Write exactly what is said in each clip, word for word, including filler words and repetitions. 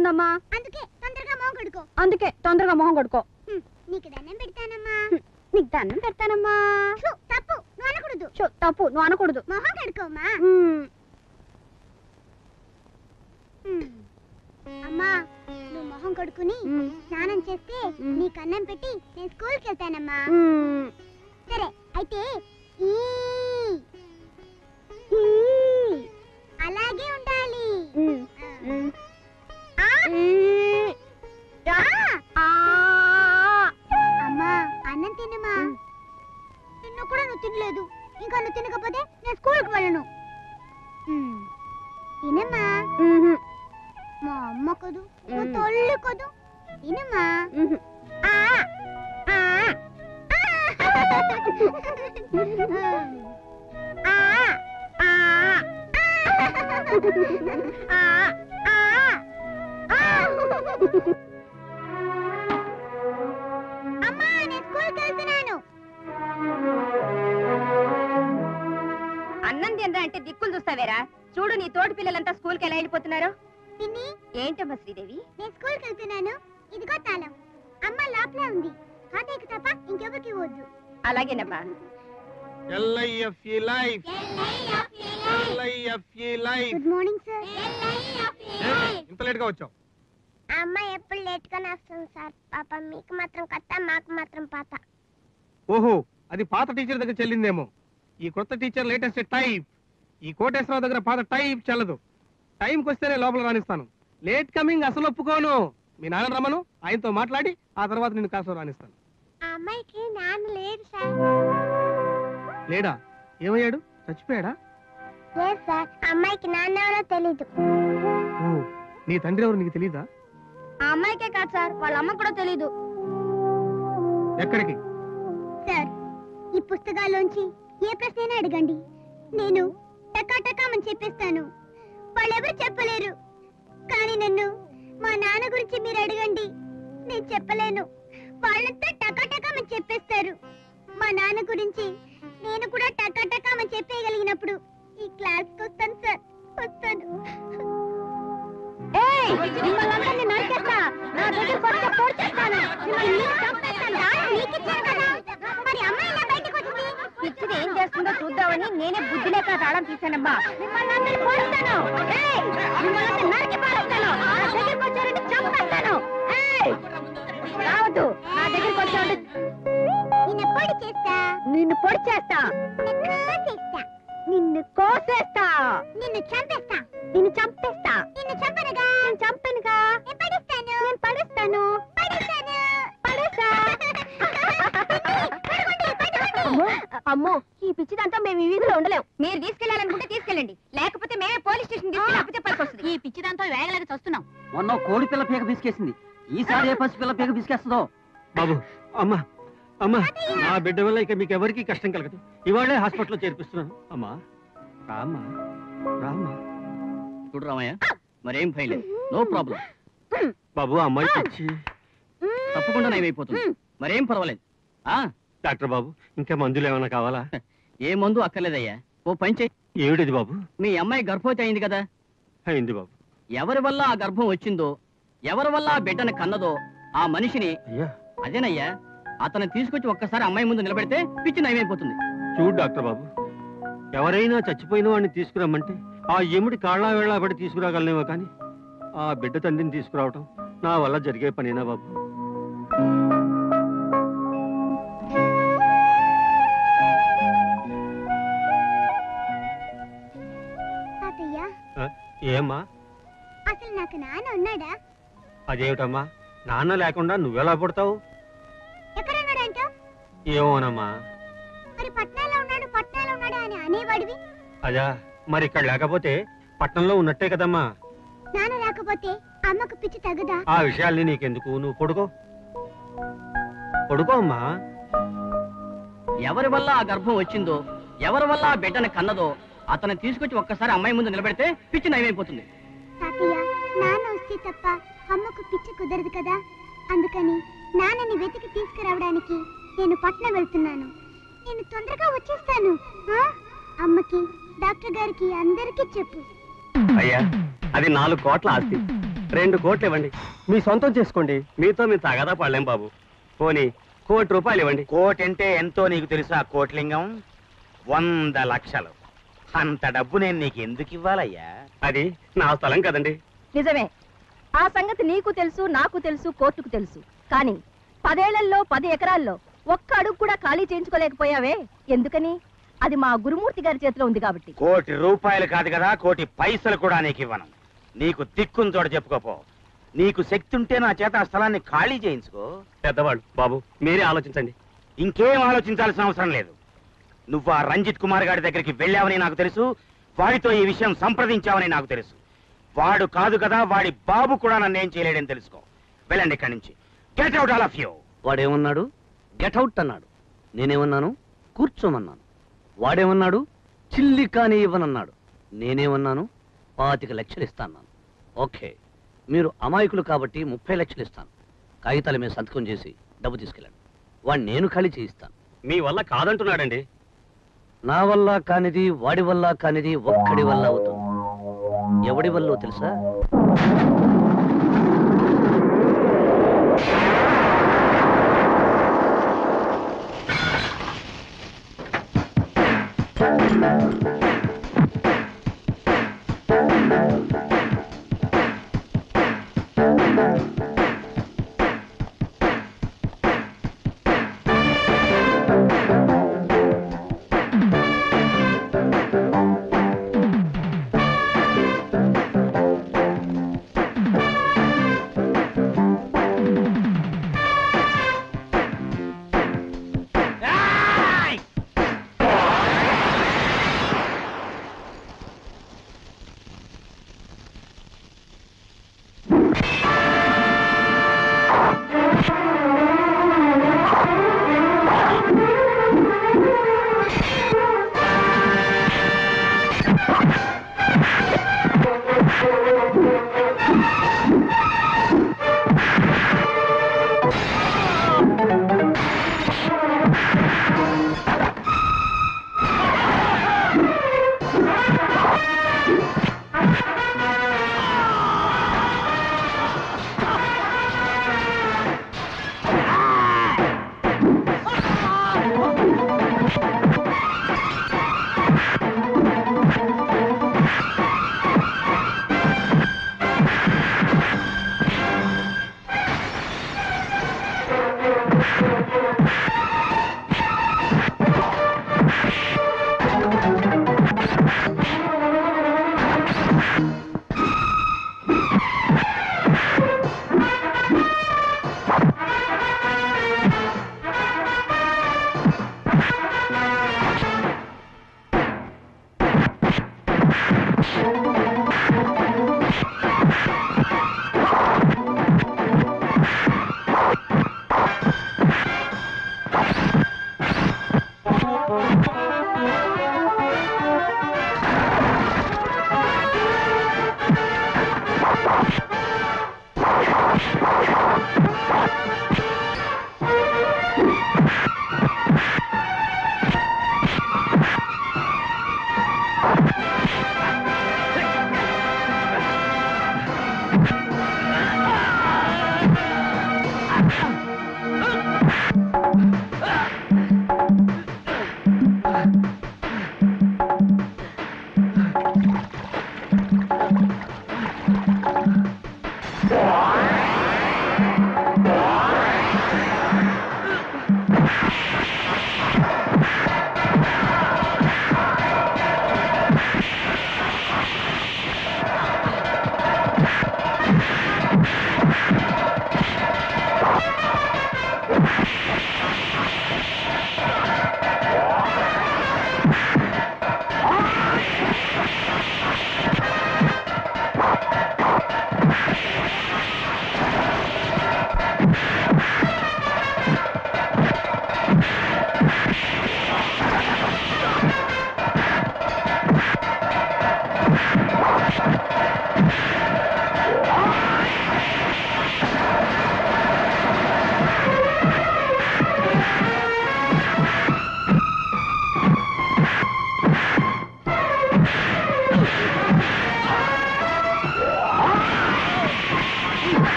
అవుతుందమ్మా. అందుకే తొందరగా మొహం కడుకో. అందుకే తొందరగా మొహం కడుకో. నీకు దండం పెడతానమ్మా. నీకు దండం పెడతానమ్మా. తప్పు నువ్వు అనకూడదు. తప్పు నువ్వు అనకూడదు. మొహం కడుకోమ్మా. అమ్మా నువ్వు మొహం కడుకుని స్నానం చేస్తే నీకు అన్నం పెట్టి నేను స్కూల్కి వెళ్తానమ్మా. సరే అయితే ఈ అలాగే ఉండాలి. అమ్మా అన్నం తినమ్మా. నిన్ను కూడా నువ్వు తినలేదు. ఇంకా నువ్వు తినకపోతే నేను స్కూల్కి వెళ్ళను. తినమ్మా. మా అమ్మ కదూ తొల్లు కదూ. తినమ్మా. అమ్మా నేను స్కూల్కి వెళ్తున్నాను. అన్నం తినరా అంటే దిక్కులు చూస్తావేరా? చూడు నీ తోటి పిల్లలంతా స్కూల్కి ఎలా వెళ్ళిపోతున్నారు. పిన్ని ఏంటమ్మా శ్రీదేవి? నేను స్కూల్కి వెళ్తున్నాను. ఇదిగో తాళం. అమ్మ లోపల ఉంది. తాతయ్యకి తప్ప ఇంకెవరికి వద్దు. అలాగేనమ్మా. Good morning sir. ఇంత లేట్ గా వచ్చావు? అమ్మ ఎప్పుడు లేట్ గానే వస్తుంది సార్. పాప మీకు మాత్రం కట్ట, మాకు మాత్రం పాత. ఓహో అది పాత టీచర్ దగ్గర చెల్లిందేమో. ఈ కొత్త టీచర్ లేటెస్ట్ టైప్. ఈ కోటేశ్వరరావు దగ్గర పాత టైప్ చెల్లదు. టైంకి వస్తేనే లోపల రాణిస్తాను. లేట్ కమింగ్ అసలు ఒప్పుకోను. మీ నాన్న రమ్మను, ఆయనతో మాట్లాడి ఆ తర్వాత నిన్ను కాసు రాణిస్తాను. అమ్మాయికి నాన్న లేడు సార్. లేడా? ఏమయ్యాడు? చచ్చిపోయాడా? లేదు సార్, అమ్మాయికి నాన్న ఎవరో తెలీదు. ఓ నీ తండ్రి ఎవరు నీకు తెలీదా? ఆ అమ్మాయికే కాదు సార్, వాళ్ళ అమ్మ కూడా తెలీదు. ఎక్కడికి? సార్ ఈ పుస్తకాల్లోంచి ఏ ప్రశ్న అడగండి, నేను టకా టకామని చెప్పేస్తాను. వాళ్ళెవరు చెప్పలేరు. కానీ నన్ను మా నాన్న గురించి మీరు అడగండి, నేను చెప్పలేను. వాళ్ళంతా టకా టకామని చెప్పేస్తారు. మా నాన్న గురించి నేను కూడా టకా టకామని చెప్పేయగలిగినప్పుడు ఈ క్లాస్కి వస్తాను సార్, వస్తాను. పిచ్చిది ఏం చేస్తుందో చూద్దామని నేనే బుద్ధి లేక తాళం తీశానమ్మా. మిమ్మల్ని అందరినీ పోలుస్తాను. మిమ్మల్ని నరికి పారేస్తాను. నా దగ్గరికి వచ్చారంటే చంపేస్తాను. రావద్దు, నా దగ్గరికి వచ్చారంటే నిన్ను పొడి చేస్తా. నిన్ను పొడి చేస్తా. కోసేస్తా. నిన్ను కోసేస్తా. నిన్ను చంపేస్తా. నిన్ను చంపేస్తా. నిన్ను చంపనుగా. నేను చంపనుగా. నేను పడిస్తాను. నేను పడేస్తాను. పడిస్తాను. పడేస్తా. అమ్మో ఈ పిచ్చిదంతా మేము ఈ వీధిలో ఉండలేం. మీరు తీసుకెళ్లాలనుకుంటే తీసుకెళ్ళండి, లేకపోతే మేమే పోలీస్ స్టేషన్ తీసుకెళ్ళి అప్పచెప్పాల్సి వస్తుంది. ఈ పిచ్చిదంతా వేగలేక చూస్తున్నాం. మొన్న కోడి పిల్ల పీక పిసికేసింది, ఈసారి ఏ పసి పిల్ల పీక పిసికేస్తుందో. బాబు అమ్మా అమ్మా నా బిడ్డ వల్ల ఇక మీకు ఎవరికి కష్టం కలగదు. ఇవాళే హాస్పిటల్లో చేర్పిస్తున్నాను. అమ్మా రామ్మా రామ్మా. చూడు రామయ్య, మరేం భయం లేదు, నో ప్రాబ్లం. బాబు అమ్మాయి తెచ్చి తప్పకుండా నయమైపోతుంది, మరేం పర్వాలేదు. ఆ డాక్టర్ బాబు ఇంకా మందులు ఏమైనా కావాలా? ఏ మందు అక్కర్లేదయ్యా. ఓ పని చెయ్యి. ఏమిటిది బాబు? మీ అమ్మాయి గర్భవతి అయింది కదా. అయింది బాబు. ఎవరి వల్ల ఆ గర్భం వచ్చిందో, ఎవరి వల్ల ఆ బిడ్డను కన్నదో ఆ మనిషిని, అదేనయ్యా, అతను తీసుకొచ్చి ఒక్కసారి అమ్మాయి ముందు నిలబెడితే పిచ్చి నయమైపోతుంది. చూడు డాక్టర్ బాబు, ఎవరైనా చచ్చిపోయిన వాడిని తీసుకురమ్మంటే ఆ ఎముడి కాళ్ళ వేళ పడి తీసుకురాగలనేమో కానీ ఆ బిడ్డ తండ్రిని తీసుకురావటం నా వల్ల జరిగే పనేనా బాబు? ఏమ్మా అసలు నాకు నాన్న ఉన్నాడా? అదేమిటమ్మా, నాన్న లేకుండా నువ్వెలా పుడతావు? ఎక్కడున్నాడంట? ఏమోనమ్మా. మరి పట్నాలో ఉన్నాడు పట్నాలో ఉన్నాడు అని అనేవాడివి. అదా మరి ఇక్కడ లేకపోతే పట్నంలో ఉన్నట్టే కదమ్మా. నాన్న లేకపోతే అమ్మకు పిచ్చి తగదా? ఆ విషయాల్ని నీకెందుకు, నువ్వు పడుకో పడుకో అమ్మా. ఎవరి వల్ల ఆ గర్భం వచ్చిందో, ఎవరి వల్ల ఆ బిడ్డను కన్నదో అతను తీసుకొచ్చి ఒక్కసారి అమ్మాయి ముందు నిలబెడితే పిచ్చి నయమైపోతుంది. తాతయ్య, నాన్న వస్తే తప్ప అమ్మకు పిచ్చి కుదరదు కదా. అందుకని నాన్నని వెతికి తీసుకురావడానికి నేను పట్నం వెళ్తున్నాను. నేను తొందరగా వచ్చేస్తాను. అమ్మకి, డాక్టర్ గారికి అందరికీ చెప్పు. అయ్యా, అది నాలుగు కోట్ల ఆస్తి. రెండు కోట్లు ఇవ్వండి. మీ సొంతం చేసుకోండి. మీతో మేము తగదా పడలేం బాబు. పోనీ కోటి రూపాయలు ఇవ్వండి. కోటి అంటే ఎంతో నీకు తెలుసా కోట్లింగం? వంద లక్షలు. అంత డబ్బు నేను నీకు ఎందుకు ఇవ్వాలయ్యా? అది నా స్థలం కదండి. నిజమే, ఆ సంగతి నీకు తెలుసు, నాకు తెలుసు, కోర్టుకు తెలుసు. కానీ పదేళ్లలో పది ఎకరాల్లో ఒక్క అడుగు కూడా ఖాళీ చేయించుకోలేకపోయావే, ఎందుకని? అది మా గురుమూర్తి గారి చేతిలో ఉంది కాబట్టి. కోటి రూపాయలు కాదు కదా, కోటి పైసలు కూడా నీకు ఇవ్వను. నీకు తిక్కుని చోట చెప్పుకోపో. నీకు శక్తి ఉంటే నా చేత ఆ స్థలాన్ని ఖాళీ చేయించుకో. పెద్దవాళ్ళు బాబు, మీరే ఆలోచించండి. ఇంకేం ఆలోచించాల్సిన అవసరం లేదు. నువ్వు ఆ రంజిత్ కుమార్ గారి దగ్గరికి వెళ్ళావని నాకు తెలుసు, వాడితో ఈ విషయం సంప్రదించావని నాకు తెలుసు. వాడు కాదు కదా, వాడి బాబు కూడా నన్ను ఏం చేయలేడని తెలుసుకో. వెళ్ళండి ఇక్కడి నుంచి. Get out all of you. వాడేమన్నాడు? గెట్ అవుట్ అన్నాడు. నేనేమన్నాను? కూర్చోమన్నాను. వాడేమన్నాడు? చిల్లి కానీ ఇవ్వనన్నాడు. నేనేమన్నాను? పాతిక లక్షలు ఇస్తాను. ఓకే, మీరు అమాయకులు కాబట్టి ముప్పై లక్షలు ఇస్తాను. కాగితాల మీద సంతకం చేసి డబ్బు తీసుకెళ్ళండి. వాడిని నేను ఖాళీ చేయిస్తాను. మీ వల్ల కాదంటున్నాడండి. నా వల్ల కానిది వాడి వల్ల కానిది ఒక్కడి వల్ల అవుతుంది. ఎవడి వల్ల తెలుసా?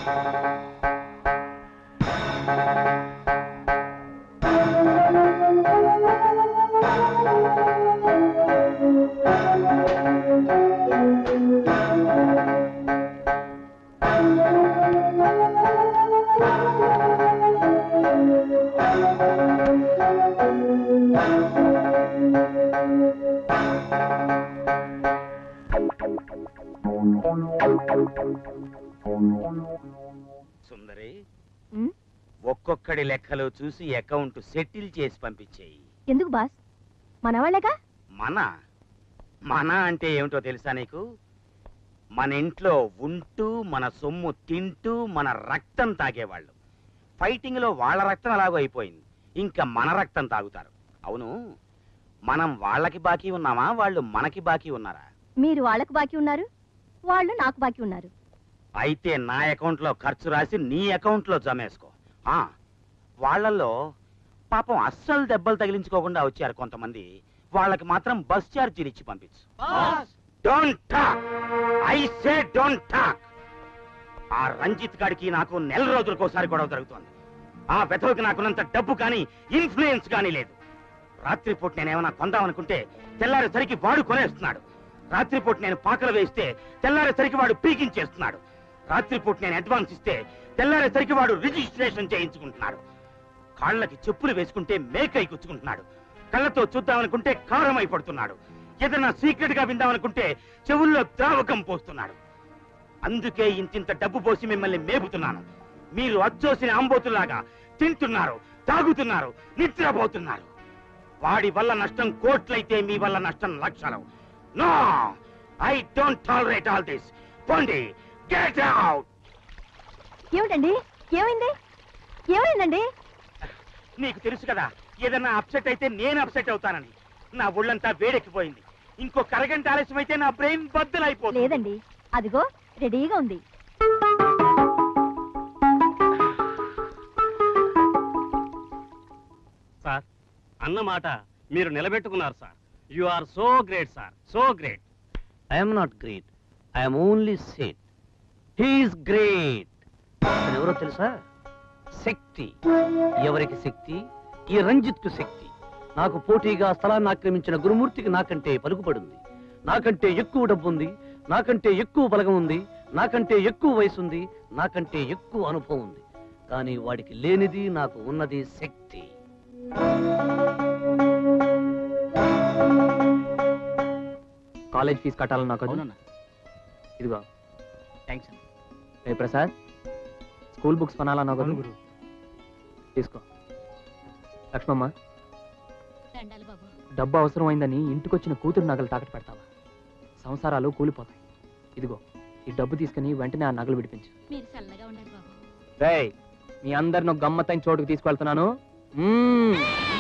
సుందరి, ఉమ్, ఒక్కొక్కడి లెక్కలు చూసి అకౌంట్ సెటిల్ చేసి పంపించేయి. ఎందుకు బాస్? మన వాళ్ళేగా. మన మన అంటే ఏమిటో తెలుసా నీకు? మన ఇంట్లో ఉంటూ మన సొమ్ము తింటూ మన రక్తం తాగేవాళ్ళు ఫైటింగ్ లో వాళ్ళ రక్తం అలాగో అయిపోయింది, ఇంకా మన రక్తం తాగుతారు. అవును, మనం వాళ్ళకి బాకీ ఉన్నామా, వాళ్ళు మనకి బాకీ ఉన్నారా? మీరు వాళ్ళకు బాకీ ఉన్నారు, వాళ్ళు నాకు బాకీ ఉన్నారు. అయితే నా అకౌంట్ లో ఖర్చు రాసి నీ అకౌంట్ లో జమేసుకో. ఆ వాళ్ళల్లో పాపం అస్సలు దెబ్బలు తగిలించుకోకుండా వచ్చారు కొంతమంది, వాళ్ళకి మాత్రం బస్ ఛార్జీలు ఇచ్చి పంపించు. Don't talk, I say don't talk. ఆ రంజిత్ గాడికి నాకు నెల రోజులకోసారి గొడవ జరుగుతోంది. ఆ వెతవకి నాకున్నంత డబ్బు కానీ ఇన్ఫ్లుయెన్స్ కానీ లేదు. రాత్రిపూట నేనేమైనా కొందామనుకుంటే తెల్లారేసరికి వాడు కొనేస్తున్నాడు. రాత్రిపూట నేను పాకలు వేస్తే తెల్లారేసరికి వాడు పీకించేస్తున్నాడు. రాత్రిపూట నేను అడ్వాన్స్ ఇస్తే తెల్లారేసరికి వాడు రిజిస్ట్రేషన్ చేయించుకుంటున్నాడు. కాళ్ళకి చెప్పులు వేసుకుంటే మేకై గుచ్చుకుంటున్నాడు. కళ్ళతో చూద్దామనుకుంటే కారం అయిపడుతున్నాడు. ఏదైనా సీక్రెట్ గా విందామనుకుంటే చెవుల్లో ద్రావకం పోస్తున్నాడు. అందుకే ఇంతింత డబ్బు పోసి మిమ్మల్ని మేపుతున్నాను. మీరు అచ్చోసిన అంబోతులాగా తింటున్నారు, తాగుతున్నారు, నిద్రపోతున్నారు. వాడి వల్ల నష్టం కోట్లయితే మీ వల్ల నష్టం లక్షలు. No, I don't tolerate all this. పోండి, గెట్ అవుట్. ఏమిటండి? ఏమైంది? ఏమైందండి? నీకు తెలుసు కదా, ఏదన్నా అప్సెట్ అయితే నేను అప్సెట్ అవుతానని. నా ఒళ్ళంతా వేడెక్కిపోయింది. ఇంకొక అరగంట ఆలస్యం అయితే నా బ్రెయిన్ బద్దలైపోతుంది. లేదండి, అదిగో రెడీగా ఉంది. సార్, అన్నమాట మీరు నిలబెట్టుకున్నారు sir. You are so great sir, so great. I'm not great, I'm only seth. He is great. అతను ఎవరో తెలుసా? శక్తి. ఎవరికి శక్తి? ఈ రంజిత్ కు శక్తి. నాకు పోటీగా స్థలాన్ని ఆక్రమించిన గురుమూర్తికి నాకంటే పలుకుపడింది, నాకంటే ఎక్కువ డబ్బు ఉంది, నాకంటే ఎక్కువ బలగం ఉంది, నాకంటే ఎక్కువ వయసు ఉంది, నాకంటే ఎక్కువ అనుభవం ఉంది. కానీ వాడికి లేనిది నాకు ఉన్నది శక్తి. కాలేజ్ ఫీజు కట్టాలని నాకు ఇదిగో. థ్యాంక్స్ అండి. రే ప్రసాద్, స్కూల్ బుక్స్ కొనాలన్నా కదా, తీసుకో. లక్ష్మమ్మ, డబ్బు అవసరమైందని ఇంటికొచ్చిన కూతురు నగలు తాకట్టు పెడతావా? సంసారాలు కూలిపోతాయి. ఇదిగో, ఈ డబ్బు తీసుకుని వెంటనే ఆ నగలు విడిపించు. రేయ్, మీ అందరిని ఒక గమ్మత్తైన చోటుకు తీసుకెళ్తున్నాను. మ్మ్.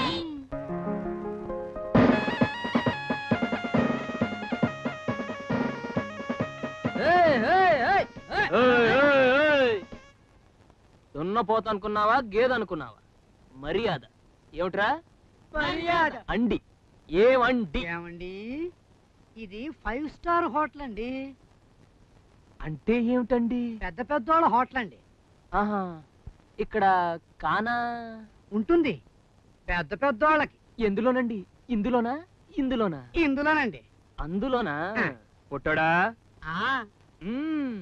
దున్నపోత అనుకున్నావా, గేదనుకున్నావా? మర్యాద ఏమిట్రా? మర్యాద అండి. ఏమండి? ఏమండి, ఇది ఫైవ్ స్టార్ హోటల్ అండి. అంటే ఏమిటండి? పెద్ద పెద్దోళ్ళ హోటల్ అండి. ఆహా, ఇక్కడ కానా ఉంటుంది పెద్ద పెద్దోళ్ళకి. ఎందులోనండి? ఇందులోనా? ఇందులోనా? ఇందులోనండి. అందులోనా? పుట్టడా? ఆ మ్మ్.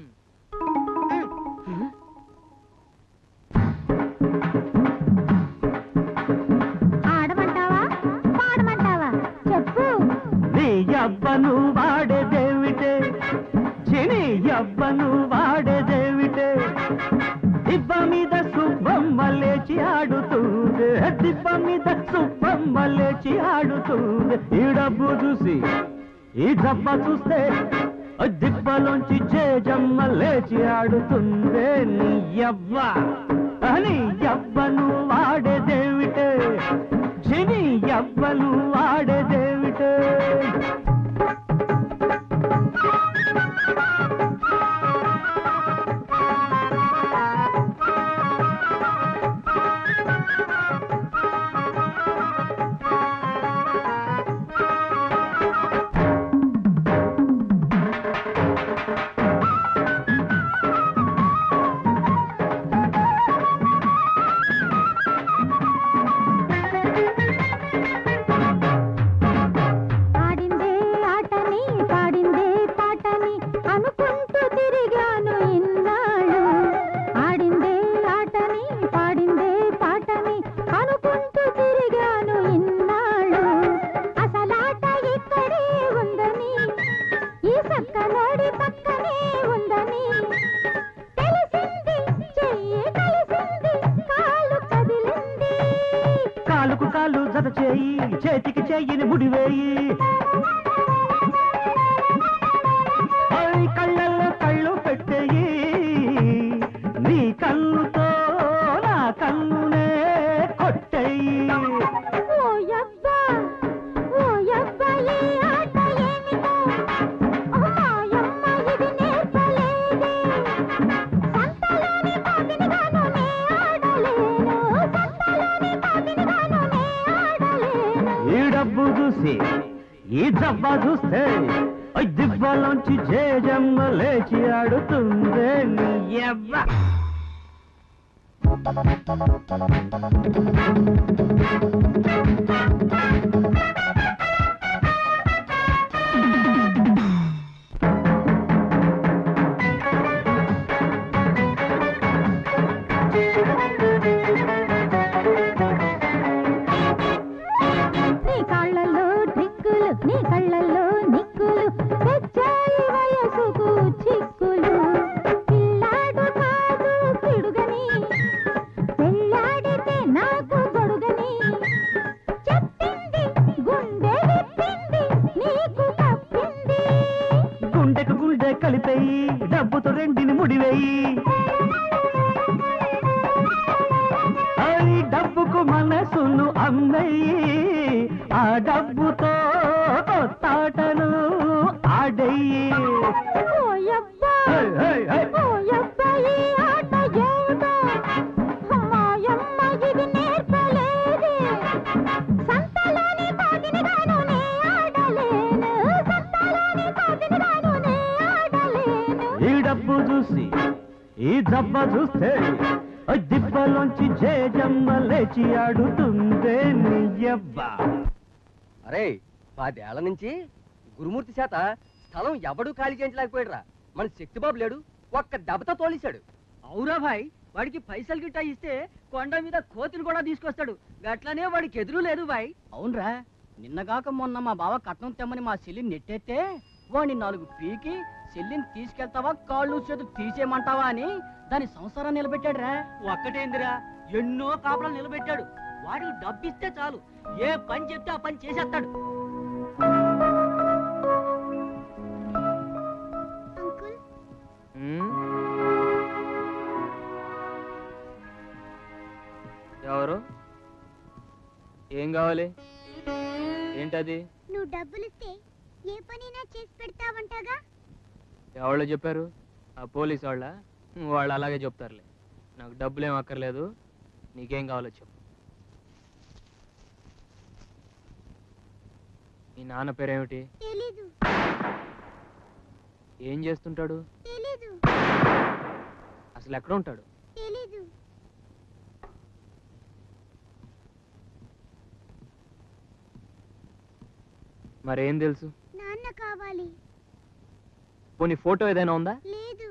ఆడమంటావా పాడమంటావా చెప్పు. నీ అబ్బను వాడేదేవిటే, చిని అబ్బను వాడేదేవిటే. దిబ్బ మీద సుబ్బమ్మ లేచి ఆడుతుంది, దిబ్బ మీద సుబ్బమ్మ లేచి ఆడుతుంది. ఈ డబ్బు చూసి ఈ దెబ్బ చూస్తే దిబ్బలోంచి చేజమ్మ లేచి ఆడుతుందే. నీ అబ్బ నీ అబ్బను వాడేదేవిటే, చిని అబ్బను వాడేదేవిటే. చేతికి చెయ్యిని ముడివేయి కళ్ళల్లో కళ్ళు పెట్టేయి నీ కళ్ళుతో నా కళ్ళునే కొట్టేయి ఈ డబ్బు చూసి ఈ జబ్బా చూస్తే దిబ్బలోంచి జేజమ్మ లేచి ఆడుతుందే నీ యవ్వ కలిపేయి డబ్బుతో రెండిని ముడివేయి ఈ డబ్బుకు మనసును అమ్మేయి ఆ డబ్బుతో కొత్తాటను ఆడేయి ఈ డబ్బు చూసి ఈ జబ్బ చూస్తే దిబ్బలోంచి జేజమ్మ లేచి ఆడుతుందే నియ్యబ్బ. అరే పదేళ్ల నుంచి గురుమూర్తి చేత స్థలం ఎవడు ఖాళీ చేయించలేకపోయాడురా. మన శక్తిబాబు లేడు, ఒక్క దెబ్బతో తోలేశాడు. అవురా భాయ్, వాడికి పైసలు గిట్ట ఇస్తే కొండ మీద కోతిని కూడా తీసుకొస్తాడు. గట్లనే వాడికి ఎదురు లేదు భాయ్. అవునరా, నిన్నగాక మొన్న మా బావ కట్నం తెమ్మని మా చెల్లిని నెట్టేస్తే వాడిని నాలుగు పీకి చెల్లిని తీసుకెళ్తావా కాళ్ళు చేతులు తీసేయమంటావా అని దాని సంసారం నిలబెట్టాడు రా. ఒక్కటేందిరా, ఎన్నో కాపురాలు నిలబెట్టాడు. వాడికి డబ్బిస్తే చాలు, ఏ పని చెప్తే ఆ పని చేసేస్తాడు. ఎవరు? ఏం కావాలి? ఏంటది? నువ్వు డబ్బులిస్తే ఏ పనైనా చేసి పెడతావంటగా. ఎవళ్ళు చెప్పారు? ఆ పోలీస్ వాళ్ళ? వాళ్ళు అలాగే చెప్తారులే. నాకు డబ్బులేం అక్కర్లేదు, నీకేం కావాలో చెప్పు. నీ నాన్న పేరేమిటి? తెలీదు. ఏం చేస్తుంటాడు? తెలీదు. అసలు ఎక్కడ ఉంటాడు? తెలీదు. మరేం తెలుసు? నాన్న కావాలి. పోనీ ఫోటో ఏదైనా ఉందా? లేదు.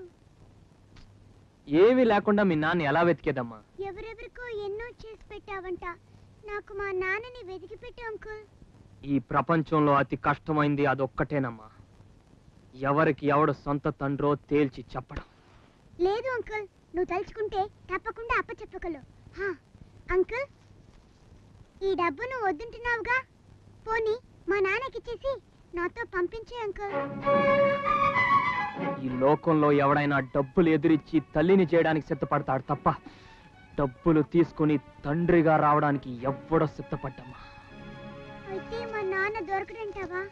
ఏమీ లేకుండా మీ నాన్న ఎలా వెతికేదమ్మా? ఎవరెవరికో ఎన్నో చేసి పెట్టావంట, నాకు మా నాన్నని వెతికి పెట్టు అంకుల్. ఈ ప్రపంచంలో అతి కష్టమైంది అదొక్కటేనమ్మా, ఎవరికి ఎవడు సొంత తండ్రో తేల్చి చెప్పడం. లేదు అంకుల్, నువ్వు తలుచుకుంటే తప్పకుండా అప్ప చెప్పగలవు. అంకుల్, ఈ డబ్బు నువ్వు వద్దుంటున్నావుగా, పోనీ మా నాన్నకిచ్చేసి నాతో పంపించే అంకుల్. ఈ లోకంలో ఎవడైనా డబ్బులు ఎదురిచ్చి తల్లిని చేయడానికి సిద్ధపడతాడు తప్ప డబ్బులు తీసుకుని తండ్రిగా రావడానికి ఎవ్వడో సిద్ధపడ్డమ్మా. అయితే మా నాన్న దొరకడంటావా?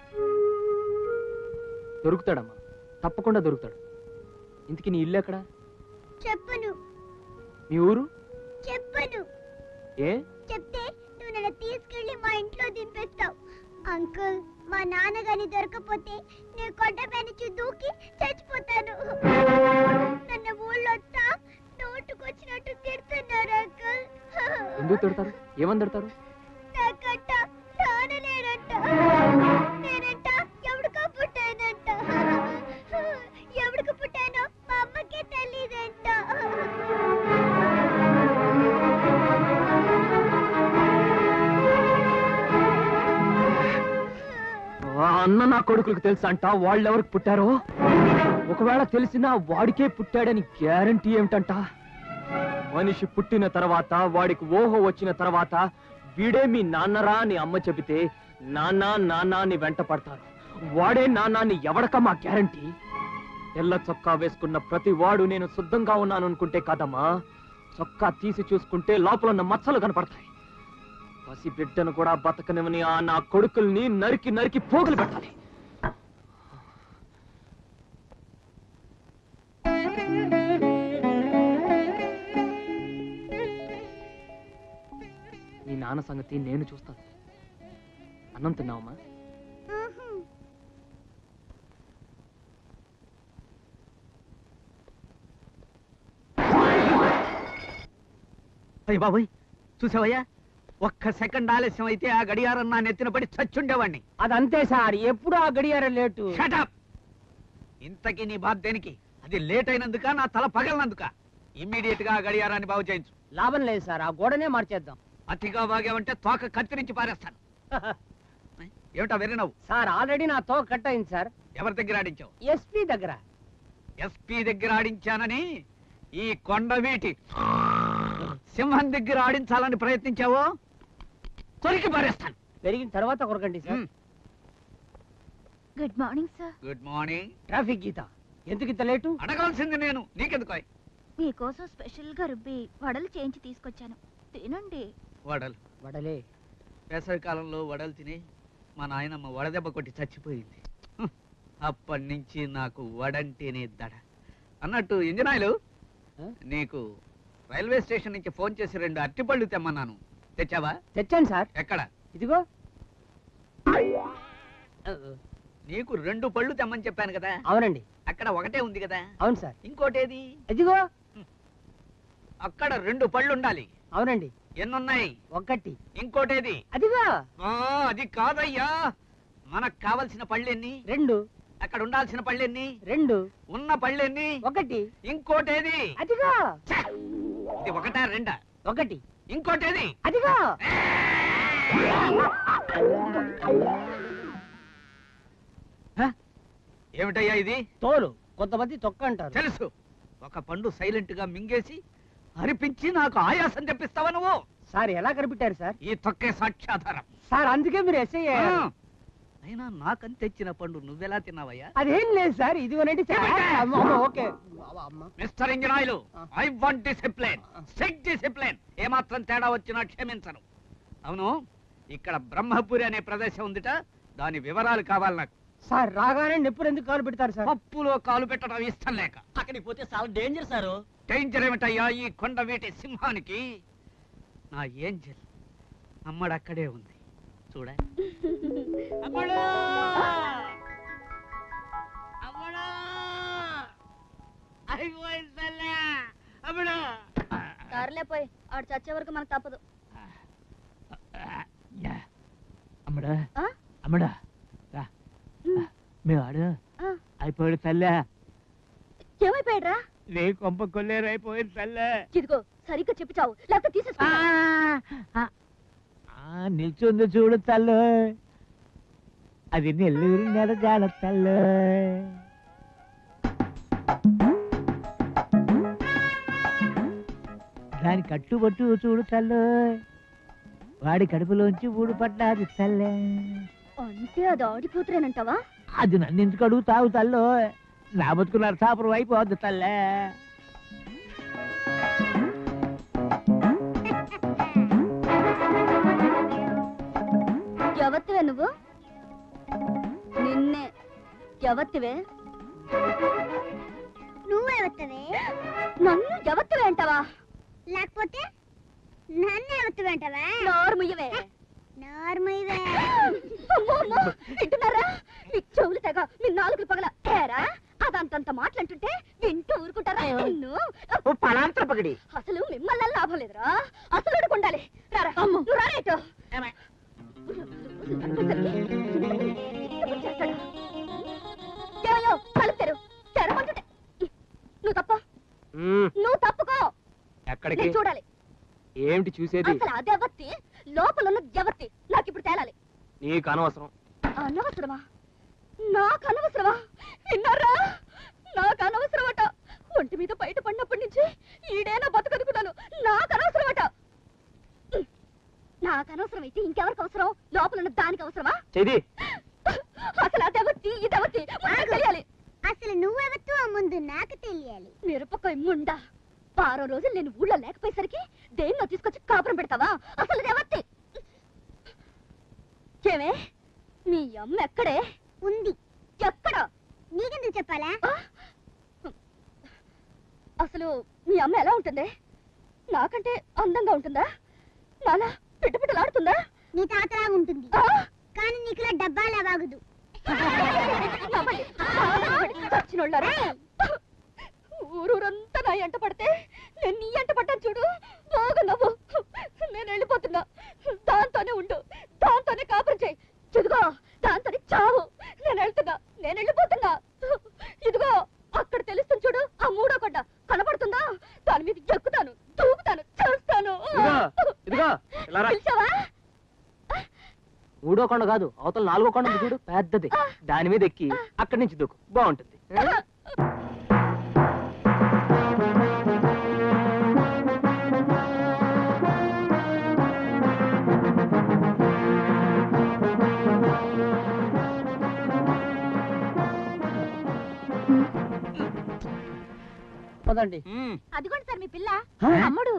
దొరుకుతాడమ్మా, తప్పకుండా దొరుకుతాడు. ఇంతకీ నీ ఇల్లు ఎక్కడా? చెప్పను. మీ ఊరు? చెప్పను. ఏ? చెప్తే నువ్వు నన్ను తీసుకెళ్లి మా ఇంట్లో దింపేస్తావు. అంకుల్, మా నాన్న గాని దొరకపోతే నేను కొండ పైనుంచి దూకి చచ్చిపోతాను. నన్ను ఊళ్ళో నోటుకొచ్చినట్టు తిడుతున్నారు అంకుల్. ఎందుకు తిడతారు? ఏమని తిడతారు? నాకంట నాన్న లేడంట, నేనంట ఎవడికో పుట్టానంట. ఎవడికి పుట్టానో మా అమ్మకే తెలీదంట. అన్న నా కొడుకులకు తెలుసా అంట వాళ్ళు ఎవరికి పుట్టారో? ఒకవేళ తెలిసినా వాడికే పుట్టాడని గ్యారంటీ ఏమిటంట? మనిషి పుట్టిన తర్వాత, వాడికి ఓహో వచ్చిన తర్వాత వీడే మీ నాన్నరా అని అమ్మ చెబితే నాన్న నాన్న అని వెంట పడతారు. వాడే నాన్నాన్ని ఎవడకమ్మా గ్యారంటీ? తెల్ల చొక్కా వేసుకున్న ప్రతి వాడు నేను శుద్ధంగా ఉన్నాను అనుకుంటే కాదమ్మా, చొక్కా తీసి చూసుకుంటే లోపల ఉన్న మచ్చలు కనపడతాయి. పసి బిడ్డను కూడా బతకనివని ఆ నా కొడుకుల్ని నరికి నరికి పోగులు పెట్టాలి. నీ నాన్న సంగతి నేను చూస్తాను. అన్నం తిన్నావమ్మా? అయ్య బాబోయ్, చూసావయ్యా, ఒక్క సెకండ్ ఆలస్యం అయితే ఆ గడియారం నా నెత్తిన పడి చచ్చుండేవాడిని. అదంతే సార్, ఎప్పుడు ఆ గడియారం లేటు. షటప్! ఇంతకీ నీ బాధ దేనికి? అది లేట్ అయినందుక, నా తల పగలనందుక? ఇమ్మీడియట్ గా ఆ గడియారాన్ని బాగు చేయించు. లాభం లేదు సార్, ఆ గోడనే మార్చేద్దాం. అతిగా బాగావంటే తోక కత్తిరించి పారేస్తాను. ఏమిటా వెర్రినవ్వు? సార్ ఆల్రెడీ నా తోక కట్ అయింది సార్. ఎవరి దగ్గర ఆడించావు? ఎస్పీ దగ్గర. ఎస్పీ దగ్గర ఆడించానని ఈ కొండవీటి సింహం దగ్గర ఆడించాలని ప్రయత్నించావో కొరికి పారేస్తాను. పెరిగిన తర్వాత కొరకండి sir. Good morning sir. Good morning. Traffic Geetha, ఎందుకు ఇంత లేటు? అడగాల్సింది నేను, నీకెందుకు? మీకోసం స్పెషల్ గా రుబ్బి వడలు చేయించి తీసుకొచ్చాను, తినండి. వడలు? వడలే. వేసవి కాలంలో వడలు తిని మా నాయనమ్మ వడదెబ్బ కొట్టి చచ్చిపోయింది. అప్పటి నుంచి నాకు వడంటేనే దడ. అన్నట్టు ఇంజనాయిలు, నీకు రైల్వే స్టేషన్ నుంచి ఫోన్ చేసి రెండు అరటిపళ్ళు తెమ్మన్నాను, తెచ్చావా? తెచ్చాను సార్. ఎక్కడ? ఇదిగో. నీకు రెండు పళ్ళు తెమ్మని చెప్పాను కదా? అవునండి. అక్కడ ఒకటే ఉంది కదా? అవును సార్. ఇంకోటేది? ఇదిగో. అక్కడ రెండు పళ్ళు ఉండాలి. అవునండి. ఎన్నున్నాయి? ఒకటి. ఇంకోటేది? అదిగో. అది కాదయ్యా, మనకు కావలసిన పళ్ళెన్ని? రెండు. అక్కడ ఉండాల్సిన పళ్ళెన్ని? రెండు. ఉన్న పళ్ళెన్ని? ఒకటి. ఇంకోటేది? అదిగో. ఇది ఒకటా రెండా? ఒకటి. ఇంకోటేది? అదిగో. ఏమిటయ్యా ఇది? తోలు, కొంతమంది తొక్క అంటారు. తెలుసు. ఒక పండు సైలెంట్ గా మింగేసి అరిపించి నాకు ఆయాసం తెప్పిస్తావా నువ్వు? సార్ ఎలా కనిపెట్టారు సార్? ఈ తొక్కే సాక్ష్యాధారం. సార్ అందుకే మీరు ఎస్ఐ అయ్యారు. అయినా నాకని తెచ్చిన పండు నువ్వెలా తిన్నావయ్యా? అదేం లేదు సార్, ఇదిగోనండి. Okay mister engine oil, I want discipline, strict discipline. ఏమాత్రం తేడా వచ్చినా క్షమించను. అవును, ఇక్కడ బ్రహ్మపురి అనే ప్రదేశం ఉందిట, దాని వివరాలు కావాలి నాకు. సార్ రాగానే నిప్పులు ఎందుకు కాలు పెడతారు సార్? పప్పులో కాలు పెట్టడం ఇష్టం లేక. అక్కడికి పోతే చాలా డేంజర్ సారు. డేంజర్ ఏమిటయ్యా ఈ కొండ వీటి సింహానికి? నా ఏంజల్ అమ్మడు అక్కడే ఉంది, చూడ. అమ్మడు! అమ్మడు! అయిపోయిందల్లా! అమ్మడు! సర్లే పోయి, ఆడు చచ్చే వరకు మనకు తప్పదు. అమ్మడా అమ్మడా రా, మేము ఆడు అయిపోయాడు తల్లే. ఏమైపోయాడ్రా? రే కొంప కొల్లేరు అయిపోయింది తల్లే. ఇదిగో సరిగ్గా చెప్పి చావు, లేకపోతే తీసేసుకో. నిల్చుంది చూడు తల్లు, అది నెల్లూరు నెలజాల తల్లు. దాని కట్టుబట్టు చూడు తల్లు, వాడి కడుపులోంచి ఊడు పడ్డాది తల్లే. అంటే అది ఆడిపోతురేనంటావా? అది నన్ను ఎందుకు అడుగుతావు తల్లు? నా బతుకున్నారు సాపురం అయిపోద్ది తల్లే. ఎవత్తివే నువ్వు? నిన్నే. ఎవత్తివే? నువ్వెవత్తవే? నన్ను ఎవత్తివే అంటావా? లేకపోతే నన్ను ఎవత్తవే అంటావా? నోర్ముయ్యవే. నోర్ముయ్యవే. వింటున్నారా? మీ చెవులు తెగ, మీ నాలుగులు పగల ఏరా? అదంతంత మాటలంటుంటే వింటూ ఊరుకుంటారా? పలాంతర పగడి. అసలు మిమ్మల్ని లాభం లేదురా, అసలు ఉండాలి. రారా నువ్వు రారా ఇటు. ఏమయ్యో, కలుపు తెరు, తెరమంటుంటే. నువ్వు తప్ప, నువ్వు తప్పుకో. ఎక్కడికి? చూడాలి. ఏమిటి చూసేది? అసలు అది ఎవత్తి, లోపల ఉన్న ఎవత్తి నాకు ఇప్పుడు తేలాలి. నీకు అనవసరం. అనవసరమా? నాకు అనవసరమా? విన్నారా? నాకు అనవసరమట. ఒంటి మీద బయట పడినప్పటి నుంచి ఈడేనా బతుకనుకున్నాను. నాకు అనవసరమట. నాకు అనవసరం అయితే ఇంకెవరికి అవసరం? లోపల ఉన్న దానికి అవసరమా? చెయ్యి. అసలు అదెవతి ఇదెవతి తెలియాలి. అసలు నువ్వెవత్తు ముందు నాకు తెలియాలి. మిరపకాయ ముండా, వారం రోజులు నేను ఊళ్ళో లేకపోయేసరికి దేన్నో తీసుకొచ్చి కాపురం పెడతావా? అసలు అదెవతి? ఏమే మీ అమ్మ ఎక్కడే ఉంది? ఎక్కడ? నీకెందుకు చెప్పాలా? అసలు మీ అమ్మ ఎలా ఉంటుంది? నాకంటే అందంగా ఉంటుందా? నానా పిట్ట పిట్టలాడుతుందా? నీ తాతలా ఉంటుంది, కానీ నీకులా డబ్బాలా బాగుదు. ఊరూరంతా నా ఎంట పడితే నేను నీ ఎంట పడ్డాను చూడు. బాగా నవ్వు. నేను వెళ్ళిపోతున్నా. దాంతోనే ఉండు, దాంతోనే కాపురం చేయి. ఇదిగో దాంతోనే చావు. నేను వెళ్తున్నా, నేను వెళ్ళిపోతున్నా. ఇదిగో అక్కడ తెలుస్తుంది చూడు, ఆ మూడో కొండ కనపడుతుందా? దాని మీద ఎక్కుతాను, దూకుతాను, చేస్తాను. పిలిచావా? మూడో కొండ కాదు, అవతల నాలుగో కొండ ఉంది చూడు, పెద్దది. దాని మీద ఎక్కి అక్కడి నుంచి దూకు, బాగుంటుంది. పదండి. అదిగోండి సార్ మీ పిల్ల. అమ్మడు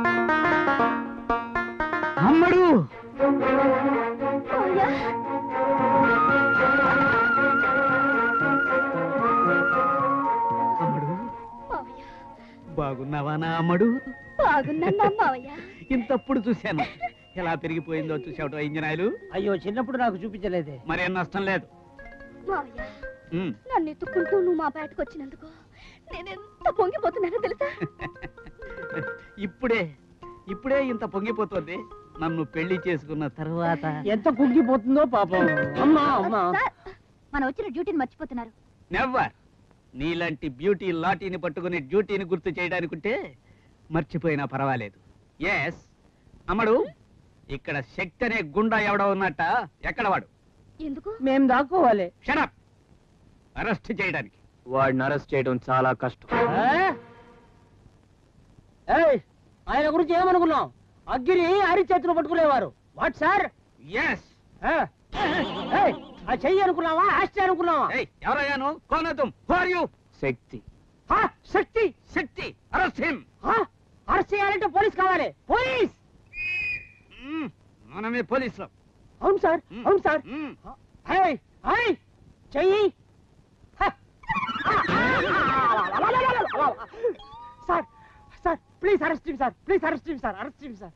అమ్మడు బాగున్నావా నా అమ్మడు? బాగున్నా మావయ్య. ఇంతప్పుడు చూశాను. ఎలా పెరిగిపోయిందో చూసావటో ఇంజనాయిలు. అయ్యో చిన్నప్పుడు నాకు చూపించలేదే. మరేం నష్టం లేదు. మావయ్య నన్ను ఎత్తుకుంటూ నువ్వు మా బయటకు వచ్చినందుకు నేనెంత పొంగిపోతున్నానో తెలుసా? ఇప్పుడే ఇప్పుడే ఇంత పొంగిపోతుంది. నన్ను పెళ్లి చేసుకున్న తర్వాత ఎంత కుంగిపోతుందో పాపం. అమ్మా అమ్మా, మన వచ్చిన డ్యూటీని మర్చిపోతున్నారు. నెవర్. నీలాంటి బ్యూటీ లాటీని పట్టుకుని డ్యూటీని గుర్తు చేయడానికి ఉంటే మర్చిపోయినా పర్వాలేదు. ఎస్ అమ్మడు, ఇక్కడ శక్తి అనే గుండా ఎవడో ఉన్నట్ట. ఎక్కడ వాడు? ఎందుకు? మేం దాక్కోవాలి. షడప్. అరెస్ట్ చేయడానికి. వాడిని అరెస్ట్ చేయడం చాలా కష్టం. ఆయన గురించి ఏమనుకున్నాం? అగ్గిని అరి చేతిలో పట్టుకునేవారు. What sir? ఎస్. ఆ చెయ్యి అనుకున్నావా? ఆస్తి అనుకున్నావా? ఎవరయ్యాను? కోనతుం. Who are you? Shakti. Shakti. Shakti. Arrest him. Arrest చేయాలంటే పోలీస్ కావాలి. పోలీస్. మనమే పోలీసులు. అవును సార్, అవును సార్. చెయ్యి. Sir sir please arrest sir, please arrest sir, arrest sir.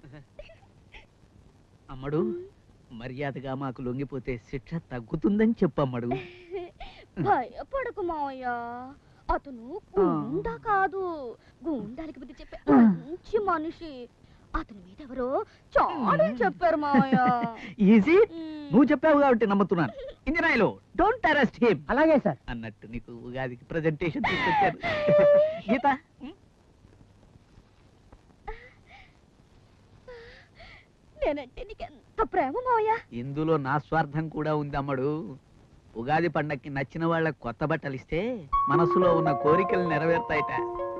అమ్మడు, మర్యాదగా మాకు లొంగిపోతే శిక్ష తగ్గుతుందని చెప్పమ్మడు. భయపడకు మావయ్య, అతను గుండా కాదు, గుండాలకి బుద్ధి చెప్పే మంచి మనిషి. అతని మీద ఎవరో చాలా చెప్పారు మావయ్య. ఈజీ. నువ్వు చెప్పావు కాబట్టి నమ్ముతున్నాను. Engine oil, don't arrest him. అలాగే సార్. అన్నట్టు నీకు ఉగాదికి ప్రెజెంటేషన్ తీసుకొచ్చారు. గీత, నేనంటే నీకెంత ప్రేమ మావయ్య. ఇందులో నా స్వార్థం కూడా ఉంది అమ్మడు. ఉగాది పండక్కి నచ్చిన వాళ్ళకి కొత్త బట్టలు ఇస్తే మనసులో ఉన్న కోరికలు నెరవేరుతాయిట.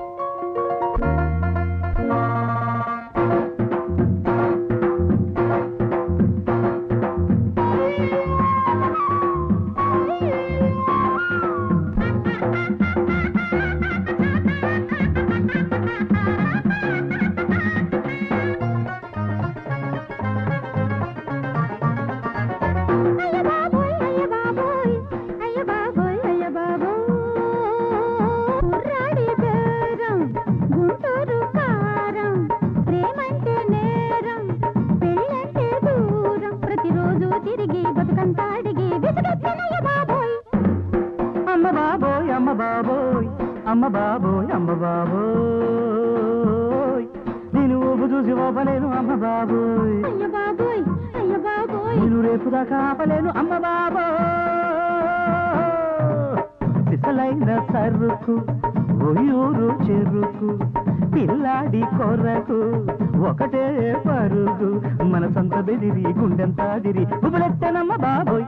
అమ్మ బాబోయ్, అమ్మ బాబోయ్, నేను ఊపు చూసి ఓపలేను అమ్మ బాబోయ్. అయ్య బాబోయ్, అయ్య బాబోయ్, నేను రేపు దాకా ఆపలేను అమ్మ బాబోయ్. సిసలైన సరుకు ఒయూరు చెరుకు పిల్లాడి కొరకు ఒకటే పరుగు మన సొంత బెదిరి గుండెంతాదిరి ఉబులెత్తనమ్మ బాబోయ్.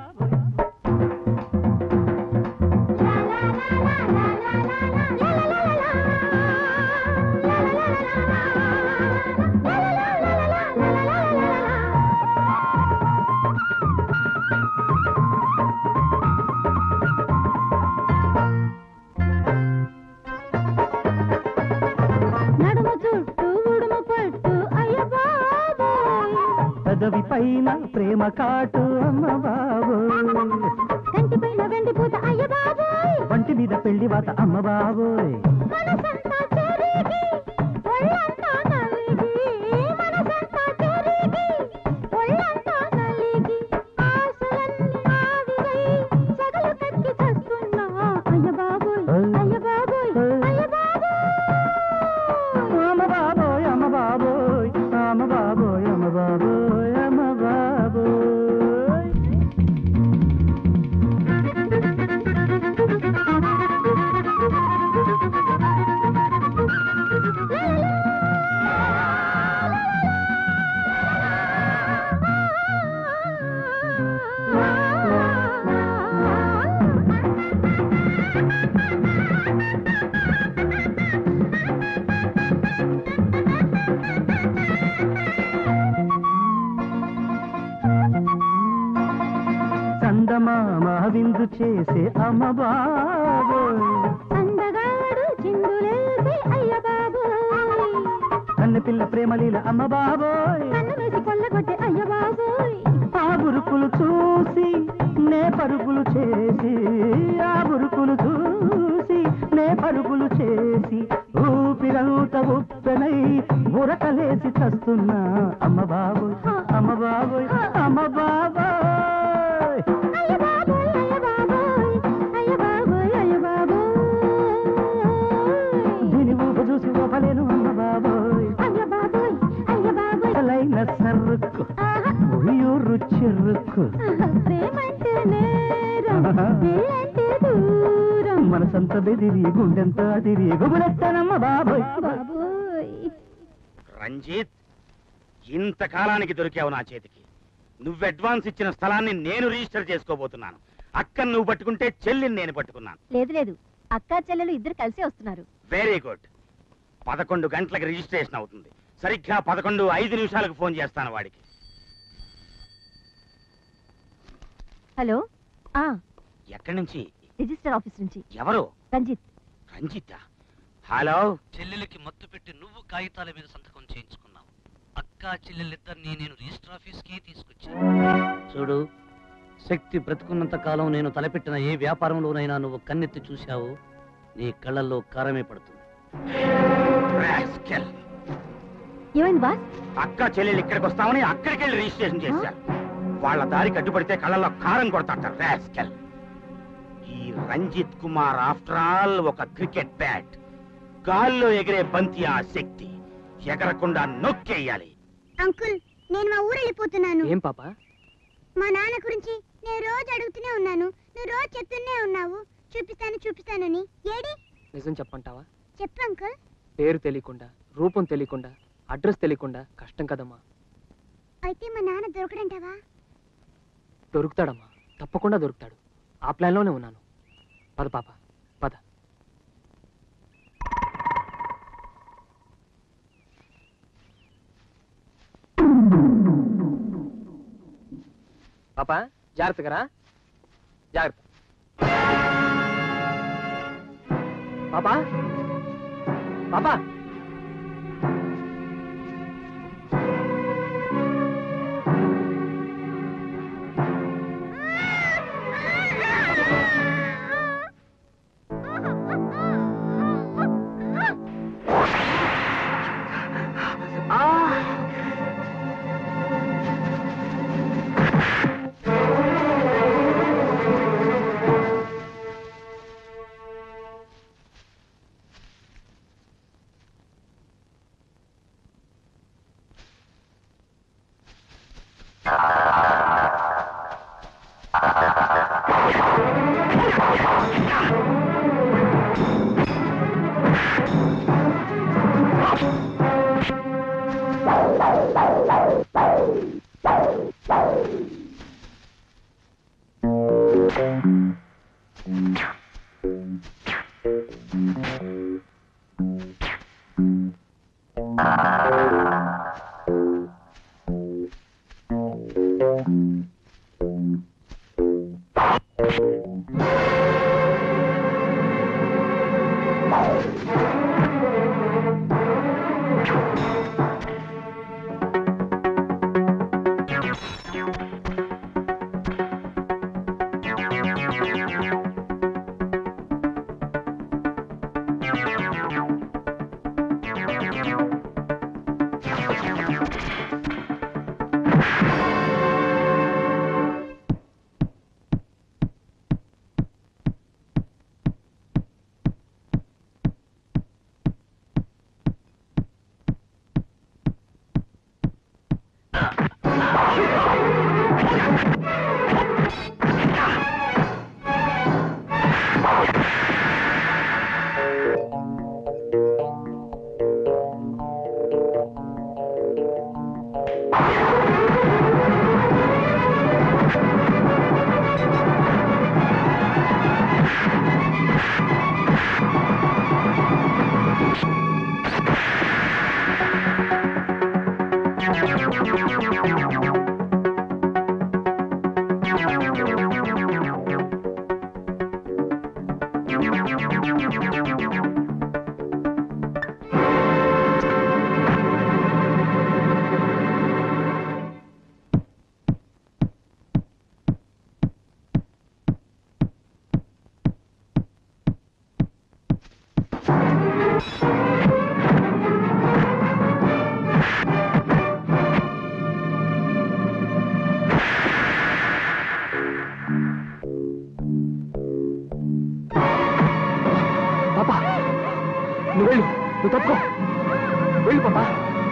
లోతైన ప్రేమ కాటు అమ్మ బాబు కంటి పైన వెండి పూత అయ్య బాబోయ్ వంటి మీద పెళ్లి వాత అమ్మ బాబోయ్ మనసంతా చెరిగి ఒళ్ళంతా నలిగి మనసంతా చెరిగి ఒళ్ళంతా నలిగి ఆశలన్నీ ఆవిరై సగలు కక్కి చస్తున్నా అయ్య బాబోయ్ అయ్య బాబోయ్ అయ్య బాబోయ్ అమ్మ బాబోయ్ అమ్మ బాబోయ్ అమ్మ బాబోయ్ అమ్మ బాబోయ్ అమ్మ బాబోయ్ చందమామ విందు చేసే అమ్మ బాబోయ్ అందగాడు చిందులేసి అయ్య బాబోయ్ కన్న పిల్ల ప్రేమలీల అమ్మ బాబోయ్ కన్ను వేసి కొల్లగొట్టే అయ్య బాబోయ్ ఆ బురుకులు చూసి నే పరుగులు చేసి ఆ బురుకులు చూసి నే పరుగులు చేసి ఊపిరంత ఉప్పెనై ఉరకలేసి చస్తున్నా అమ్మ బాబోయ్ అమ్మ బాబోయ్ అమ్మ బాబోయ్ అయ్య బాబోయ్ అయ్య బాబోయ్ అయ్య బాబోయ్ అయ్య బాబోయ్ దీని ఊప చూసి ఊపలేను అమ్మ బాబోయ్ అయ్య బాబోయ్ అయ్య బాబోయ్ లైన సర్రుకు ఉయ్యూరు చెరుకు ప్రేమంటే నేరం పెళ్ళంటే దూరం మనసంత బెదిరి గుండెంత అదిరి గుబులెత్తనమ్మ బాబోయ్ బాబోయ్ రంజిత్ ఇంతకాలానికి దొరికావు నా చేతికి నువ్వు అడ్వాన్స్ ఇచ్చిన స్థలాన్ని నేను రిజిస్టర్ చేసుకోబోతున్నాను అక్కను నువ్వు పట్టుకుంటే చెల్లిని నేను పట్టుకున్నాను లేదు లేదు అక్కా చెల్లెలు ఇద్దరు కలిసే వస్తున్నారు వెరీ గుడ్ పదకొండు గంటలకు రిజిస్ట్రేషన్ అవుతుంది సరిగ్గా పదకొండు ఐదు నిమిషాలకు ఫోన్ చేస్తాను వాడికి హలో ఆ ఎక్కడి నుంచి రిజిస్టర్ ఆఫీస్ నుంచి ఎవరు రంజిత్ రంజిత్ హలో చెల్లెలికి మత్తు పెట్టి నువ్వు కాగితాల మీద సంతకం చేయించుకున్నావు అక్కా చెల్లెలిద్దరిని నేను రిజిస్టర్ ఆఫీస్కి తీసుకొచ్చాను చూడు శక్తి బ్రతుకున్నంత కాలం నేను తలపెట్టిన ఏ వ్యాపారంలోనైనా నువ్వు కన్నెత్తి చూశావు నీ కళ్ళల్లో కారమే పడుతుంది ఏమైంది బాస్ అక్క చెల్లెలు ఇక్కడికి వస్తామని అక్కడికి వెళ్ళి రిజిస్ట్రేషన్ చేశారు వాళ్ళ దారి కట్టుబడితే కళ్ళల్లో కారం కొడతాట రాస్కెల్ ఈ రంజిత్ కుమార్ ఆఫ్టర్ ఆల్ ఒక క్రికెట్ బ్యాట్ గాల్లో ఎగిరే బంతి ఆ శక్తి ఎగరకుండా నొక్కేయాలి అంకుల్ నేను మా ఊరు వెళ్ళిపోతున్నాను ఏం పాప మా నాన్న గురించి నేను రోజు అడుగుతూనే ఉన్నాను నువ్వు రోజు చెప్తూనే ఉన్నావు చూపిస్తాను చూపిస్తానని ఏడి నిజం చెప్పంటావా చెప్పు అంకుల్ పేరు తెలియకుండా రూపం తెలియకుండా అడ్రస్ తెలియకుండా కష్టం కదమ్మా అయితే మా నాన్న దొరకడంటావా దొరుకుతాడమ్మా తప్పకుండా దొరుకుతాడు ఆ ప్లాన్లోనే ఉన్నాను పద పాప పద పాప జాగ్రత్తగా రా జాగ్రత్త పాపా పాపా ఇదిగో వెళ్ళు పాపా.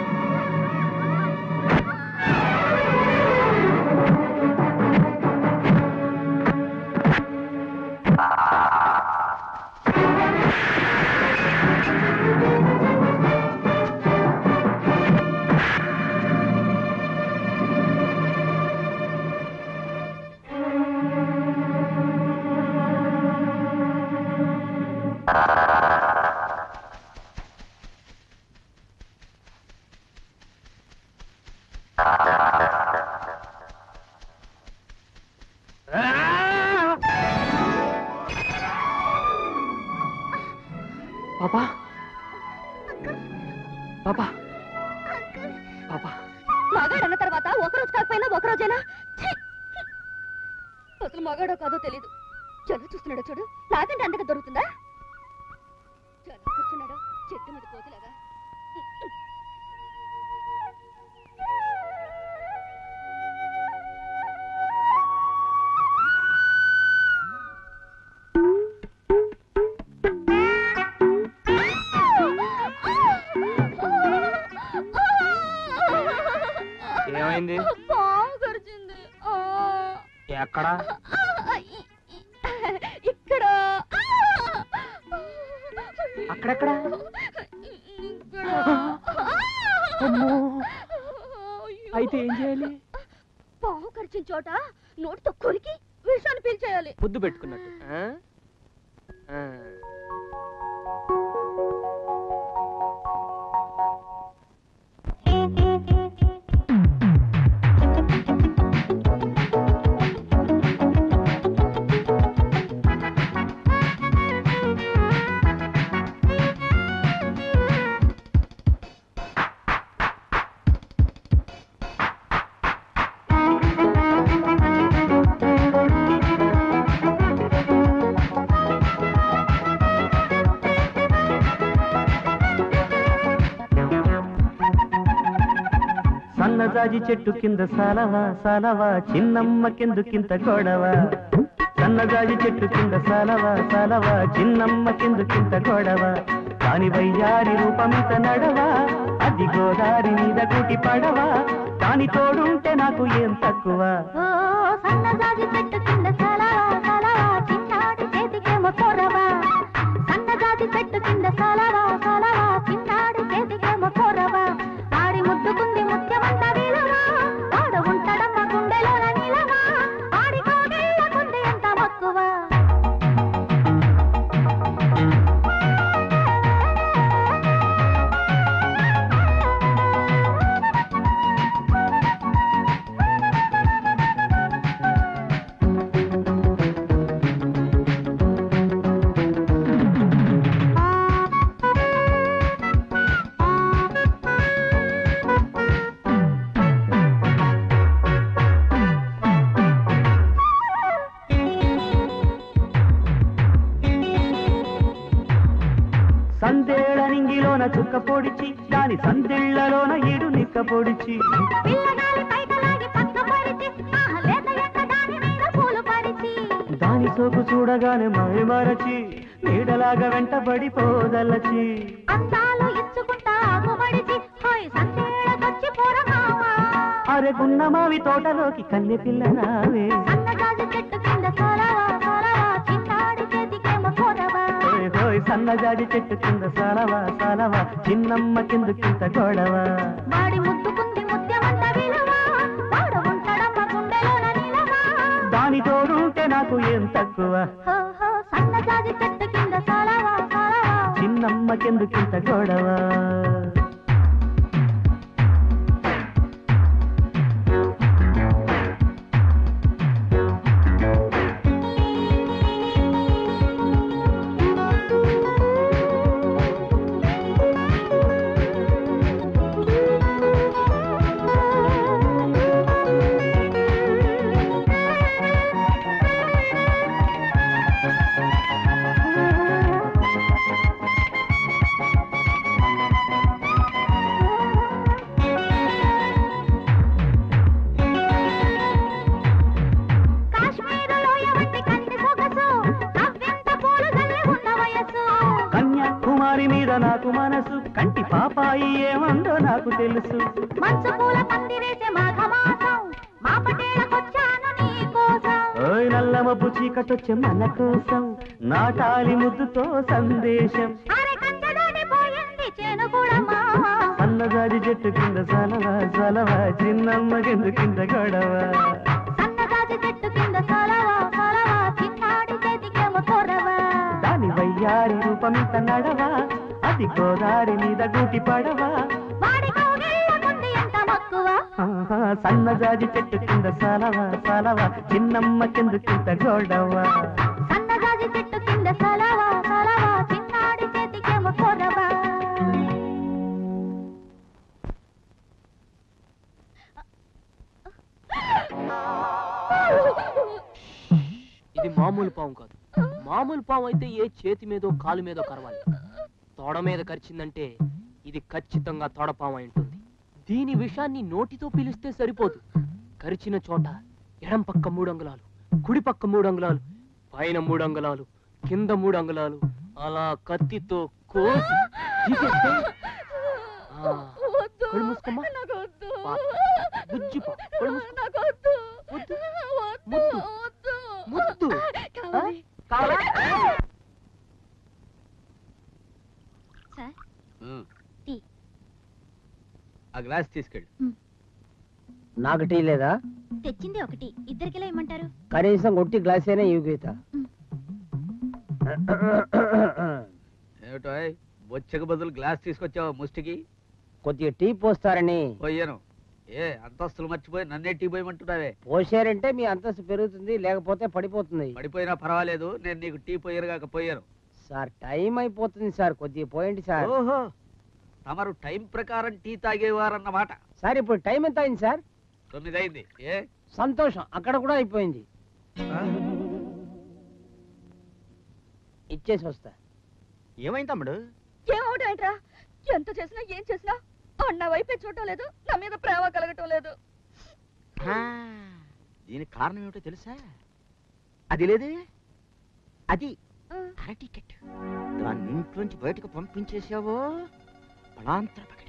పాపా పాపా పాపా మగాడు అన్న తర్వాత ఒకరోజు కాకపోయినా ఒకరోజేనా? అసలు మగాడో కాదో తెలీదు. జనం చూస్తున్నాడో చూడు, నాకంటే అంతగా దొరుకుతుందా? జనం కూర్చున్నాడో చెట్టు మీద కోతులాగా. ఏమైంది? పాము కరిచింది. ఎక్కడ? ఇక్కడ. అక్కడెక్కడ? అయితే ఏం చేయాలి? పాము కరిచిన చోట నోటితో కొరికి విషాన్ని పీల్చేయాలి. ముద్దు పెట్టుకున్నట్టు. ఆ? ఆ. సన్నజాజి చెట్టు కింద సాలవా సాలవా చిన్నమ్మ కిందుకింత గొడవ. సన్నజాజి చెట్టు కింద సాలవా సాలవా చిన్నమ్మ కిందుకింత గొడవ. దాని వయ్యారి రూపమిత నడవా, అది గోదారి మీద కూటి పడవా. దాని తోడుంటే నాకు ఏం తక్కువ. సన్నజాజి చెట్టు కింద సాలవా సాలవా చిన్నాడి చేతికేమో కొరవా. సన్నజాజి చెట్టు కింద సాలవా సాలవా చిన్నాడి చేతికేమో కొరవా. ఆడి ముద్దుకుంది ముత్యమంత విలువా, ఆడు ఉంటాడమ్మ గుండెలోన నిలవా. ఆడి కోగిళ్ళకుంది ఎంత మక్కువ. సందేళ నింగిలోన చుక్క పొడిచి, దాని సందిళ్లలోన ఇడు నిక్క పొడిచి. పిల్లగాలి పైకలాగి పక్క పరిచి, ఆహ లేత ఎండ దాని మీద పూలు పరిచి. దాని సోకు చూడగానే మై మరచి, నీడలాగా వెంటబడి పోదలచి. అందాలు ఇచ్చుకుంటా ఆకుబడిచి, హోయ్ సందేళకొచ్చి పోరమావా. అరే గున్న మావి తోటలోకి కన్నె పిల్ల నావే. సన్నజాజి చెట్టు కింద సాలవా సాలవా చిన్నాడి చేతికేమో కొరవా. హోయ్ హోయ్ సన్నజాజి చెట్టు కింద సాలవా సాలవా చిన్నమ్మ కిందుకింత గొడవ. వాడి ముద్దుకుంది ముత్యమంత విలువా, వాడు ఉంటాడమ్మ గుండెలోన నిలవా. దాని తోడుంటే నాకు ఏం తక్కువ. హో హో సన్నజాజి చెట్టు కింద సాలవా సాలవా చిన్నమ్మ కిందుకింత గొడవ. అది పాపాయి ఏమందో నాకు తెలుసు. మంచు పూల పందిరేసే మాఘమాసం మా పటేళ్ళకొచ్చాను నీ కోసం. ఓయ్ నల్లమబ్బు చీకటొచ్చే మన కోసం నాటాలి ముద్దుతో సందేశం. అరే కంచదాడి పోయింది చేను కూడా మావా. సన్నజాజి చెట్టు కింద సలవా సలవా చిన్నమ్మ కింద కింద గొడవ. సన్నజాజి చెట్టు కింద సలవా సలవా చిన్నాడి చేతికేమో కొరవా. దాని వయ్యారి రూపమింత నడవా అది గోదారి మీద గూటి పడవా. వాడి కౌగిళ్ళ ముందు ఎంత మక్కువ. ఆహా, సన్నజాజి చెట్టు కింద సలవా సలవా చిన్నమ్మ కింద కింద గొడవ. సన్నజాజి చెట్టు కింద సలవా సలవా చిన్నాడి చేతికేమో కొరవా. ఇది మామూలు పాము కాదు. మామూలు పాము అయితే ఏ చేతి మీదో కాలు మీదో కరవాలి. తొడ మీద కరిచిందంటే ఇది ఖచ్చితంగా తొడపాము అయి ఉంటుంది. దీని విషాన్ని నోటితో పీలిస్తే సరిపోదు. కరిచిన చోట ఎడం పక్క మూడు అంగుళాలు, కుడి పక్క మూడు అంగుళాలు, పైన మూడు అంగుళాలు, కింద మూడు అంగుళాలు అలా కత్తితో కోసి గీకేస్తే, ఆ, కళ్ళు మూసుకోమ్మా. పాప, బుజ్జి పాప, కళ్ళు మూసుకో. ముద్దు, ముద్దు, ముద్దు. ఆ? కావాలా? Sir tea. ఆ గ్లాస్ తీసుకెళ్ళి. నాకు టీ లేదా? తెచ్చింది ఒకటి, ఇద్దరికిలా ఇమ్మంటారు? కనీసం ఒట్టి గ్లాస్ అయినా ఇవ్వు గీత. ఏమిటో బొచ్చకు బదులు గ్లాస్ తీసుకొచ్చావా ముష్టికి? కొద్దిగా టీ పోస్తారని. పోయాను. ఏ అంతస్తులు మర్చిపోయి నన్నే టీ పోయమంటున్నావే? పోసారంటే మీ అంతస్తు పెరుగుతుంది, లేకపోతే పడిపోతుంది. పడిపోయినా పర్వాలేదు, నేను నీకు టీ పోయారు కాక పోయాను. సార్ టైం అయిపోతుంది సార్, కొద్దిగా పోయండి సార్. ఓహో, తమరు టైం ప్రకారం టీ తాగేవారన్నమాట. సార్ ఇప్పుడు టైం ఎంత అయింది సార్? తొమ్మిది అయింది. ఏ సంతోషం, అక్కడ కూడా అయిపోయింది. ఇచ్చేసి వస్తా. ఏమైంది తమ్ముడు? ఏమవుతా ఏంట్రా? ఎంత చేసినా ఏం చేసినా అన్న వైపే చూడటం లేదు, నా మీద ప్రేమ కలగటం లేదు. దీనికి కారణం ఏమిటో తెలుసా? అది లేదే, అది అర టికెట్. దాన్ని ఇంట్లోంచి బయటకు పంపించేసావో బలాంతర పకడి.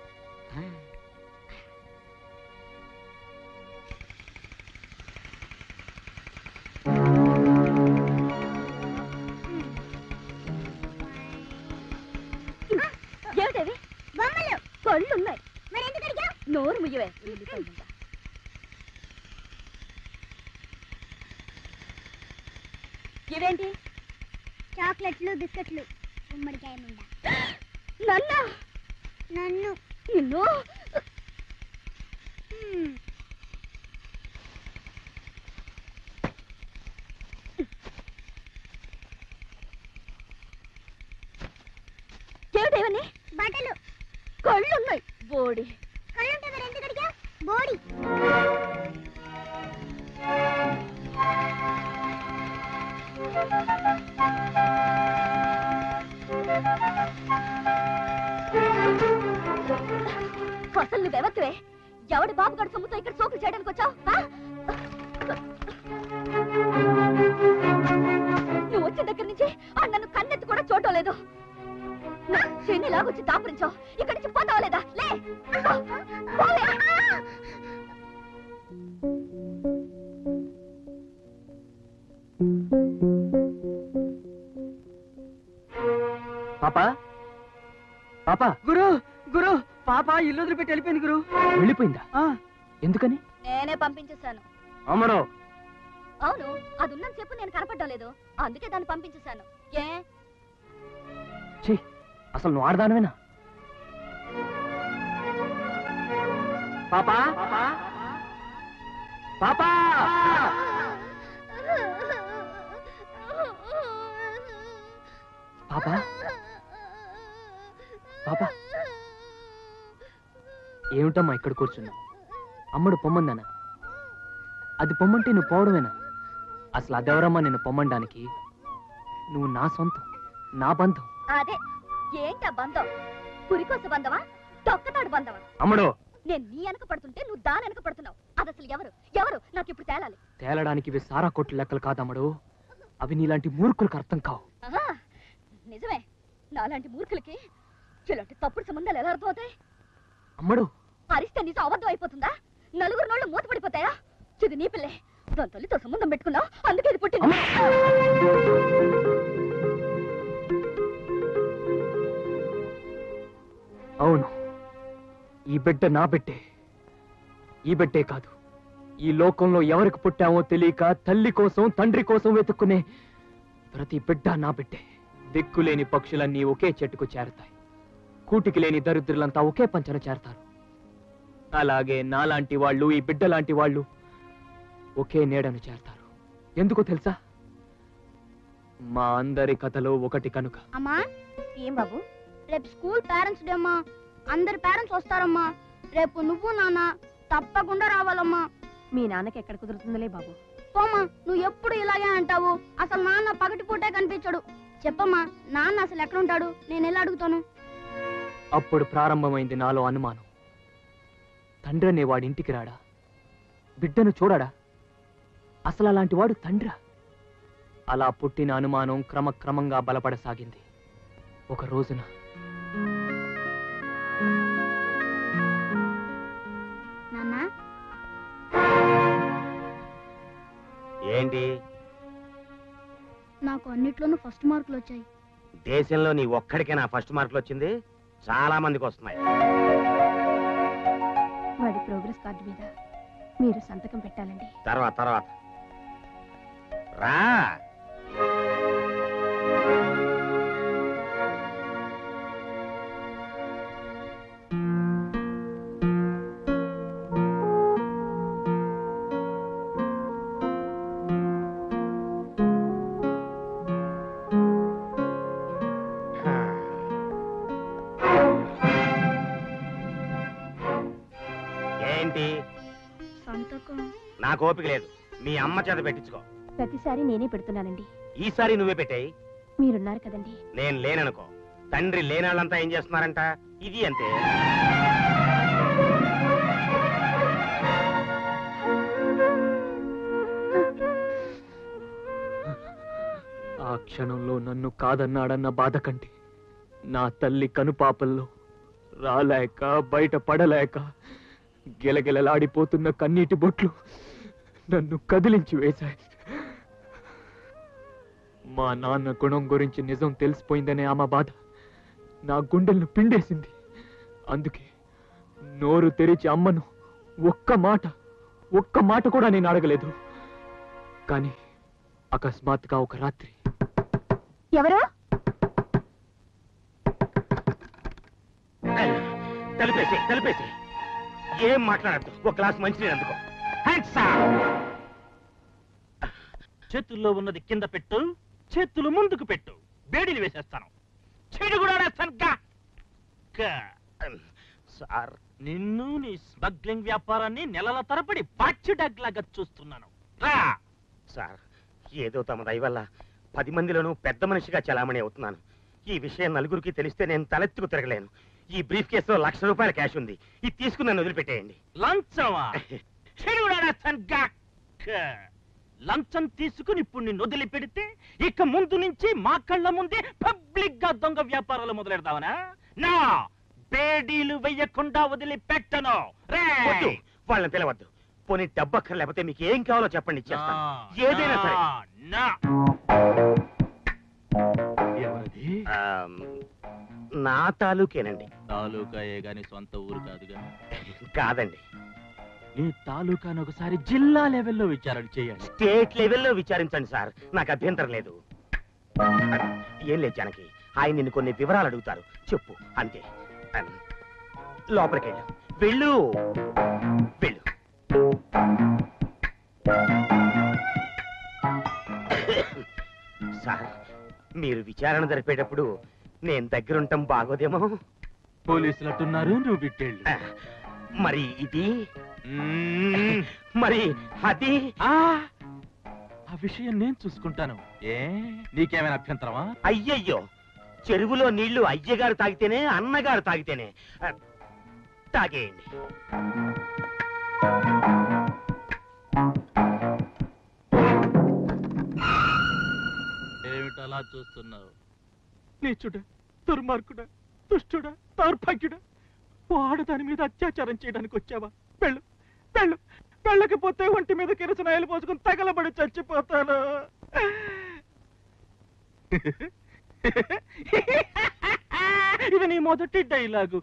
ఏమిటవి? బొమ్మలు. కళ్ళున్నాయి. మరి ఎందుకు అడిగావు? నోరు ముయ్యవే. ఇవేంటి? చాక్లెట్లు బిస్కెట్లు. గుమ్మడికాయ ముండ. నన్నా? నన్ను. నిన్ను? ఏమిటేవన్నీ? బట్టలు. కళ్ళున్నాయి. బోడి. కళ్ళుంటే మరి ఎందుకు అడిగావు? బోడి. అసలు నువ్వెవత్తువే? ఎవడి బాబు గడు సొమ్ముతో ఇక్కడ సోకులు చేయడానికి వచ్చావు? నువ్వు వచ్చిన దగ్గర నుంచి ఆ నన్ను కన్నెత్తి కూడా చూడటం లేదు. శనిలాగొచ్చి దాపురించావు. ఇక్కడి నుంచి పోతావా లేదా? లే పోలే. పాపా, పాపా. గురు గురు పాప ఇల్లు వదిలిపెట్టి వెళ్ళిపోయింది గురు. వెళ్ళిపోయిందా? ఎందుకని? నేనే పంపించేశాను. అమ్మడో. అవును, అది ఉన్నంతసేపు నేను కనపడడం లేదు, అందుకే దాన్ని పంపించేశాను. ఏ ఛీ, అసలు నువ్వు ఆడదానవేనా? పాపా, పాపా, పాపా, పాపా. ఏమిటమ్మా ఇక్కడ కూర్చున్నావు? అమ్మడు పొమ్మందానా? అది పొమ్మంటే నువ్వు పోవడమేనా? అసలు అదెవరమ్మా నిన్ను పొమ్మండానికి? నువ్వు నా సొంతం, నా బంధం. అదే ఏంటా బంధం? పురికోస బంధమా, దొక్కతాడు బంధమా? అమ్మడు, నేను నీ వెనక పడుతుంటే నువ్వు దాని వెనక పడుతున్నావు. అది అసలు ఎవరు ఎవరు నాకు ఇప్పుడు తేలాలి. తేలడానికి ఇవి సారా కొట్టు లెక్కలు కాదమ్మడు. అవి నీలాంటి మూర్ఖులకు అర్థం కావు. ఆహా, నిజమే, నాలాంటి మూర్ఖులకి ఇలాంటి తప్పుడు సంబంధాలు ఎలా అర్థమవుతాయి? అమ్మడు అరిస్తే నిజం అబద్ధం అయిపోతుందా? నలుగురు నోళ్ళు మూత పడిపోతాయా? ఇది నీ పిల్లే, దాని తల్లితో సంబంధం పెట్టుకున్నావు, అందుకే ఇది పుట్టింది. అవును, ఈ బిడ్డ నా బిడ్డే. ఈ బిడ్డే కాదు, ఈ లోకంలో ఎవరికి పుట్టామో తెలియక తల్లి కోసం తండ్రి కోసం వెతుక్కునే ప్రతి బిడ్డ నా బిడ్డే. దిక్కులేని పక్షులన్నీ ఒకే చెట్టుకు చేరతాయి, కూటికి లేని దరిద్రులంతా ఒకే పంచన చేరతారు. అలాగే నాలాంటి వాళ్ళు, ఈ బిడ్డ లాంటి వాళ్ళు ఒకే నీడను చేరతారు. ఎందుకో తెలుసా? మా అందరి కథలో ఒకటి కనుక. అమ్మా, ఏం బాబు, రేపు స్కూల్ పేరెంట్స్ డే అమ్మా. అందరి పేరెంట్స్ వస్తారమ్మా. రేపు నువ్వు నాన్న తప్పకుండా రావాలమ్మా. మీ నాన్నకి ఎక్కడ కుదురుతుందిలే బాబు. పోమ్మా, నువ్వు ఎప్పుడు ఇలాగే అంటావు. అసలు నాన్న పగటి పూటే కనిపించడు. చెప్పమ్మా, నాన్న అసలు ఎక్కడ ఉంటాడు? నేను ఎలా అడుగుతాను? అప్పుడు ప్రారంభమైంది నాలో అనుమానం. తండ్రి అనే వాడి ఇంటికి రాడా? బిడ్డను చూడడా? అసలు అలాంటి వాడు తండ్రా? అలా పుట్టిన అనుమానం క్రమక్రమంగా బలపడసాగింది. ఒక రోజున నాన్న, ఏంటి? నాకు అన్నిట్లోనూ ఫస్ట్ మార్కులు వచ్చాయి. దేశంలో నీ ఒక్కడికే నా ఫస్ట్ మార్కులు వచ్చింది, చాలా మందికి వస్తున్నాయి. వాడి ప్రోగ్రెస్ కార్డు మీద మీరు సంతకం పెట్టాలండి. తర్వాత తర్వాత రా. ఏంటి? సంతకం నాకు ఓపిక లేదు, మీ అమ్మ చేత పెట్టించుకో. ప్రతిసారి నేనే పెడుతున్నానండి. ఈసారి నువ్వే పెట్టాయి. మీరున్నారు కదండి. నేను లేననుకో, తండ్రి లేనాళ్ళంతా ఏం చేస్తున్నారంట? ఇది అంతే. ఆ క్షణంలో నన్ను కాదన్నాడన్న బాధ కంటే నా తల్లి కనుపాపల్లో రాలేక బయట పడలేక గిలగిలలాడిపోతున్న కన్నీటి బొట్లు నన్ను కదిలించి వేశాయి. మా నాన్న గుణం గురించి నిజం తెలిసిపోయిందనే ఆమె బాధ నా గుండెలను పిండేసింది. అందుకే నోరు తెరిచి అమ్మను ఒక్క మాట ఒక్క మాట కూడా నేను అడగలేదు. కానీ అకస్మాత్తుగా ఒక రాత్రి ఎవరు? తలుపేసి తలుపేసి ఏం మాట్లాడద్దు. ఒక గ్లాస్ మంచినీళ్ళు అందుకో. చేతుల్లో ఉన్నది కింద పెట్టు, చేతులు ముందుకు పెట్టు, వేడిని వేసేస్తాను, చెడు కూడా వేస్తాను. సార్, నిన్ను నీ స్మగ్లింగ్ వ్యాపారాన్ని నెలల తరబడి పచ్చి డగ్లాగా చూస్తున్నాను. రా సార్, ఏదో తమ దయ వల్ల పది మందిలోనూ పెద్ద మనిషిగా చలామణి అవుతున్నాను. ఈ విషయం నలుగురికి తెలిస్తే నేను తలెత్తుకు తిరగలేను. ఈ బ్రీఫ్ కేసులో లక్ష రూపాయల క్యాష్ ఉంది, ఇది తీసుకుని నన్ను వదిలిపెట్టేయండి. లంచమా? లంచం తీసుకుని ఇప్పుడు నిన్ను వదిలిపెడితే ఇక ముందు నుంచి మా కళ్ళ ముందే పబ్లిక్ గా దొంగ వ్యాపారాలు మొదలెడతావనా? నా బేడీలు వెయ్యకుండా వదిలిపెట్టను. వాళ్ళని పిలవద్దు. పోనీ డబ్బక్కర్ లేకపోతే మీకు ఏం కావాలో చెప్పండి, ఇచ్చేస్తాను. ఏదైనా సరే. నా తాలూకేనండి. తాలూకాయే గాని సొంత ఊరు కాదుగా. కాదండి. నీ తాలూకాను ఒకసారి జిల్లా లెవెల్లో విచారణ చేయండి. స్టేట్ లెవెల్లో విచారించండి సార్, నాకు అభ్యంతరం లేదు. ఏం లేదు జానకి, ఆయన నిన్ను కొన్ని వివరాలు అడుగుతారు, చెప్పు అంతే. లోపలికి వెళ్ళు. వెళ్ళు వెళ్ళు. సార్, మీరు విచారణ జరిపేటప్పుడు నేను దగ్గరుంటాం బాగోదేమో. పోలీసులు అంటున్నారు, నువ్వు బిట్టేళ్ళు. మరి ఇది, మరి అది, ఆ విషయం నేను చూసుకుంటాను. ఏ నీకేమైనా అభ్యంతరమా? అయ్యయ్యో, చెరువులో నీళ్లు అయ్యగారు తాగితేనే అన్నగారు తాగితేనే. తాగేయండి. ఏమిటలా చూస్తున్నావు? నీచుడా, దుర్మార్గుడా, దుష్టుడా, దౌర్భాగ్యుడా, వాడు దాని మీద అత్యాచారం చేయడానికి వచ్చావా? వెళ్ళు వెళ్ళు, వెళ్ళకపోతే ఒంటి మీద కిరసనాయలు పోసుకుని తగలబడి చచ్చిపోతాను. ఇది నీ మొదటి డైలాగు.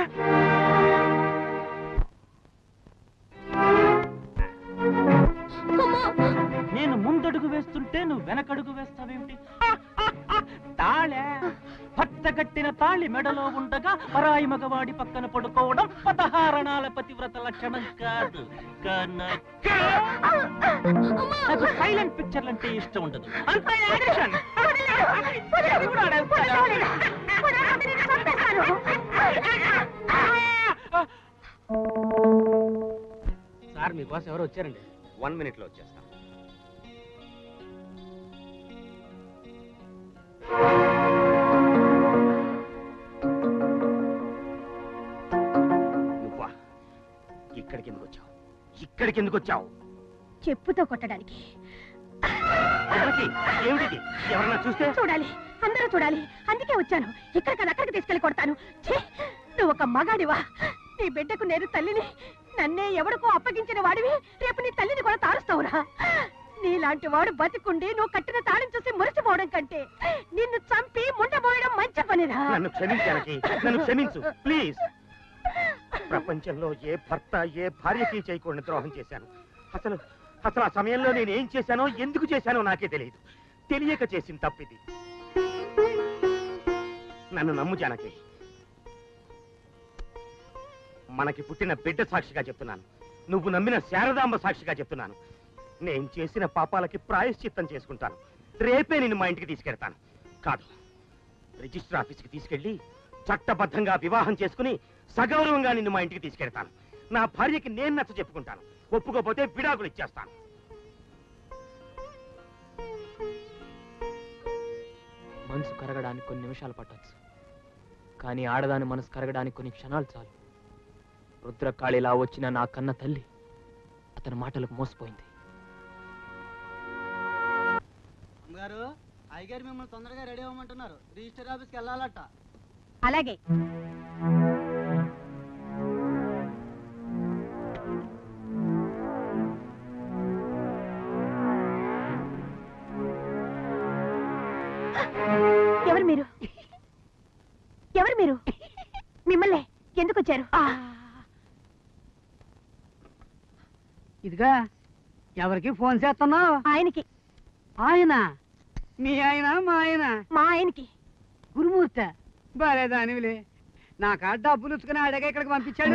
నేను ముందడుగు వేస్తుంటే నువ్వు వెనకడుగు వేస్తావేమిటి? తాళే భర్త కట్టిన తాళి మెడలో ఉండగా పరాయి మగవాడి పక్కన పడుకోవడం పదహారణాల పతివ్రత లక్షణం కాదు కనుక నాకు సైలెంట్ పిక్చర్లు అంటే ఇష్టం ఉండదు. అంత యాక్షన్. సార్ మీకోసం ఎవరు వచ్చారండి? వన్ మినిట్ లో వచ్చేస్తా. నువ్వా? ఇక్కడికి ఎందుకు వచ్చావు? ఇక్కడికి ఎందుకు వచ్చావు? చెప్పుతో కొట్టడానికి. ఏమిటి? ఎవరన్నా చూస్తే? చూడాలి, అందరూ చూడాలి, అందుకే వచ్చాను. ఇక్కడ కదా అక్కడికి తీసుకెళ్లి కొడతాను. ఛీ, నువ్వు ఒక మగాడివా? నీ బిడ్డకు నేను తల్లిని, నన్నే ఎవరికో అప్పగించిన వాడివి, రేపు నీ తల్లిని కూడా తారుస్తావురా? నీలాంటి వాడు బతికుండి నువ్వు కట్టిన తాళం చూసి మురిసిపోవడం కంటే నిన్ను చంపి ముండబోయడం మంచి పనిరా. నన్ను క్షమించాలకి, నన్ను క్షమించు ప్లీజ్. ప్రపంచంలో ఏ భర్త ఏ భార్యకి చేయకూడని ద్రోహం చేశాను. అసలు అసలు ఆ సమయంలో నేను ఏం చేశానో ఎందుకు చేశానో నాకే తెలియదు. తెలియక చేసిన తప్పిది. నన్ను నమ్ము జానకి. మనకి పుట్టిన బిడ్డ సాక్షిగా చెప్తున్నాను, నువ్వు నమ్మిన శారదాంబ సాక్షిగా చెప్తున్నాను. నేను చేసిన పాపాలకి ప్రాయశ్చిత్తం చేసుకుంటాను. రేపే నిన్ను మా ఇంటికి తీసుకెళ్తాను. కాదు, రిజిస్టర్ ఆఫీస్కి తీసుకెళ్లి చట్టబద్ధంగా వివాహం చేసుకుని సగౌరవంగా నిన్ను మా ఇంటికి తీసుకెళ్తాను. నా భార్యకి నేను నచ్చ చెప్పుకుంటాను. ఒప్పుకోపోతే విడాకులు ఇచ్చేస్తాను. మనసు కరగడానికి కొన్ని నిమిషాలు పట్టొచ్చు, కానీ ఆడదాని మనసు కరగడానికి కొన్ని క్షణాలు చాలు. రుద్రకాళిలా వచ్చిన నా కన్న తల్లి అతని మాటలకు మోసపోయింది. అమ్మగారు, అయ్యగారు మిమ్మల్ని తొందరగా రెడీ అవ్వమంటున్నారు. రిజిస్టర్ ఆఫీస్కి వెళ్ళాలట. అలాగే. ఎవరు మీరు? ఎవరు మీరు? మిమ్మల్ని ఎందుకు వచ్చారు? ఇదిగా ఎవరికి ఫోన్ చేస్తున్నావు? ఆయనకి. ఆయన? మీ ఆయన? మా ఆయన? మా ఆయనకి. గురుమూర్తి బాలేదానివిలే. నాకా డబ్బులు ఉచ్చుకుని అడగ ఇక్కడికి పంపించాడు.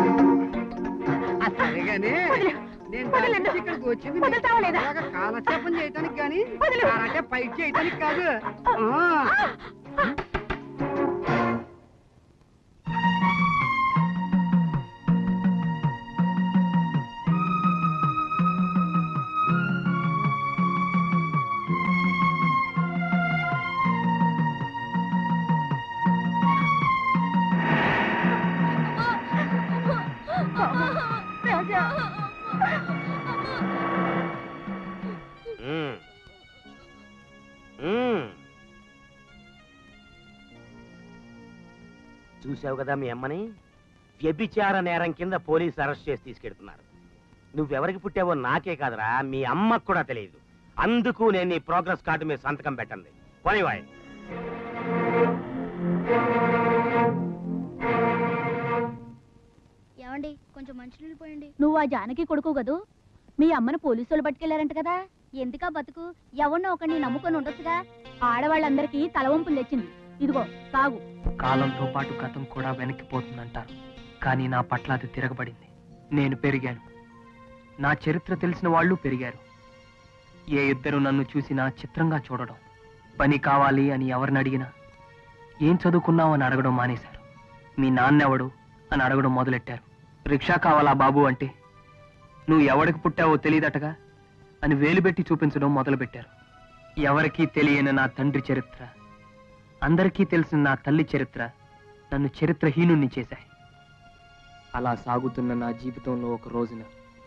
అసలేగానే నేను ఇక్కడికి వచ్చింది కాలక్షేపం చేయటానికి కానీ అంటే ఫైట్ చేయటానికి కాదు. చూసావు కదా మీ అమ్మని? వ్యభిచార నేరం కింద పోలీసు అరెస్ట్ చేసి తీసుకెడుతున్నారు. నువ్వెవరికి పుట్టావో నాకే కాదురా, మీ అమ్మకు కూడా తెలియదు. అందుకు నేను నీ ప్రోగ్రెస్ కార్డు మీద సంతకం పెట్టండి. పోనివాయ్. ఏమండి, కొంచెం మంచినీళ్ళు పోయండి. నువ్వు ఆ జానకి కొడుకు కదూ? మీ అమ్మను పోలీసులు పట్టుకెళ్లారంట కదా? ఎందుకా బతుకు? ఎవరినో ఒకరిని నమ్ముకొని ఉండొచ్చుగా. ఆడవాళ్ళందరికీ తలవంపులు తెచ్చింది. ఇదిగో తాగు. కాలంతో పాటు గతం కూడా వెనక్కిపోతుందంటారు, కానీ నా పట్ల అది తిరగబడింది. నేను పెరిగాను, నా చరిత్ర తెలిసిన వాళ్ళు పెరిగారు. ఏ ఇద్దరు నన్ను చూసినా చిత్రంగా చూడడం, పని కావాలి అని ఎవరిని అడిగినా ఏం చదువుకున్నావు అని అడగడం మానేశారు. మీ నాన్నెవడు అని అడగడం మొదలెట్టారు. రిక్షా కావాలా బాబు అంటే నువ్వు ఎవడికి పుట్టావో తెలియదటగా అని వేలుబెట్టి చూపించడం మొదలుపెట్టారు. ఎవరికీ తెలియని నా తండ్రి చరిత్ర, అందరికీ తెలిసిన నా తల్లి చరిత్ర నన్ను చరిత్రహీనుణ్ణి చేశాయి. అలా సాగుతున్న నా జీవితంలో ఒక రోజున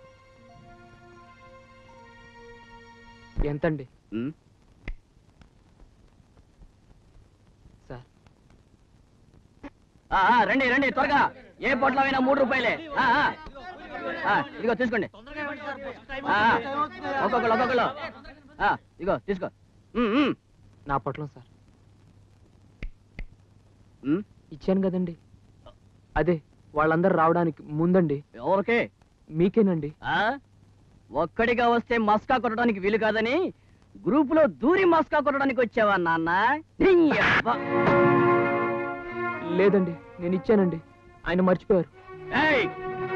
ఎంతండి సార్? ఆ, ఆ, రండి రండి త్వరగా. ఏ పొట్లమైనా మూడు రూపాయలే. ఆ, ఆ. ఆ, ఇదిగో తీసుకోండి. ఆ, ఆ. ఒక్కొక్కళ్ళు ఒక్కొక్కళ్ళు. ఆ, ఇదిగో తీసుకో. ఉమ్, ఉమ్. నా పొట్లం సార్. ఉమ్, ఇచ్చాను కదండి. అదే వాళ్ళందరూ రావడానికి ముందండి. ఎవరికే? మీకేనండి. ఆ? ఒక్కడిగా వస్తే మస్కా కొట్టడానికి వీలు కాదని గ్రూపులో దూరి మస్కా కొట్టడానికి వచ్చావా నాన్న? నీ అబ్బ. లేదండి, నేను ఇచ్చానండి. ఆయన మర్చిపోయారు. ఏయ్!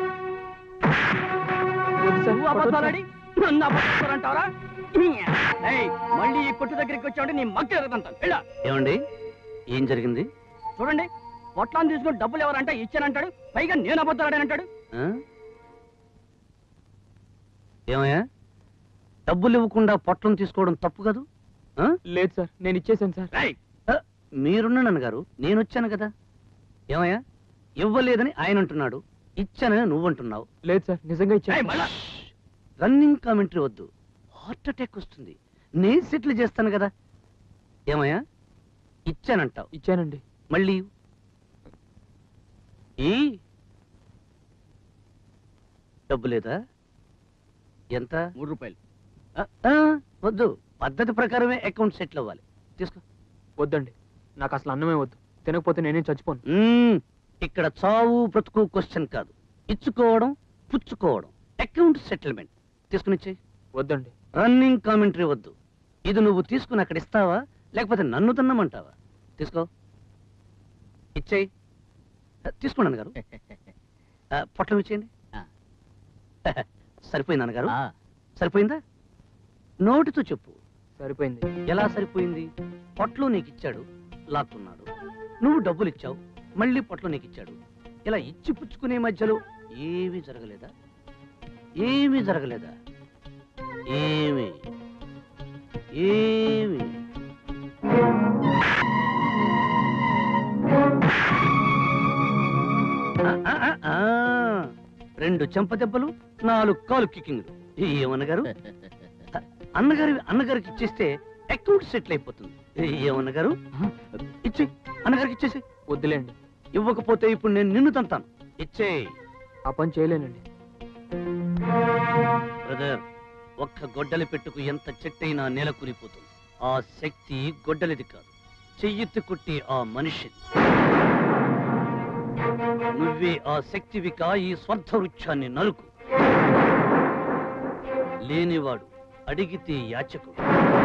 వద్దు సార్, నువ్వు అబద్ధాలాడి నన్ను అబద్ధాలంటావరా? ఏయ్, మళ్ళీ ఈ కొట్టు దగ్గరికి వచ్చాడు నీ మగ్గ ఎరగదంతా. వెళ్ళా. ఏమండి ఏం జరిగింది? చూడండి, పొట్లాన్ని తీసుకుని డబ్బులు ఎవరంటే ఇచ్చానంటాడు, పైగా నేను అబద్ధాలాడానంటాడు. ఆ? ఏమయ్యా, డబ్బులు ఇవ్వకుండా పొట్లం తీసుకోవడం తప్పు కాదు? ఆ? లేదు సార్, నేను ఇచ్చేసాను సార్. ఆ, మీరున్నాను గారు, నేను వచ్చాను కదా. ఏమయ్యా, ఇవ్వలేదని ఆయన అంటున్నాడు, ఇచ్చానని నువ్వంటున్నావు. లేదు సార్, నిజంగా ఇచ్చాను. రన్నింగ్ కామెంటరీ వద్దు, హార్ట్ అటాక్ వస్తుంది. నేను సెటిల్ చేస్తాను కదా. ఏమయ్యా, ఇచ్చానంటావు. ఇచ్చానండి. మళ్ళీ ఈ డబ్బు లేదా? ఎంత? మూడు రూపాయలు. ఆ, ఆ, వద్దు, పద్ధతి ప్రకారమే అకౌంట్ సెటిల్ అవ్వాలి. తీసుకో. వద్దండి, నాకు అసలు అన్నమే వద్దు. తినకపోతే నేనేం చచ్చిపోను. మ్మ్, ఇక్కడ చావు బ్రతుకు క్వశ్చన్ కాదు, ఇచ్చుకోవడం పుచ్చుకోవడం, అకౌంట్ సెటిల్మెంట్. తీసుకునిచ్చే. వద్దండి. రన్నింగ్ కామెంటరీ వద్దు. ఇది నువ్వు తీసుకుని అక్కడ ఇస్తావా లేకపోతే నన్ను తిన్నమంటావా? తీసుకో, ఇచ్చేయి. తీసుకోండి అన్నగారు. ఆ, పొట్లం ఇచ్చేయండి. సరిపోయింది అన్నగారు? సరిపోయిందా? నోటితో చెప్పు. సరిపోయింది. ఎలా సరిపోయింది? పొట్లు నీకు ఇచ్చాడు, లాక్కున్నాడు. నువ్వు డబ్బులు ఇచ్చావు, మళ్ళీ పొట్లు నీకు ఇచ్చాడు. ఇలా ఇచ్చి పుచ్చుకునే మధ్యలో ఏమీ జరగలేదా? ఏమీ జరగలేదా? ఏమి ఏమి ఆ, ఆ, ఆ, రెండు చెంప దెబ్బలు, నాలుగు కాలు కిక్కింగ్లు. ఏమన్నగారు? అన్నగారి అన్నగారికి ఇచ్చేస్తే అకౌంట్ సెటిల్ అయిపోతుంది. ఏమన్నగారు? ఇచ్చే, అన్నగారికి ఇచ్చేసి. వద్దులేండి. ఇవ్వకపోతే ఇప్పుడు నేను నిన్ను తంతాను. ఇచ్చే. ఆ పని చేయలేనండి. బ్రదర్, ఒక్క గొడ్డలి పెట్టుకు ఎంత చెట్టైనా నేల కూలిపోతుంది. ఆ శక్తి గొడ్డలిది కాదు, చెయ్యెత్తి కొట్టి ఆ మనిషిది. నువ్వే ఆ శక్తివిక ఈ స్వర్ధ వృక్షాన్ని నరుకు. లేనివాడు అడిగితే యాచకుడు,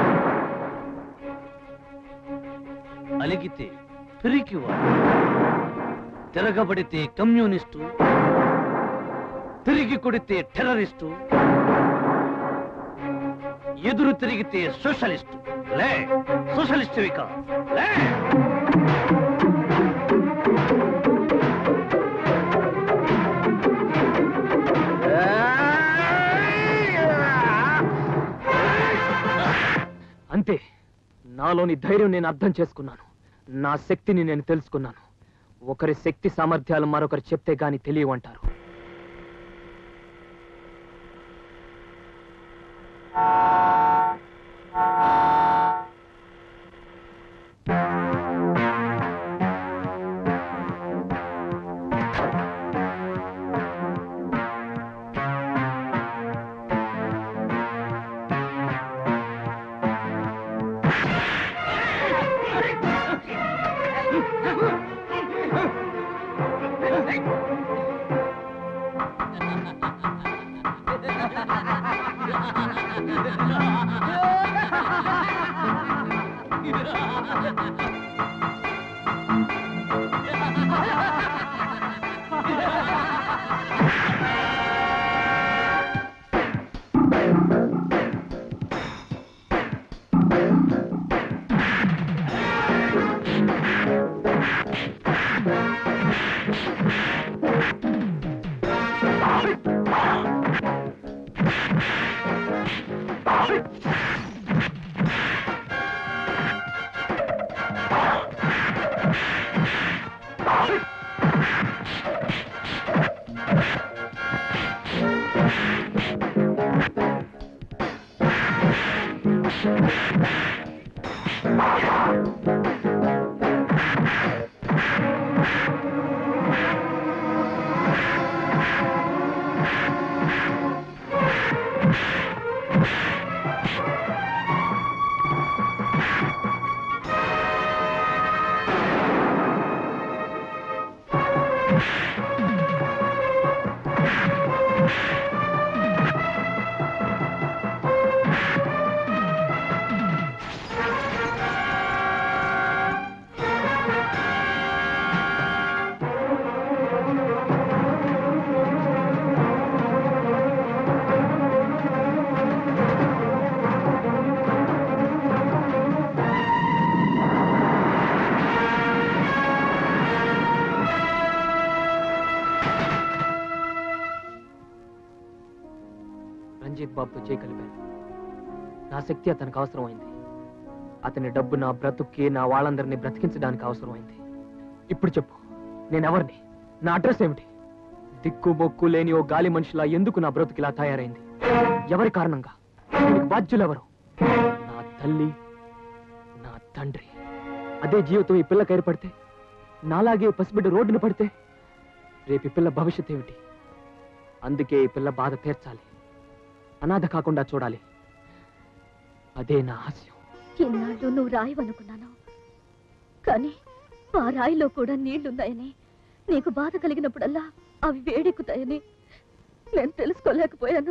అలిగితే పిరికివాడు, తిరగబడితే కమ్యూనిస్టు, తిరిగి కొడితే టెర్రరిస్టు, ఎదురు తిరిగితే సోషలిస్టు. లే, సోషలిస్టువిక లే. అంతే, నాలోని ధైర్యం నేను అర్థం చేసుకున్నాను. నా శక్తిని నేను తెలుసుకున్నాను. ఒకరి శక్తి సామర్థ్యాలు మరొకరు చెప్తే గాని తెలియవంటారు. రంజిత్ బాబుతో చేయి కలిపాను. నా శక్తి అతనికి అవసరమైంది. అతని డబ్బు నా బ్రతుక్కి, నా వాళ్ళందరినీ బ్రతికించడానికి అవసరమైంది. ఇప్పుడు చెప్పు, నేనెవరిని? నా అడ్రస్ ఏమిటి? దిక్కు బొక్కు లేని ఓ గాలి మనిషిలా ఎందుకు నా బ్రతుకు ఇలా తయారైంది? ఎవరి కారణంగా? దీనికి బాధ్యులెవరు? నా తల్లి, నా తండ్రి. అదే జీవితం ఈ పిల్లకి ఏర్పడితే, నాలాగే పసిబిడ్డ రోడ్డున పడితే రేపు ఈ పిల్ల భవిష్యత్ ఏమిటి? అందుకే ఈ పిల్ల బాధ తీర్చాలి, అనాథ కాకుండా చూడాలి. అదే నా ఆశయం. ఇన్నాళ్ళు నువ్వు రాయవనుకున్నాను, కానీ ఆ రాయిలో కూడా నీళ్లున్నాయని, నీకు బాధ కలిగినప్పుడల్లా అవి వేడెక్కుతాయని నేను తెలుసుకోలేకపోయాను.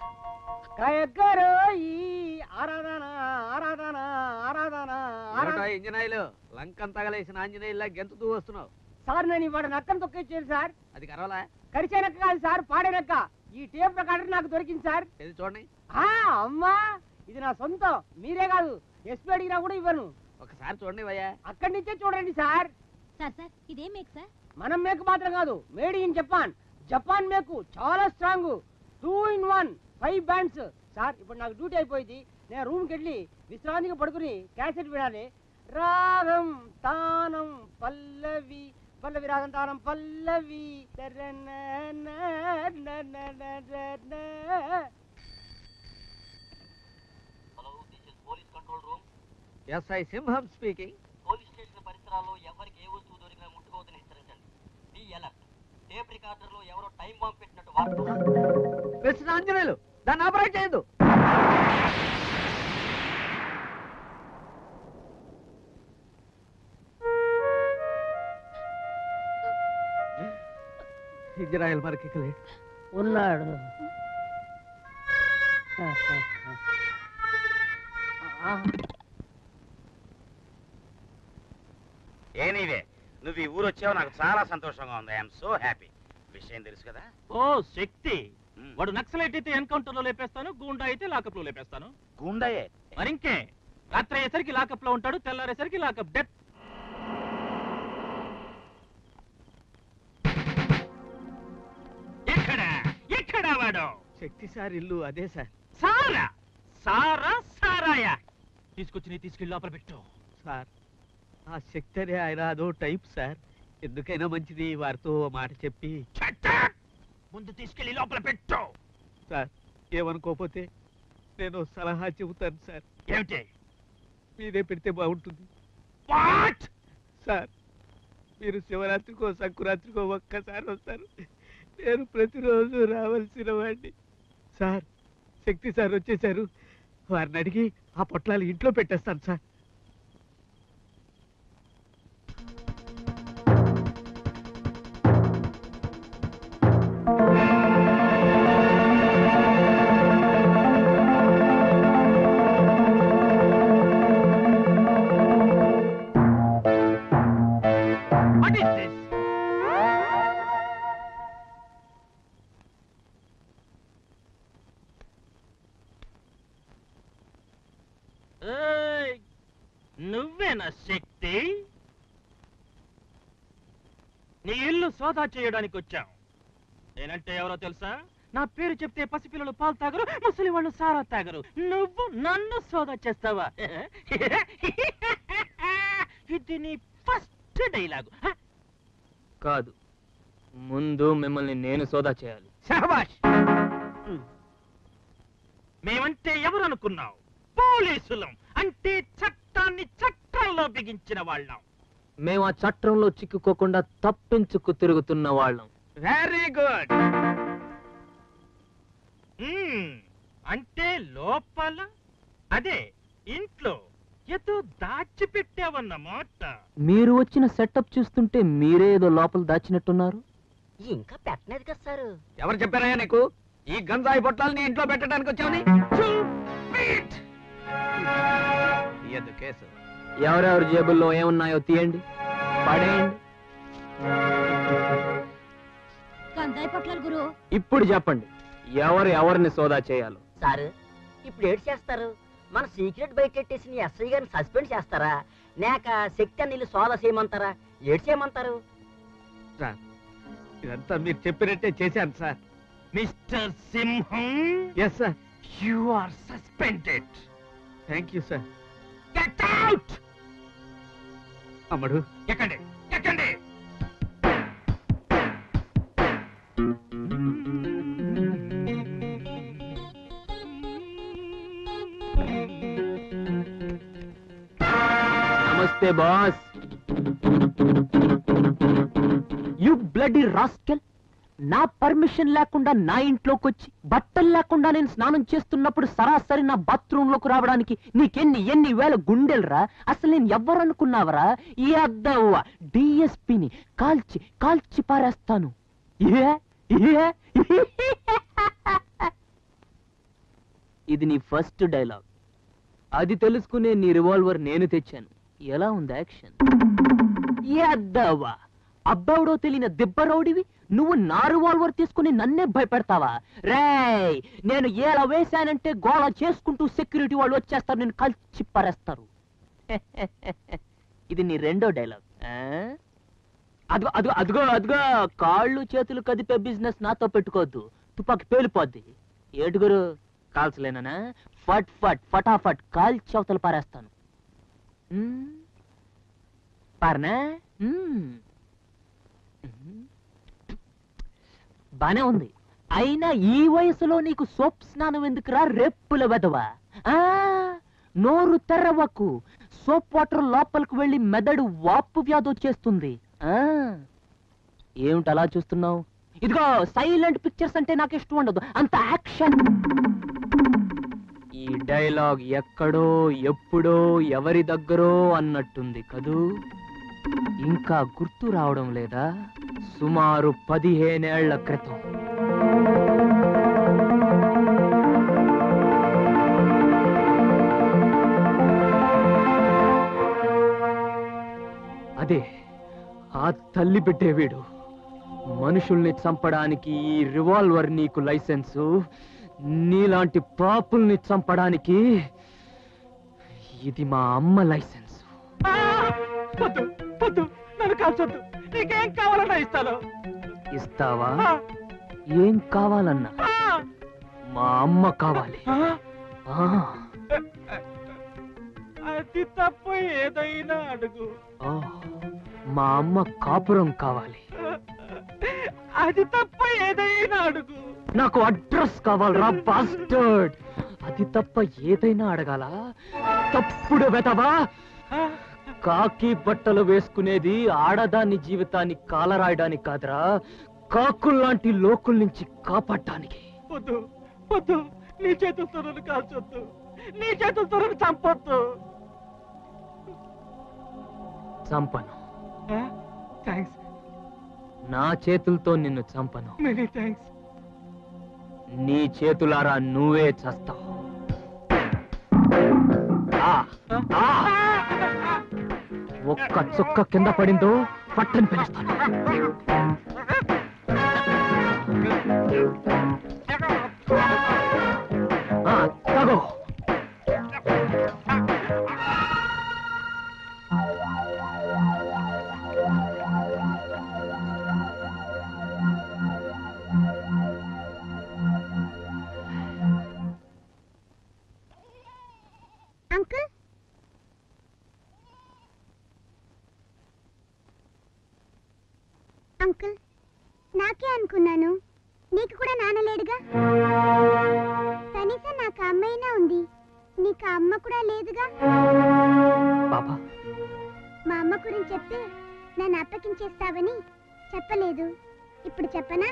ఆరాధన ఆరాధన ఆరాధన ఇంజనాయిలు లంకం తగలేసిన ఆంజనేయుల్లా గెంతుతూ వస్తున్నావు. సార్ నేను ఇవాడు నక్కను తొక్కిచ్చాను సార్. అది కరవలా? కరిచే నక్క కాదు సార్, పాడే నక్క. ఈ టేప్ రికార్డర్ నాకు దొరికింది సార్. ఇది చూడండి. అమ్మా, ఇది నా సొంతం. మీరే కాదు, ఎస్పీ అడిగినా కూడా ఇవ్వను. ఒకసారి చూడండి భయ్యా. అక్కడి నుంచే చూడండి సార్. సార్ సార్ ఇదేం మేక్ సార్? మనం మేకు మాత్రం కాదు, made in Japan. Japan make చాలా strong. Two in one five bands sir. ఇప్పుడు నాకు డ్యూటీ అయిపోయింది, నేను రూమ్కి వెళ్ళి విశ్రాంతిగా పడుకుని క్యాసెట్ వినాలి. రాగం తానం పల్లవి పల్లవి రాగం తానం పల్లవి. SI Simham speaking. Police station పరిసరాల్లో ఎవరికి ఏ వస్తువు దొరికినా ముట్టుకోవద్దని హెచ్చరించండి. Be alert. టేప్ రికార్డర్ లో ఎవరో టైం బాంబ్ పెట్టినట్టు వాడుతున్నారు. మిస్టర్ ఆంజనేయులు, దాన్ని ఆపరేట్ చేయదు. ఇంజనాయిల్ మనకి ఉన్నాడు. ఏనీవే, నువ్వు ఈ ఊరు వచ్చావు, నాకు చాలా సంతోషంగా ఉంది. I'm so happy. విషయం తెలుసు కదా? ఓ శక్తి, వాడు నక్సలైట్ అయితే ఎన్కౌంటర్ లో లేపేస్తాను, గూండా అయితే లాకప్ లో లేపేస్తాను. గుండయే మరింకే, రాత్రి అయ్యేసరికి లాకప్ లో ఉంటాడు, తెల్లారేసరికి లాకప్ డెత్. ఎక్కడ ఎక్కడ వాడు? శక్తి సార్ ఇల్లు అదే సార్. సారా సారా సారాయా తీసుకొచ్చి నీ తీసుకెళ్ళి లోపల పెట్టు. సార్, ఆ శక్తి అనే ఆయన అదో టైప్ సార్. ఎందుకైనా మంచిది వారితో మాట చెప్పి ముందు తీసుకెళ్లి లోపల పెట్టు. సార్, ఏమనుకోపోతే నేను సలహా చెబుతాను సార్. ఏమిటి? మీరే పెడితే బాగుంటుంది సార్. మీరు శివరాత్రికో సంకురాత్రికో ఒక్కసారి వస్తారు, నేను ప్రతిరోజు రావాల్సిన వాడిని. సార్, శక్తి సార్ వచ్చేసారు, వారిని అడిగి ఆ పొట్లాలు ఇంట్లో పెట్టేస్తాను సార్. What is this? ఏయ్, నువ్వేనా శక్తి? నీ ఇల్లు సోదా చేయడానికి వచ్చాం. నేనంటే ఎవరో తెలుసా? నా పేరు చెప్తే పసిపిల్లలు పాలు తాగరు, ముసలి వాళ్ళు సారా తాగరు. నువ్వు నన్ను సోదా చేస్తావా? ఇది నీ ఫస్ట్ డైలాగు. కాదు, ముందు మిమ్మల్ని నేను సోదా చేయాలి. శాబాష్. మేమంటే ఎవరు అనుకున్నావు? పోలీసులం. అంటే చట్టాన్ని చట్టంలో బిగించిన వాళ్ళం. మేము ఆ చట్టంలో చిక్కుకోకుండా తప్పించుకు తిరుగుతున్న వాళ్ళం. Very good. అంటే లోపల, అదే ఇంట్లో ఏదో దాచిపెట్టావన్నమాట. మీరు వచ్చిన సెటప్ చూస్తుంటే మీరే ఏదో లోపల దాచినట్టున్నారు. ఇంకా పెట్టలేదు కదా సార్. ఎవరు చెప్పారయ్యా నీకు ఈ గంజాయి బొట్లాలు నీ ఇంట్లో పెట్టడానికి వచ్చావని? తీయద్దు కేసు. ఎవరెవరి జేబుల్లో ఏమున్నాయో తీయండి, పడేయండి. గంజాయి పొట్లాలు గురు. ఇప్పుడు చెప్పండి ఎవరు ఎవరిని సోదా చేయాలో. సార్ ఇప్పుడు ఏడు చేస్తారు? మన సీక్రెట్ బయటెట్టేసి ఎస్ఐ గారిని సస్పెండ్ చేస్తారా, లేక శక్తి అన్ని సోదా చేయమంటారా, ఏడు చేయమంటారు? సార్ ఇదంతా మీరు చెప్పినట్టే చేశాను sir. Mister Simham, yes sir. You are suspended. Thank you sir. Get out. అమ్మడు ఎక్కండి, ఎక్కండి. నమస్తే బాస్. యు బ్లడీ రాస్కెల్, నా పర్మిషన్ లేకుండా నా ఇంట్లోకి వచ్చి బట్టలు లేకుండా నేను స్నానం చేస్తున్నప్పుడు సరాసరి నా బాత్రూమ్ లోకి రావడానికి నీకెన్ని ఎన్ని వేల గుండెలరా? అసలు నేను ఎవరు అనుకున్నావరా? ఈ అద్దవ్వ డిఎస్పిని కాల్చి కాల్చి పారేస్తాను. ఏ ఏ ఇది నీ ఫస్ట్ డైలాగ్. అది తెలుసుకునే నీ రివాల్వర్ నేను తెచ్చాను. ఎలా ఉంది యాక్షన్? ఏ అద్దవ్వ అబ్బావుడో తెలియని దిబ్బరౌడివి నువ్వు నా రివాల్వర్ తీసుకుని నన్నే భయపెడతావా? రేయ్, నేను ఎలా వేశానంటే గోళ చేసుకుంటూ సెక్యూరిటీ వాళ్ళు వచ్చేస్తారు, నేను కలిసి పారేస్తారు. ఇది నీ రెండో డైలాగ్. అదిగో అదిగో అదిగో అదిగో కాళ్ళు చేతులు కదిపే బిజినెస్ నాతో పెట్టుకోవద్దు, తుపాకి పేలిపోద్ది. ఏడుగురు కాల్చలేనా? ఫట్ ఫట్ ఫటాఫట్ కాల్చి అవతలు పారేస్తాను. పారనా? బానే ఉంది. అయినా ఈ వయసులో నీకు సోప్ స్నానం ఎందుకురా రెప్పుల వెదవా? నోరు తెరవకు. సోప్ వాటర్ లోపలికి వెళ్ళి మెదడు వాపు వ్యాధి వచ్చేస్తుంది. ఏమిటి అలా చూస్తున్నావు? ఇదిగో సైలెంట్ పిక్చర్స్ అంటే నాకు ఇష్టం ఉండదు, అంత యాక్షన్. ఈ డైలాగ్ ఎక్కడో ఎప్పుడో ఎవరి దగ్గరో అన్నట్టుంది కదూ? ఇంకా గుర్తు రావడం లేదా? సుమారు పదిహేనేళ్ల క్రితం అదే ఆ తల్లి బిడ్డే వీడు. మనుషుల్ని చంపడానికి ఈ రివాల్వర్ నీకు లైసెన్సు, నీలాంటి పాపుల్ని చంపడానికి ఇది మా అమ్మ లైసెన్స్. నన్ను కాల్చొద్దు, నీకేం కావాలన్నా ఇస్తాను. ఇస్తావా? ఏం కావాలన్నా? మా అమ్మ కావాలి. అది తప్ప ఏదైనా అడుగు. మా అమ్మ కాపురం కావాలి. అది తప్ప ఏదైనా అడుగు. నాకు అడ్రస్ కావాలరా బాస్టర్డ్. అది తప్ప ఏదైనా అడగాల? తప్పుడు వెతవా. కాకి బట్టలు వేసుకునేది ఆడదాని జీవితాన్ని కాలరాయడానికి కాదురా, కాకుల్లాంటి లోకుల నుంచి కాపాడటానికి. వద్దు వద్దు, నీ చేతులతో నన్ను కాల్చొద్దు, నీ చేతులతో నన్ను చంపొద్దు. చంపను. థ్యాంక్స్. నా చేతులతో నిన్ను చంపను. Many thanks. నీ చేతులారా నువ్వే చస్తావు. ఒక్క చుక్క కింద పడిందో పట్టని పిలుస్తాను. తగో. అంకుల్, అంకుల్ నాకే అనుకున్నాను, నీకు కూడా నాన్న లేడుగా. కనీసం నాకు అమ్మైనా ఉంది, నీకు అమ్మ కూడా లేదుగా. బాబా, మా అమ్మ గురించి చెప్తే నన్ను అప్పగించేస్తావని చెప్పలేదు, ఇప్పుడు చెప్పనా?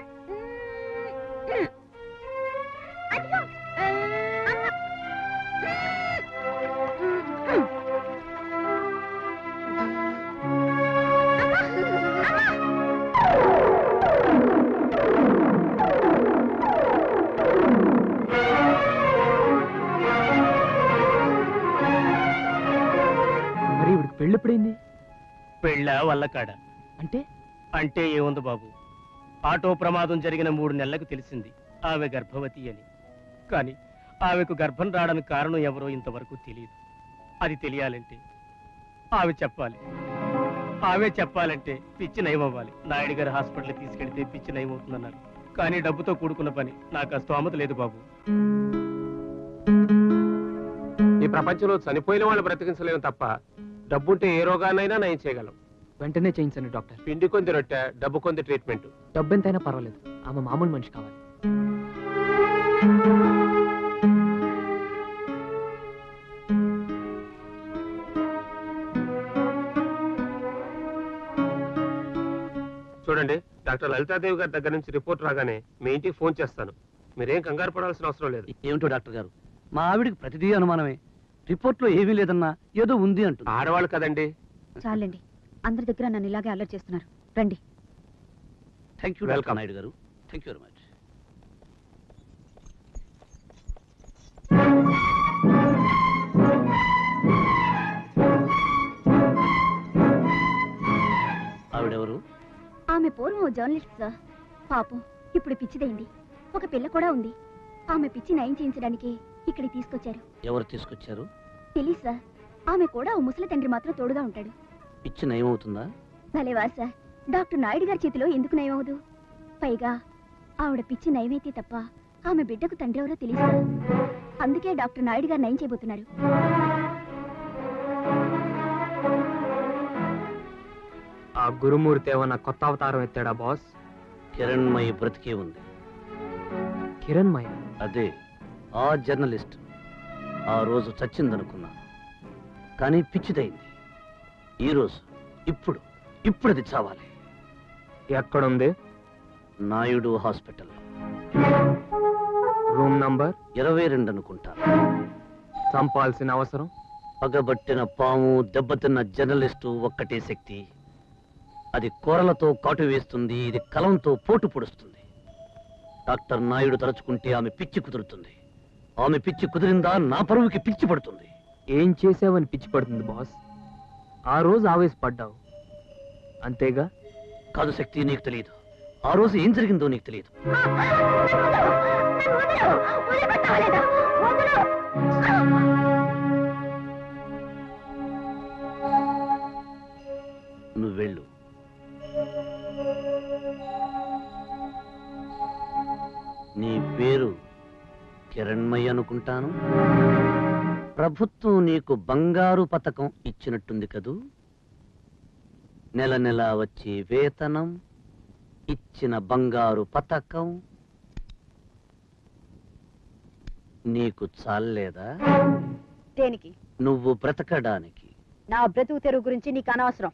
అదిగో, అమ్మ. అమ్మ, అమ్మ. ఇళ్ళ వల్లకాడ. అంటే అంటే ఏముంది బాబు, ఆటో ప్రమాదం జరిగిన మూడు నెలలకు తెలిసింది ఆమె గర్భవతి అని. కానీ ఆమెకు గర్భం రావడానికి కారణం ఎవరో ఇంతవరకు తెలియదు. అది తెలియాలంటే ఆమె చెప్పాలి. ఆమె చెప్పాలంటే పిచ్చి నయమవ్వాలి. నాయుడు గారి హాస్పిటల్ తీసుకెళ్తే పిచ్చి నయమవుతుందన్నారు. కానీ డబ్బుతో కూడుకున్న పని, నాకు ఆ స్తోమత లేదు బాబు. ఈ ప్రపంచంలో చనిపోయిన వాళ్ళు బ్రతికించలేము తప్ప డబ్బుంటే ఏ రోగాన్నైనా నయం చేయగలం. వెంటనే చేయించండి డాక్టర్. పిండి కొంది రొట్టె, డబ్బు కొంది ట్రీట్మెంట్. డబ్బు ఎంతైనా పర్వాలేదు, ఆమె మామూలు మనిషి కావాలి. చూడండి, డాక్టర్ లలితాదేవి గారి దగ్గర నుంచి రిపోర్ట్ రాగానే మీ ఇంటికి ఫోన్ చేస్తాను. మీరేం కంగారు పడాల్సిన అవసరం లేదు. ఏమిటో డాక్టర్ గారు, మా ఆవిడికి ప్రతిదీ అనుమానమే. రిపోర్ట్లో ఏమీ లేదన్నా ఏదో ఉంది అంటుంది. ఆడవాళ్ళు కదండి. చాలండి, అందరి దగ్గర నన్ను ఇలాగే అల్లరి చేస్తున్నారు. రండి. థ్యాంక్ యూ వెల్కమ్ నాయుడు గారు. Thank you very much. ఆవిడెవరు? ఆమె పూర్వం జర్నలిస్ట్ సార్. పాపం ఇప్పుడు పిచ్చిదైంది. ఒక పిల్ల కూడా ఉంది. ఆమె పిచ్చి నయం చేయించడానికి ఇక్కడికి తీసుకొచ్చారు. ఎవరు తీసుకొచ్చారు? తెలీదు సార్. ఆమె కూడా ఓ ముసలి తండ్రి మాత్రం తోడుగా ఉంటాడు. పిచ్చి నయమవుతుందా? భలేవా సార్, డాక్టర్ నాయుడు గారి చేతిలో ఎందుకు నయమవదు? పైగా ఆవిడ పిచ్చి నయమైతే తప్ప ఆమె బిడ్డకు తండ్రి ఎవరో తెలియదు సార్. అందుకే డాక్టర్ నాయుడు గారు నయం చేయబోతున్నారు. ఆ గురుమూర్తి ఏమన్నా కొత్త అవతారం ఎత్తాడా బాస్? కిరణ్మయి బ్రతికే ఉంది. కిరణ్మయ? అదే, ఆ జర్నలిస్ట్. ఆ రోజు చచ్చిందనుకున్నా, కానీ పిచ్చిదైంది. ఈ రోజు, ఇప్పుడు ఇప్పుడు అది చావాలి. ఎక్కడుంది? నాయుడు హాస్పిటల్, రూమ్ నంబర్ ఇరవై రెండు అనుకుంటా. చంపాల్సిన అవసరం? పగబట్టిన పాము, దెబ్బతిన్న జర్నలిస్టు ఒక్కటే శక్తి. అది కూరలతో కాటు వేస్తుంది, ఇది కలంతో పోటు పొడుస్తుంది. డాక్టర్ నాయుడు తలుచుకుంటే ఆమె పిచ్చి కుదురుతుంది. ఆమె పిచ్చి కుదిరిందా నా పరువుకి పిచ్చి పడుతుంది. ఏం చేసావని పిచ్చి పడుతుంది బాస్? ఆ రోజు ఆవేశపడ్డావు అంతేగా? కాదు శక్తి, నీకు తెలియదు. ఆ రోజు ఏం జరిగిందో నీకు తెలియదు. నువ్వు వెళ్ళు. నీ పేరు కిరణ్మయ్య అనుకుంటాను. ప్రభుత్వం నీకు బంగారు పథకం ఇచ్చినట్టుంది కదూ? నెల నెల వచ్చే వేతనం, ఇచ్చిన బంగారు పథకం నీకు చాలేదా? దేనికి? నువ్వు బ్రతకడానికి. నా బ్రతుకు తెరువు గురించి నీకు అనవసరం.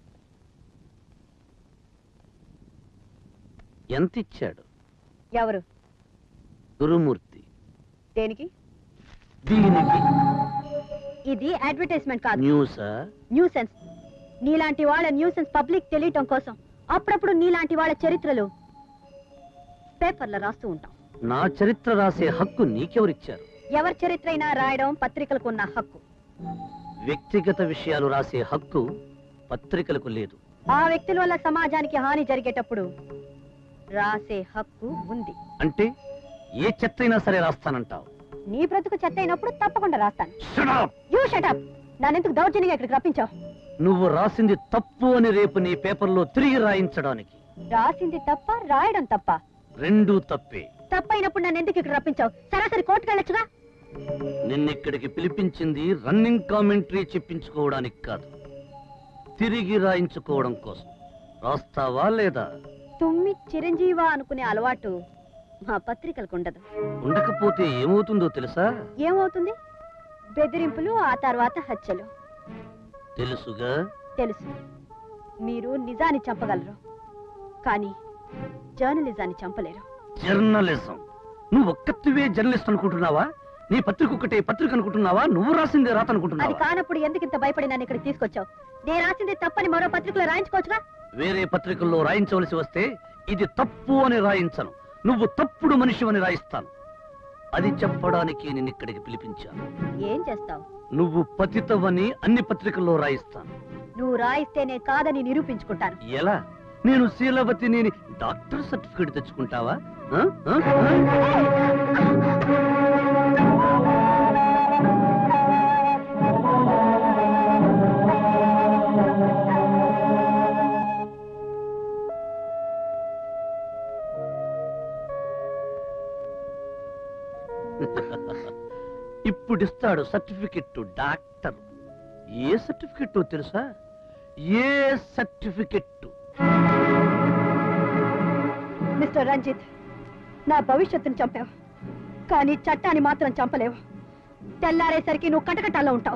ఎంత ఇచ్చాడు? ఎవరు? గురుమూర్తి. దేనికి? దీనికి. ఇది అడ్వర్టైజ్మెంట్ కాదు, న్యూసా? న్యూసెన్స్. నీలాంటి వాళ్ళ న్యూసెన్స్ పబ్లిక్ తెలియటం కోసం అప్పుడప్పుడు నీలాంటి వాళ్ళ చరిత్రలు పేపర్లో రాస్తూ ఉంటాం. నా చరిత్ర రాసే హక్కు నీకెవరిచ్చారు? ఎవరి చరిత్ర అయినా రాయడం పత్రికలకు ఉన్న హక్కు. వ్యక్తిగత విషయాలు రాసే హక్కు పత్రికలకు లేదు. ఆ వ్యక్తుల వల్ల సమాజానికి హాని జరిగేటప్పుడు రాసే హక్కు ఉంది. అంటే ఏ చెత్తైనా సరే రాస్తానంటావు? నీ బ్రతుకు చెత్త అయినప్పుడు తప్పకుండా రాస్తాను. You shut up. నన్నెందుకు దౌర్జన్యంగా ఇక్కడికి రప్పించావు? నువ్వు రాసింది తప్పు అని రేపు నీ పేపర్లో తిరిగి రాయించడానికి. రాసింది తప్ప, రాయడం తప్ప? రెండూ తప్పే. తప్పైనప్పుడు నన్ను ఎందుకు ఇక్కడ రప్పించావు? సరాసరి కోర్టుకు వెళ్ళొచ్చుగా. నిన్నిక్కడికి పిలిపించింది రన్నింగ్ కామెంటరీ చెప్పించుకోవడానికి కాదు, తిరిగి రాయించుకోవడం కోసం. రాస్తావా లేదా? తుమ్మి చిరంజీవా అనుకునే అలవాటు మా పత్రికలకు ఉండదు. ఉండకపోతే ఏమవుతుందో తెలుసా? ఏమవుతుంది? బెదిరింపులు, ఆ తర్వాత హత్యలు. తెలుసుగా? తెలుసు. మీరు నిజాన్ని చంపగలరు, కానీ జర్నలిజాన్ని చంపలేరు. జర్నలిజం? నువ్వు ఒక్కతివే జర్నలిస్ట్ అనుకుంటున్నావా? నీ పత్రిక ఒక్కటే పత్రిక అనుకుంటున్నావా? నువ్వు రాసిందే రాత అది అనుకుంటున్నావా? కానప్పుడు ఎందుకు ఇంత భయపడి నన్ను ఇక్కడికి తీసుకొచ్చావు? నేను రాసింది తప్పని మరో పత్రికలో రాయించుకోవచ్చుగా. వేరే పత్రికల్లో రాయించవలసి వస్తే ఇది తప్పు అని రాయించను, నువ్వు తప్పుడు మనిషి అని రాయిస్తాను. అది చెప్పడానికి నేను ఇక్కడికి పిలిపించాను. ఏం చేస్తావు? నువ్వు పతితవని అన్ని పత్రికల్లో రాయిస్తాను. నువ్వు రాయిస్తేనే కాదని నిరూపించుకుంటాను. ఎలా? నేను శీలవతిని డాక్టర్ సర్టిఫికేట్ తెచ్చుకుంటావా? ఆ? ఆ? ఇప్పుడు ఇస్తాడు సర్టిఫికెట్ డాక్టర్. ఏ సర్టిఫికెట్ తెలుసా? A certificate? మిస్టర్ రంజిత్, నా భవిష్యత్తును చంపావు, కానీ చట్టాన్ని మాత్రం చంపలేవు. తెల్లారేసరికి నువ్వు కటకటాల్లో ఉంటావు.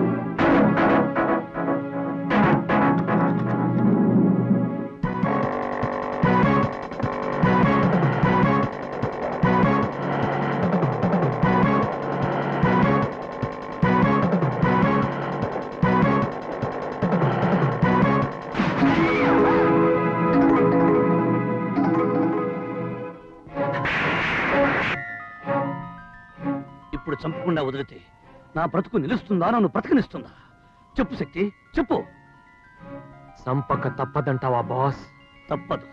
ఇప్పుడు చంపకుండా వదిలితే నా బ్రతుకు నిలుస్తుందా, నన్ను బ్రతకనిస్తుందా? చెప్పు శక్తి, చెప్పు. సంపక తప్పదంటావా బాస్? తప్పదు.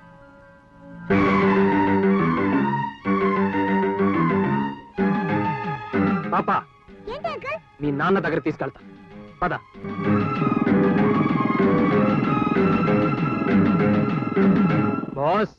పాపా, మీ నాన్న దగ్గర తీసుకెళ్తా. పద. బాస్,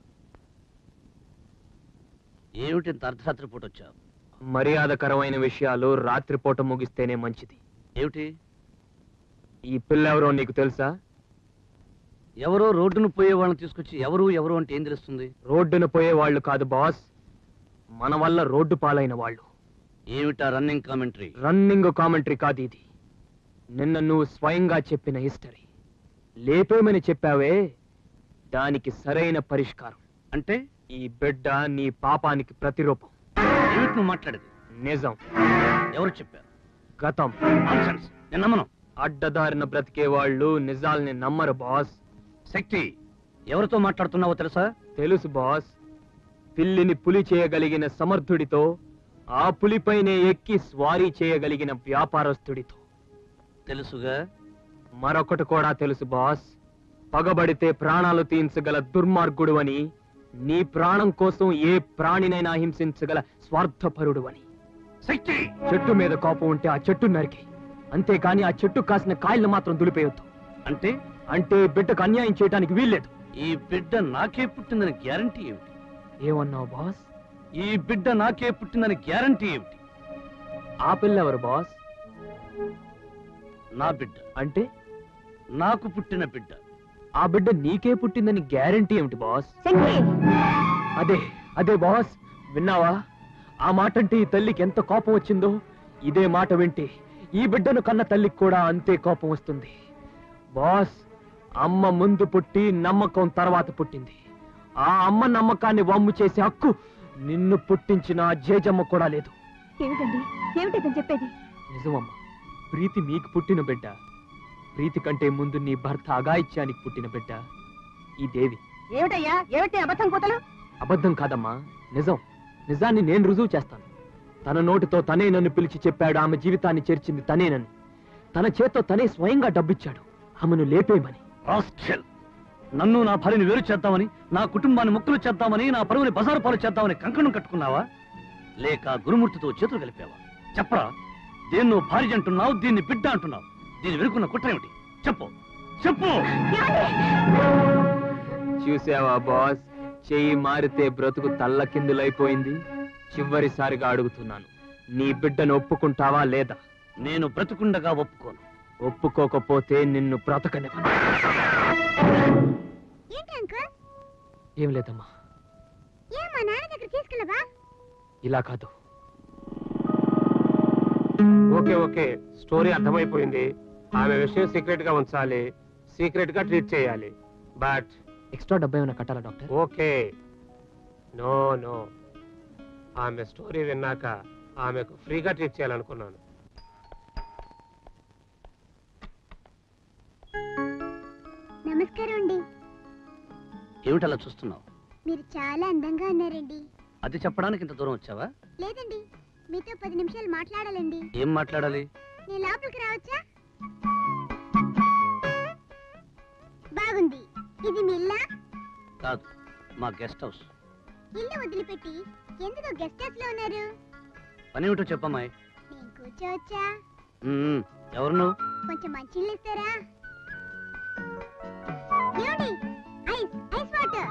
ఏమిటి ఇంత అర్ధరాత్రి పూట వచ్చావు? మర్యాదకరమైన విషయాలు రాత్రిపూట ముగిస్తేనే మంచిది. ఏమిటి? ఈ పిల్ల ఎవరో నీకు తెలుసా? ఎవరో రోడ్డును పోయే వాళ్ళని తీసుకొచ్చి ఎవరు ఎవరు అంటే ఏం తెలుస్తుంది? రోడ్డును పోయే వాళ్ళు కాదు బాస్, మన వల్ల రోడ్డు పాలైన వాళ్ళు. ఏమిటా రన్నింగ్ కామెంటరీ? రన్నింగ్ కామెంటరీ కాదు ఇది. నిన్న నువ్వు స్వయంగా చెప్పిన హిస్టరీ. లేపేమని చెప్పావే, దానికి సరైన పరిష్కారం. అంటే ఈ బిడ్డ నీ పాపానికి ప్రతిరూపం. ఏమిటి నువ్వు మాట్లాడేది? నిజం. ఎవరు చెప్పారు? గతం. నేను నమ్మను. అడ్డదారిన బ్రతికే వాళ్ళు నిజాల్ని నమ్మరు బాస్. శక్తి, ఎవరితో మాట్లాడుతున్నావో తెలుసా? తెలుసు బాస్. పిల్లిని పులి చేయగలిగిన సమర్థుడితో, ఆ పులిపైనే ఎక్కి స్వారీ చేయగలిగిన వ్యాపారస్తుడితో. తెలుసుగా. మరొకటి కూడా తెలుసు బాస్. పగబడితే ప్రాణాలు తీయించగల దుర్మార్గుడు అని, నీ ప్రాణం కోసం ఏ ప్రాణినైనా హింసించగల స్వార్థపరుడు అని. శక్తి, చెట్టు మీద కోపం ఉంటే ఆ చెట్టు నరికి, అంతేకాని ఆ చెట్టు కాసిన కాయలను మాత్రం దులిపేయొద్దు. అంటే అంటే బిడ్డకు అన్యాయం చేయడానికి వీల్లేదు. ఈ బిడ్డ నాకే పుట్టిందని గ్యారంటీ ఏమిటి? ఏమన్నావు బాస్? ఈ బిడ్డ నాకే పుట్టిందని గ్యారంటీ ఏమిటి? ఆ పిల్ల ఎవరు బాస్? నా బిడ్డ. అంటే నాకు పుట్టిన బిడ్డ. ఆ బిడ్డ నీకే పుట్టిందని గ్యారంటీ ఏమిటి బాస్? అదే అదే బాస్, విన్నావా? ఆ మాట అంటే ఈ తల్లికి ఎంత కోపం వచ్చిందో, ఇదే మాట వింటే ఈ బిడ్డను కన్న తల్లికి కూడా అంతే కోపం వస్తుంది బాస్. అమ్మ ముందు పుట్టి నమ్మకం తర్వాత పుట్టింది. ఆ అమ్మ నమ్మకాన్ని వమ్ము చేసే హక్కు నిన్ను పుట్టించిన జేజమ్మ కూడా లేదు. ఏమిటండి ఏమిటని చెప్పేది? నిజమమ్మా, ప్రీతి మీకు పుట్టిన బిడ్డ. ప్రీతి కంటే ముందు నీ భర్త అగాయిత్యానికి పుట్టిన బిడ్డ ఈ దేవి. ఏమిటయ్యా ఏమిటి అబద్ధం కూతలు? అబద్ధం కాదమ్మా, నిజం. నిజాన్ని నేను రుజువు చేస్తాను. తన నోటితో తనే నన్ను పిలిచి చెప్పాడు ఆమె జీవితాన్ని చేర్చింది తనేనని. తన చేత్తో తనే స్వయంగా డబ్బిచ్చాడు ఆమెను లేపేయమని. నన్ను నా భార్యను వేరు చేద్దామని, నా కుటుంబాన్ని ముక్కలు చేద్దామని, నా పరువుని బజారు పాలు చేద్దామని కంకణం కట్టుకున్నావా, లేక గురుమూర్తితో చేతులు కలిపావా? చెప్పరా, దేన్నో భార్య అంటున్నావు, దీన్ని బిడ్డ అంటున్నావు. దీని వెనుకున్న కుట్ర ఏమిటి? చెప్పు చెప్పు. చూసావా బాస్, చెయ్యి మారితే బ్రతుకు తల్లకిందులైపోయింది. చివరిసారిగా అడుగుతున్నాను, నీ బిడ్డను ఒప్పుకుంటావా లేదా? నేను బ్రతుకుండగా ఒప్పుకోను. ఒప్పుకోకపోతే నిన్ను బ్రతకనివ్వను. ఏం లేదమ్మా. ఇలా కాదు. ఓకే ఓకే, స్టోరీ అర్థమైపోయింది. ఆమె విషయం సీక్రెట్ గా ఉంచాలి, సీక్రెట్ గా ట్రీట్ చేయాలి. బట్ ఎక్స్ట్రా డబ్బా ఏమైనా కట్టాలా డాక్టర్? Okay, no no. ఆమె స్టోరీ విన్నాక ఆమెకు ఫ్రీగా ట్రీట్ చేయాలనుకున్నాను. నమస్కారం అండి. ఏమిటలా చూస్తున్నావు? మీరు చాలా అందంగా ఉన్నారండి. అది చెప్పడానికి ఇంత దూరం వచ్చావా? లేదండి, మీతో పది నిమిషాలు మాట్లాడాలండి. ఏం మాట్లాడాలి? నేను లోపలికి రావచ్చా? బాగుంది. ఇది మీ ఇల్లా? కాదు, మా గెస్ట్ హౌస్. ఇల్లు వదిలిపెట్టి ఎందుకు గెస్ట్ హౌస్ లో ఉన్నారు? పని ఏమిటో చెప్పమ్మాయి. నేను కూర్చోవచ్చా? ఉమ్, ఎవరు నువ్వు? కొంచెం మంచినీళ్ళు ఇస్తారా? ఏమిటి? Ice ice water.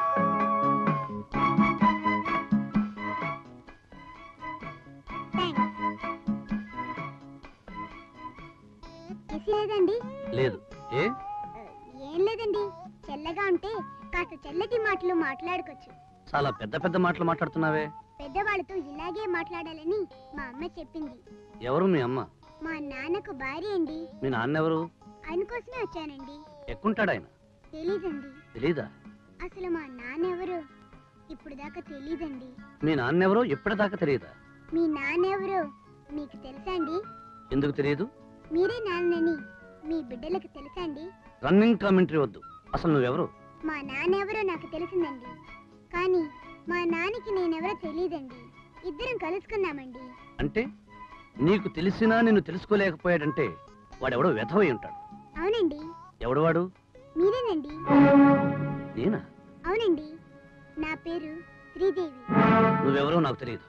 లేదండి. లేదు. ఏ? ఏం లేదండి, చల్లగా ఉంటే కాస్త చల్లటి మాటలు మాట్లాడుకోవచ్చు. చాలా పెద్ద పెద్ద మాటలు మాట్లాడుతున్నావే. పెద్దవాళ్ళతో ఇలాగే మాట్లాడాలని మా అమ్మ చెప్పింది. ఎవరు మీ అమ్మ? మా నాన్నకు భార్య అండి. మీ నాన్న ఎవరు? ఆయన కోసమే వచ్చానండి. ఎక్కుంటాడు ఆయన? తెలీదండి. తెలీదా? అసలు మా నాన్న ఎవరు ఇప్పుడు దాకా తెలీదండి. మీ నాన్న ఎవరో ఇప్పటిదాకా తెలియదా? మీ నాన్న ఎవరో మీకు తెలుసా అండి? ఎందుకు తెలియదు? మీరే నాన్నని మీ బిడ్డలకు తెలుసా అండి? రన్నింగ్ కామెంటరీ వద్దు. అసలు నువ్వెవరు? మా నాన్న ఎవరో నాకు తెలిసిందండి, కానీ మా నాన్నకి నేనెవరో తెలియదండి. ఇద్దరం కలుసుకున్నామండి. అంటే నీకు తెలిసినా నిన్ను తెలుసుకోలేకపోయాడంటే వాడెవడో వెధవై ఉంటాడు. అవునండి. ఎవడు వాడు? మీరేనండి. నేనా? అవునండి, నా పేరు శ్రీదేవి. నువ్వెవరో నాకు తెలియదు.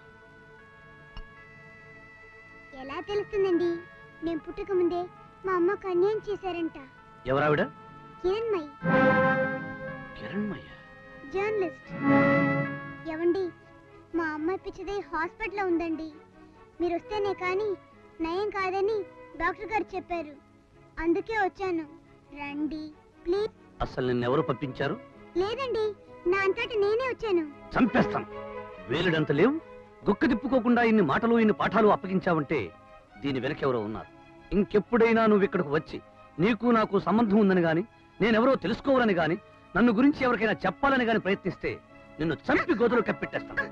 ఎలా తెలుస్తుందండి? నేను పుట్టక ముందే మా అమ్మకు అన్యాయం చేశారంట. ఎవరావిడ? కిరణ్మయి. కిరణ్మయ్య జర్నలిస్ట్. ఎవండి, మా అమ్మ పిచ్చిది హాస్పిటల్లో ఉందండి. మీరు వస్తేనే కానీ నయం కాదని డాక్టర్ గారు చెప్పారు. అందుకే వచ్చాను. రండి ప్లీజ్. అసలు నిన్నెవరు పంపించారు? లేదండి, నా అంతటి నేనే వచ్చాను. చంపేస్తాను. వేలుడంత లేవు. గుక్క తిప్పుకోకుండా ఇన్ని మాటలు ఇన్ని పాఠాలు అప్పగించావంటే దీని వెనకెవరో ఉన్నారు. ఇంకెప్పుడైనా నువ్వు ఇక్కడికి వచ్చి నీకు నాకు సంబంధం ఉందని గాని నేనెవరో తెలుసుకోవాలని గాని నన్ను గురించి ఎవరికైనా చెప్పాలని గాని ప్రయత్నిస్తే నిన్ను చంపి గోతులు కప్పెట్టేస్తాను.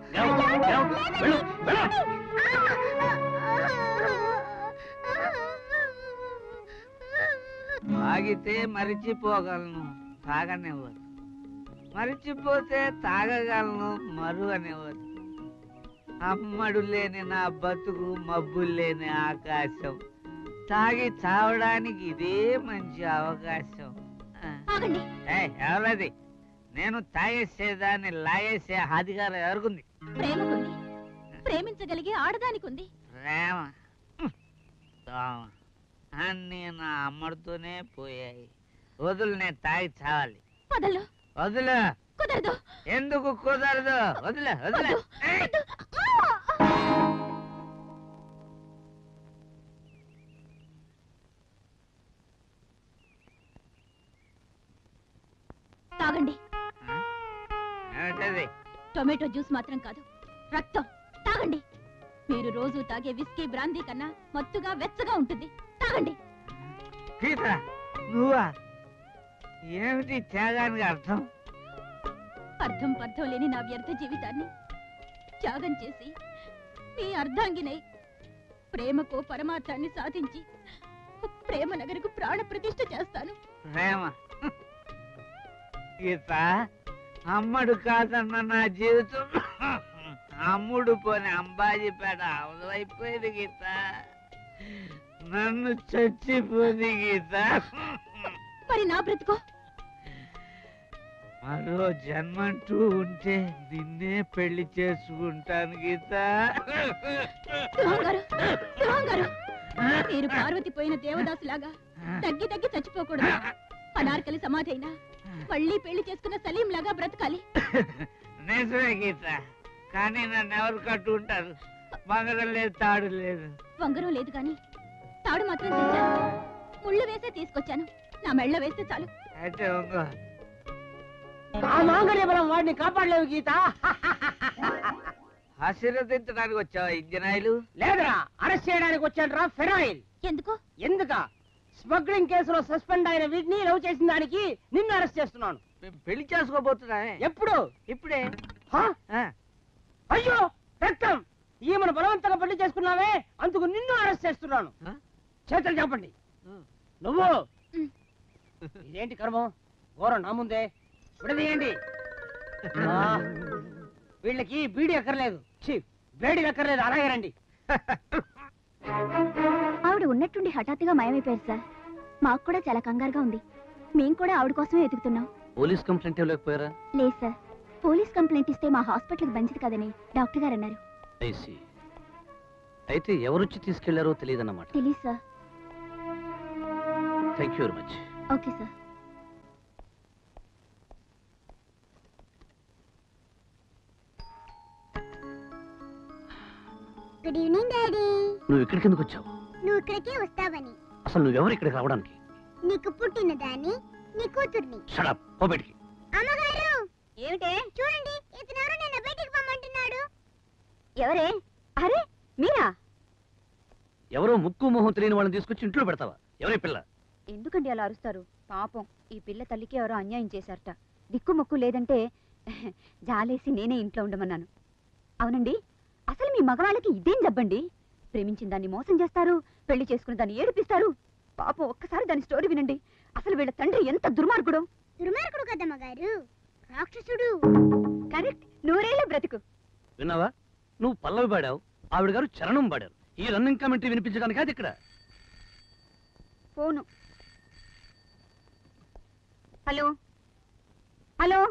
తాగితే మరిచిపోగలను, తాగనివ్వరు. మరిచిపోతే తాగగలను, మరు అనేవారు. అమ్మడు లేని నా బతుకు, మబ్బు లేని ఆకాశం. తాగి చావడానికి ఇదే మంచి అవకాశం. ఎవరది? నేను తాగేసేదాన్ని లాగేసే అధికారం ఎవరికుంది? ప్రేమకుంది. ప్రేమించగలిగే ఆడదానికి ఉంది. ప్రేమ అన్నీ నా అమ్మడితోనే పోయాయి. వదులు, నేను తాగి చావాలి. వదలు. వదులు. కుదరదు. ఎందుకు కుదరదు? వదిలే వదిలే. తాగండి. ఏమిటది? టొమాటో జ్యూస్ మాత్రం కాదు, రక్తం. తాగండి. మీరు రోజు తాగే విస్కీ బ్రాందీ కన్నా మత్తుగా వెచ్చగా ఉంటుంది. తాగండి. గీత, నువ్వా? ఏమిటి త్యాగానికి అర్థం? అర్థం పర్థం లేని నా వ్యర్థ జీవితాన్ని త్యాగం చేసి మీ అర్ధాంగినై ప్రేమకు పరమార్థాన్ని సాధించి ప్రేమ నగరకు ప్రాణ ప్రతిష్ఠ చేస్తాను. ప్రేమ గీత, అమ్మడు కాదన్న నా జీవితం అమ్ముడు పోని అంబాజీపేట అవైపోయింది గీత. నన్ను చచ్చిపోయింది గీత. మరి నా బ్రతుకో? మరో జన్మంటూ ఉంటే నిన్నే పెళ్లి చేసుకుంటాను గీత. మీరు పార్వతి పోయిన దేవదాసులాగా తగ్గి తగ్గి చచ్చిపోకూడదు. అనార్కలి సమాధి అయినా మళ్ళీ పెళ్లి చేసుకున్న సలీం లాగా బ్రతకాలి. నిజమే గీత, కానీ నన్ను ఎవరు కట్టు ఉంటారు? మంగళం లేదు, తాడు లేదు. వంగరం లేదు కానీ తాడు మాత్రం తెచ్చాను. ముళ్ళు వేసే తీసుకొచ్చాను. నా మెళ్ళ వేస్తే చాలు. అయితే వంగ. ఆ మాంగళ్య బలం వాడిని కాపాడలేవు గీత. ఆశీర్వదించడానికి వచ్చావా ఇంజనాయిలు? లేదురా, అరెస్ట్ చేయడానికి వచ్చాడు రా ఫెరాయిల్. ఎందుకు? ఎందుక స్మగ్లింగ్ కేసులో సస్పెండ్ అయిన వీటిని లవ్ చేసిన దానికి నిన్ను అరెస్ట్ చేస్తున్నాను. పెళ్లి చేసుకోబోతున్నా. ఎప్పుడు? ఇప్పుడే. అయ్యో రక్తం! ఈమెను బలవంతంగా పెళ్లి చేసుకున్నావే, అందుకు నిన్ను అరెస్ట్ చేస్తున్నాను. చేతులు చెప్పండి. నువ్వు ఇదేంటి కర్మం? ఘోరం నా ముందే. విడదీయండి. వీళ్ళకి బీడి అక్కర్లేదు, వేడి అక్కర్లేదు. అలాగే రండి. ఆవిడ ఉన్నట్టుండి హఠాత్తుగా మాయమైపోయారు సార్. మాకు కూడా చాలా కంగారుగా ఉంది. మేము కూడా ఆవిడ కోసమే వెతుకుతున్నాం. Police complaint ఇవ్వలేకపోయారా? లేదు సార్, పోలీస్ కంప్లైంట్ ఇస్తే మా హాస్పిటల్కి మంచిది కదని డాక్టర్ గారు అన్నారు. ఐసి అయితే ఎవరొచ్చి తీసుకెళ్లారో తెలియదన్నమాట. తెలీదు sir. Thank you very much. Okay sir. Good evening daddy. నువ్వు ఇక్కడికి ఎందుకు వచ్చావు? నువ్వు ఇక్కడికే వస్తావని. అసలు నువ్వెవరు ఇక్కడికి రావడానికి? నీకు పుట్టిన దాన్ని, నీ కూతుర్ని. షట్ అప్, పో బయటికి. అమ్మగారు ఏమిటే చూడండి, ఇతనెవరో నన్ను బయటికి పొమ్మంటున్నాడు. ఎవరే? అరే మీరా? ఎవరో ముక్కు మొహం తెలియని వాళ్ళని తీసుకొచ్చి ఇంట్లో పెడతావా? ఎవరే పిల్ల? ఎందుకండి అలా అరుస్తారు? పాపం ఈ పిల్ల తల్లికి ఎవరో అన్యాయం చేశారట. దిక్కు మొక్కు లేదంటే జాలేసి నేనే ఇంట్లో ఉండమన్నాను. అవునండి, అసలు మీ మగవాళ్ళకి ఇదేం జబ్బండి? ప్రేమించిన దాన్ని మోసం చేస్తారు, పెళ్లి చేసుకుని దాన్ని ఏడిపిస్తారు. పాపం ఒక్కసారి దాని స్టోరీ వినండి. అసలు వీళ్ళ తండ్రి ఎంత దుర్మార్గుడు. దుర్మార్గుడు కదమ్మ గారు, రాక్షసుడు. కరెక్ట్, నూరేళ్ళ బ్రతుకు. విన్నావా? నువ్వు పల్లవి పాడావు, ఆవిడ గారు చరణం పాడారు. ఈ రన్నింగ్ కామెంటరీ వినిపించడానికి అది ఇక్కడ ఫోను. హలో హలో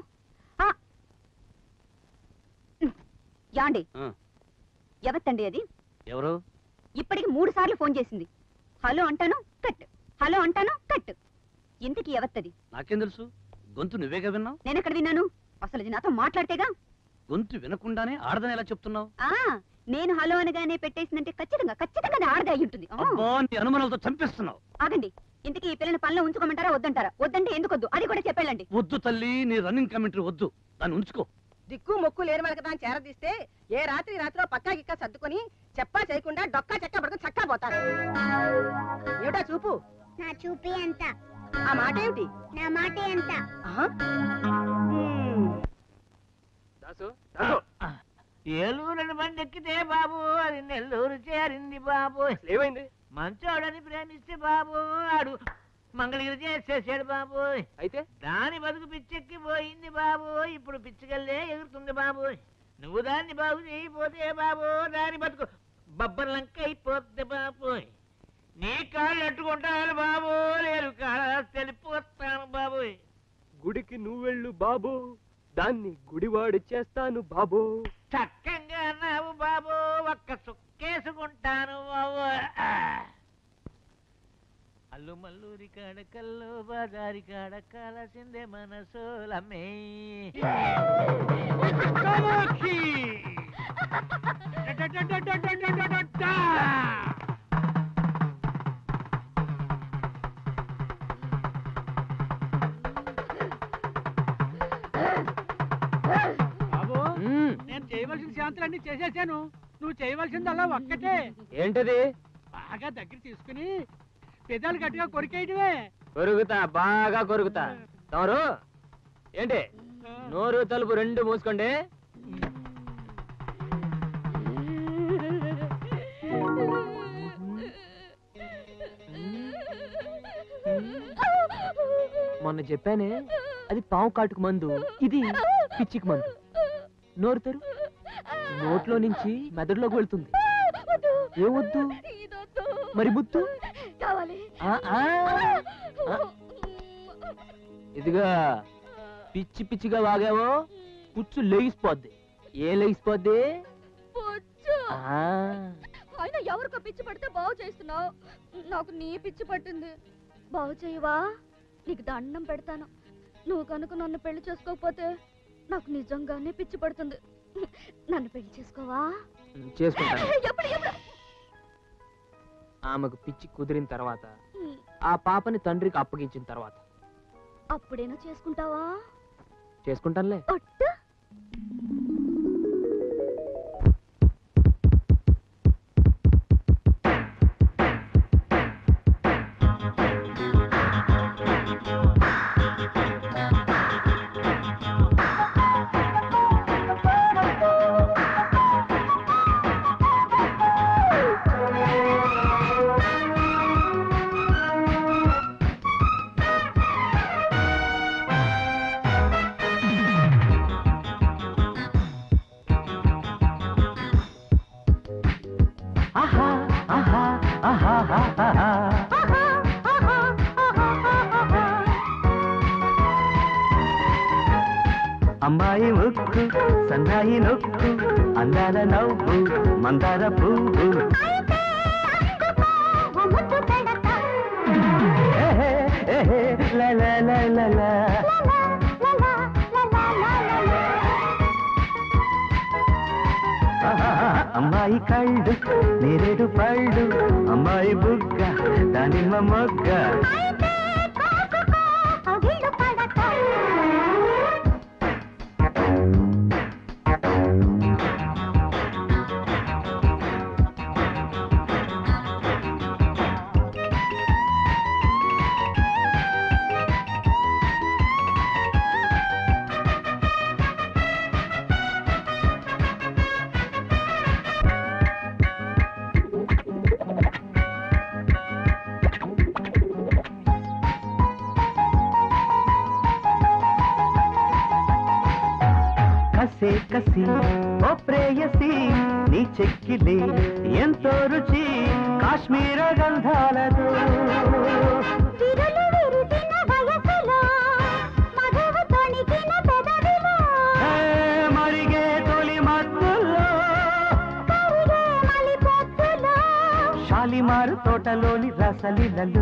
యాండి, ఎవత్తండి అది? ఎవరు? ఇప్పటికి మూడు సార్లు ఫోన్ చేసింది. హలో అంటాను కట్, హలో అంటాను కట్. ఇంతకీ ఎవత్తది? నాకేం తెలుసు? గొంతు నువ్వేగా విన్నావు. నేనెక్కడ విన్నాను? అసలు ఇది నాతో మాట్లాడితేగా. గొంతు వినకుండానే ఆడదని ఎలా చెప్తున్నావు? ఆ నేను హలో అనగానే పెట్టేసిందంటే ఖచ్చితంగా ఖచ్చితంగా ఆడదే అయి ఉంటుంది. అనుమానాలతో చంపేస్తున్నావు. ఆగండి, ఇంతకీ ఈ పిల్లని పనిలో ఉంచుకోమంటారా వద్దంటారా? వద్దంటే ఎందుకు వద్దు అది కూడా చెప్పేళ్ళండి. వద్దు తల్లి, నీ రన్నింగ్ కామెంటరీ వద్దు, దాన్ని ఉంచుకో. దిక్కు మొక్కు లేని వాళ్ళకి దాన్ని చేరదీస్తే ఏ రాత్రి రాత్రిలో పక్కా గిక్కా సర్దుకొని చెప్పా చేయకుండా డొక్కా చెక్క పడుకుని చక్కా పోతారు. ఏమిటా చూపు? నా చూపే అంత. ఆ మాట ఏమిటి? నా మాటే అంత. ఏలూరు బండి ఎక్కితే బాబు అది నెల్లూరు చేరింది బాబు. ఏమైంది? మంచోడని ప్రేమిస్తే బాబు ఆడు మంగళగిరి చేసేసాడు బాబు. అయితే దాని బతుకు పిచ్చెక్కి పోయింది బాబు. ఇప్పుడు పిచ్చికల్లే ఎగురుతుంది బాబు. నువ్వు దాన్ని బాగు చేయకపోతే బాబు దాని బతుకు బబ్బర్లంక అయిపోతుంది బాబు. నీ కాళ్ళు అట్టుకుంటాను బాబు, నేను కాళ్ళ తెలిపోతాను బాబు. గుడికి నువ్వెళ్ళు బాబు, దాన్ని గుడివాడు చేస్తాను బాబు. చక్కంగా అన్నావు బాబు, ఒక్క సుక్కేసుకుంటాను బాబు. అల్లు మల్లూరి కాడ కల్లు బాజారి కాడ కాలసిందే మనసోలమ్మే. బాబు నేను చేయవలసిన శాంతులన్నీ చేసేసాను. నువ్వు చేయవలసిందల్లా ఒక్కటే. ఏంటది? బాగా దగ్గర తీసుకుని పెదాలు గట్టిగా కొరికేయడమే. కొరుకుతా, బాగా కొరుకుతా. తమరు ఏంటి నోరు తలుపు రెండు మూసుకోండి. మొన్న చెప్పానే, అది పావు కాటుకు మందు, ఇది పిచ్చికి మందు. నోరు తెరు, నోట్లో నుంచి మెదడులోకి వెళ్తుంది. ఏమొద్దు మరి బుత్తు ఇదిగా పిచ్చి పిచ్చిగా వాగావో పుచ్చు లేగిసిపోద్ది. ఏ లేగిసిపోద్ది? ఆయన ఎవరికో పిచ్చి పడితే బాగు చేస్తున్నావు, నాకు నీ పిచ్చి పట్టింది. బాగు చేయవా? నీకు దండం పెడతాను. నువ్వు కనుక నన్ను పెళ్లి చేసుకోకపోతే నాకు నిజంగానే పిచ్చి పడుతుంది. నన్ను పెళ్లి చేసుకోవా? చేసుకుంటాను. ఎప్పుడు ఎప్పుడు? ఆమెకు పిచ్చి కుదిరిన తర్వాత, ఆ పాపని తండ్రికి అప్పగించిన తర్వాత. అప్పుడేనా చేసుకుంటావా? చేసుకుంటానులే. అమ్మాయి ముక్కు సన్నాయి నొక్కు అందాల నవ్వు మందార పువ్వు ఏహే, ఏహే, లా, లా, లా, లా, లా. ఆహా, అమ్మాయి కళ్ళు నేరేడు పళ్ళు అమ్మాయి బుగ్గ దానిమ్మ మొగ్గ కసే కసి ఓ ప్రేయసి నీ చెక్కిలే ఎంతో రుచి కాశ్మీర గంధాలతో మరిగే తొలి మత్తులో షాలిమారు తోటలోని రసలీలలు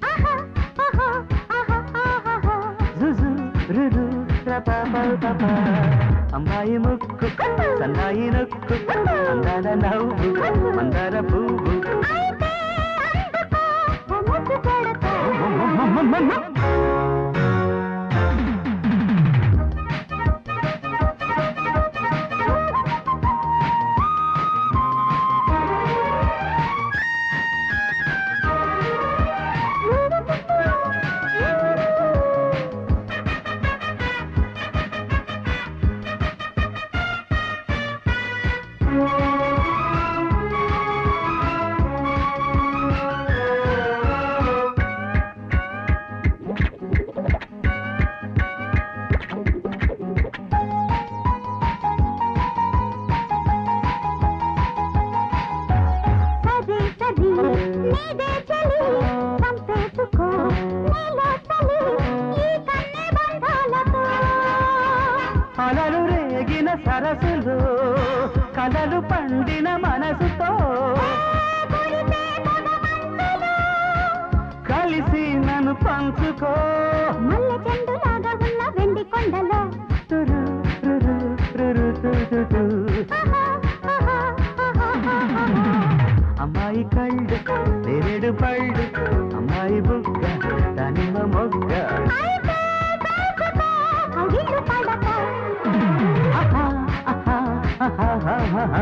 జుజు రురు రపపపప అమ్మాయి ముక్కు సన్నాయి నొక్కు అందాల నవ్వు మందార పువ్వు అలలు రేగిన సరస్సులో కలలు పండిన మనసుతో కలిసి నన్ను పంచుకో మల్ల చెండులాగా ఉన్న వెండి కొండలో తురు తురు తురు తురు తురు. అమ్మాయి కళ్ళు నేరేడు పళ్ళు అమ్మాయి బుగ్గ దానిమ్మ మొగ్గ ఆహా, ఆహా, ఆహా, ఆహా.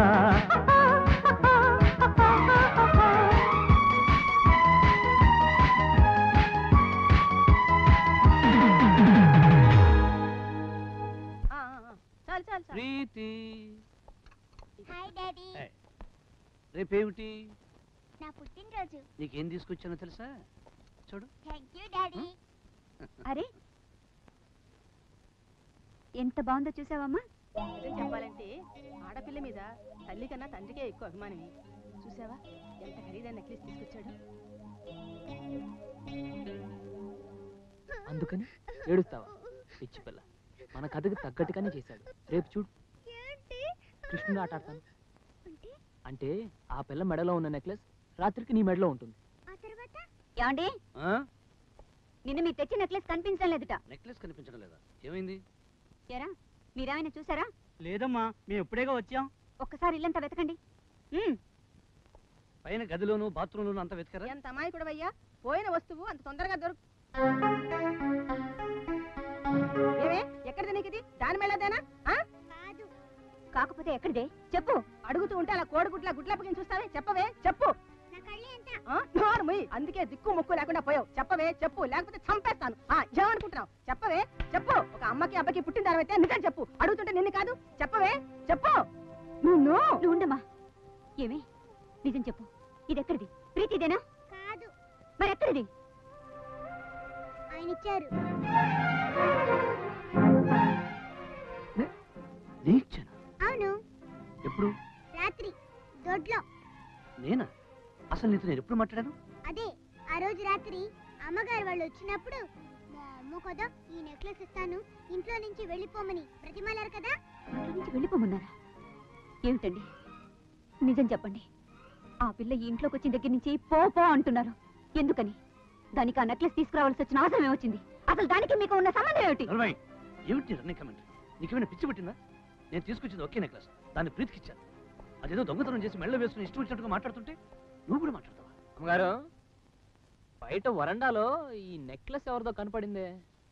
చాలు చాలు చాలు ప్రీతి హాయ్ డాడీ రేపేమిటి నా పుట్టినరోజు నీకేం తీసుకొచ్చానో తెలుసా చూడు థ్యాంక్ యూ డాడీ అరే ఎంత బాగుందో చూసావమ్మా నిజం చెప్పాలంటే ఆడపిల్ల మీద తల్లి కన్నా తండ్రికే ఎక్కువ అభిమానమే చూసావా ఎంత ఖరీదైన నెక్లెస్ తీసుకొచ్చాడు అందుకని ఏడుస్తావా పిచ్చి పిల్ల మన కథకి తగ్గట్టుగానే చేశాడు రేపు చూడు కృష్ణుడు ఆట ఆడతాను అంటే ఆ పిల్ల మెడలో ఉన్న నెక్లెస్ రాత్రికి నీ మెడలో ఉంటుంది ఏమండి నిన్న మీరు తెచ్చిన నెక్లెస్ కనిపించడం లేదుట నెక్లెస్ కనిపించడం లేదా ఏమైంది ఎరా మీరేమైనా చూసారా లేదమ్మా మేము ఎప్పుడేగా వచ్చాం ఒక్కసారి ఇల్లంతా వెతకండి ఉమ్. పైన గదిలోను బాత్రూంలోను అంత వెతకరా ఎంత అమాయకుడవయ్యా పోయిన వస్తువు అంత తొందరగా దొరుకు ఏమే ఎక్కడిది నీకు ఇది దాని మేళదేనా కాకపోతే ఎక్కడిదే చెప్పు అడుగుతూ ఉంటే అలా కోడిగుడ్ల గుడ్లప్పగిని చూస్తావే చెప్పవే చెప్పు ఆ, నోరు మూయి. అందుకే దిక్కు ముక్కు లేకుండా పోయావు చెప్పవే చెప్పు లేకపోతే చంపేస్తాను ఆ ఏమనుకుంటున్నావు చెప్పవే చెప్పు ఒక అమ్మకి అబ్బకి పుట్టిన తర్వాత నిజం చెప్పు అడుగుతుంటే నిన్ను కాదు చెప్పవే చెప్పు నువ్వు నువ్వు ఉండమ్మా ఏమే నిజం చెప్పు ఇది ఎక్కడిది ప్రీతిదేనా కాదు మరి ఎక్కడిది ఆయన ఇచ్చారు నీచనా అవును ఎప్పుడు రాత్రి దొడ్లో నేనా అసలు నీతో నేను ఎప్పుడు మాట్లాడాను అదే ఆ రోజు రాత్రి అమ్మగారు వాళ్ళు వచ్చినప్పుడు మా అమ్మ అవును కదా, ఈ నెక్లెస్ ఇస్తాను, ఇంట్లో నుంచి వెళ్ళిపోమని ప్రతిమాలారు కదా. ఇంట్లో నుంచి వెళ్ళిపోమన్నారా? ఏమిటండి నిజం చెప్పండి. ఆ పిల్ల ఈ ఇంట్లోకి వచ్చిన దగ్గర నుంచి పో పో అంటున్నారు. ఎందుకని? దానికి ఆ నెక్లెస్ తీసుకురావాల్సి వచ్చిన అవసరం ఏమొచ్చింది? అసలు దానికి మీకు ఉన్న సంబంధం ఏమిటి? ఏమిటి రన్నింగ్ కమెంట్? నీకేమైనా పిచ్చి పెట్టిందా? నేను తీసుకొచ్చింది ఒకే నెక్లెస్, దాన్ని ప్రీతికి ఇచ్చాను. అదేదో దొంగతనం చేసి మెళ్ళ వేసుకుని ఇష్టం వచ్చినట్టుగా మాట్లాడుతుంటే నువ్వు కూడా మాట్లాడతావా? అమ్మగారు, బయట వరండాలో ఈ నెక్లెస్ ఎవరిదో కనపడిందే.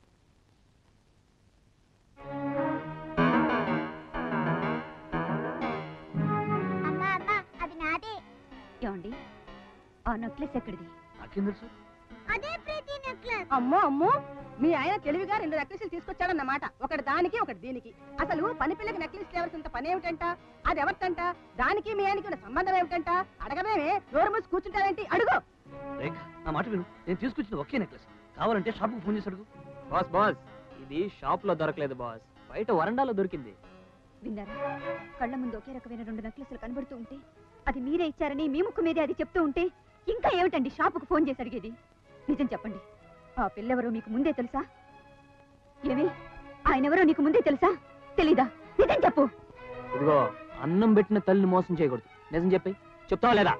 అది నాదే. ఏమండి, ఆ నెక్లెస్ ఎక్కడిది? నాకేం తెలుసు? అదే ప్రీతి నెక్లెస్. అమ్మో అమ్మో, మీ ఆయన తెలివిగా రెండు నెక్లెస్లు తీసుకొచ్చాడన్నమాట. ఒకటి దానికి ఒకటి దీనికి. అసలు పని పిల్లకి నెక్లెస్ లేవలసినంత పని ఏమిటంట? అది ఎవరికంట? దానికి మీ ఆయనకి ఉన్న సంబంధం ఏమిటంట? అడగమేమే, నోరు మూసి కూర్చుంటావేంటి? అడుగు. రేఖ, నా మాట విను. నేను తీసుకొచ్చింది ఒకే నెక్లెస్. కావాలంటే షాప్కి ఫోన్ చేసి అడుగు. బాస్ బాస్, ఇది షాప్ లో దొరకలేదు బాస్, బయట వరండాలో దొరికింది. విన్నారా? కళ్ళ ముందు ఒకే రకమైన రెండు నెక్లెస్లు కనబడుతూ ఉంటే అది మీరే ఇచ్చారని మీ ముక్కు మీదే అది చెప్తూ ఉంటే ఇంకా ఏమిటండి షాపుకు ఫోన్ చేసి అడిగేది? నిజం చెప్పండి, ఆ పిల్లెవరో మీకు ముందే తెలుసా? ఏమి, ఆయనెవరో నీకు ముందే తెలుసా? తెలీదా? నిజం చెప్పు. ఇదిగో, అన్నం పెట్టిన తల్లిని మోసం చేయకూడదు. నిజం చెప్పి చెప్తావా లేదా?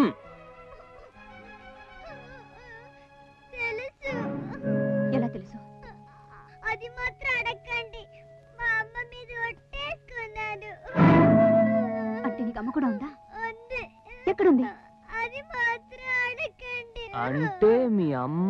ఎలా తెలుసు? అది మాత్రం అడగండి, మా అమ్మ మీద ఒట్టేసుకున్నాను. అంటే నీకు అమ్మ కూడా ఉందా? ఉంది. ఎక్కడుంది? అది మాత్రం అడగండి. అంటే మీ అమ్మ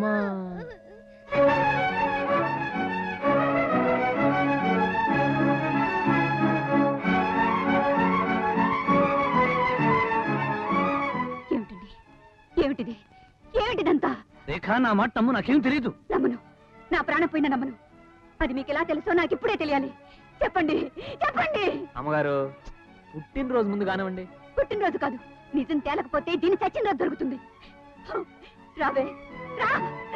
ఏమిటండి? ఏమిటిది? ఏమిటిదంతా? రేఖ, నా మాట నమ్ము, నాకేం తెలియదు. నమ్మను, నా ప్రాణం పోయిన నమ్మను. అది మీకు ఎలా తెలుసో నాకు ఇప్పుడే తెలియాలి. చెప్పండి, చెప్పండి. అమ్మగారు, పుట్టినరోజు ముందు కానివ్వండి. పుట్టినరోజు కాదు, నిజం తేలకపోతే దీన్ని చచ్చిన రోజు దొరుకుతుంది. రావే, రా.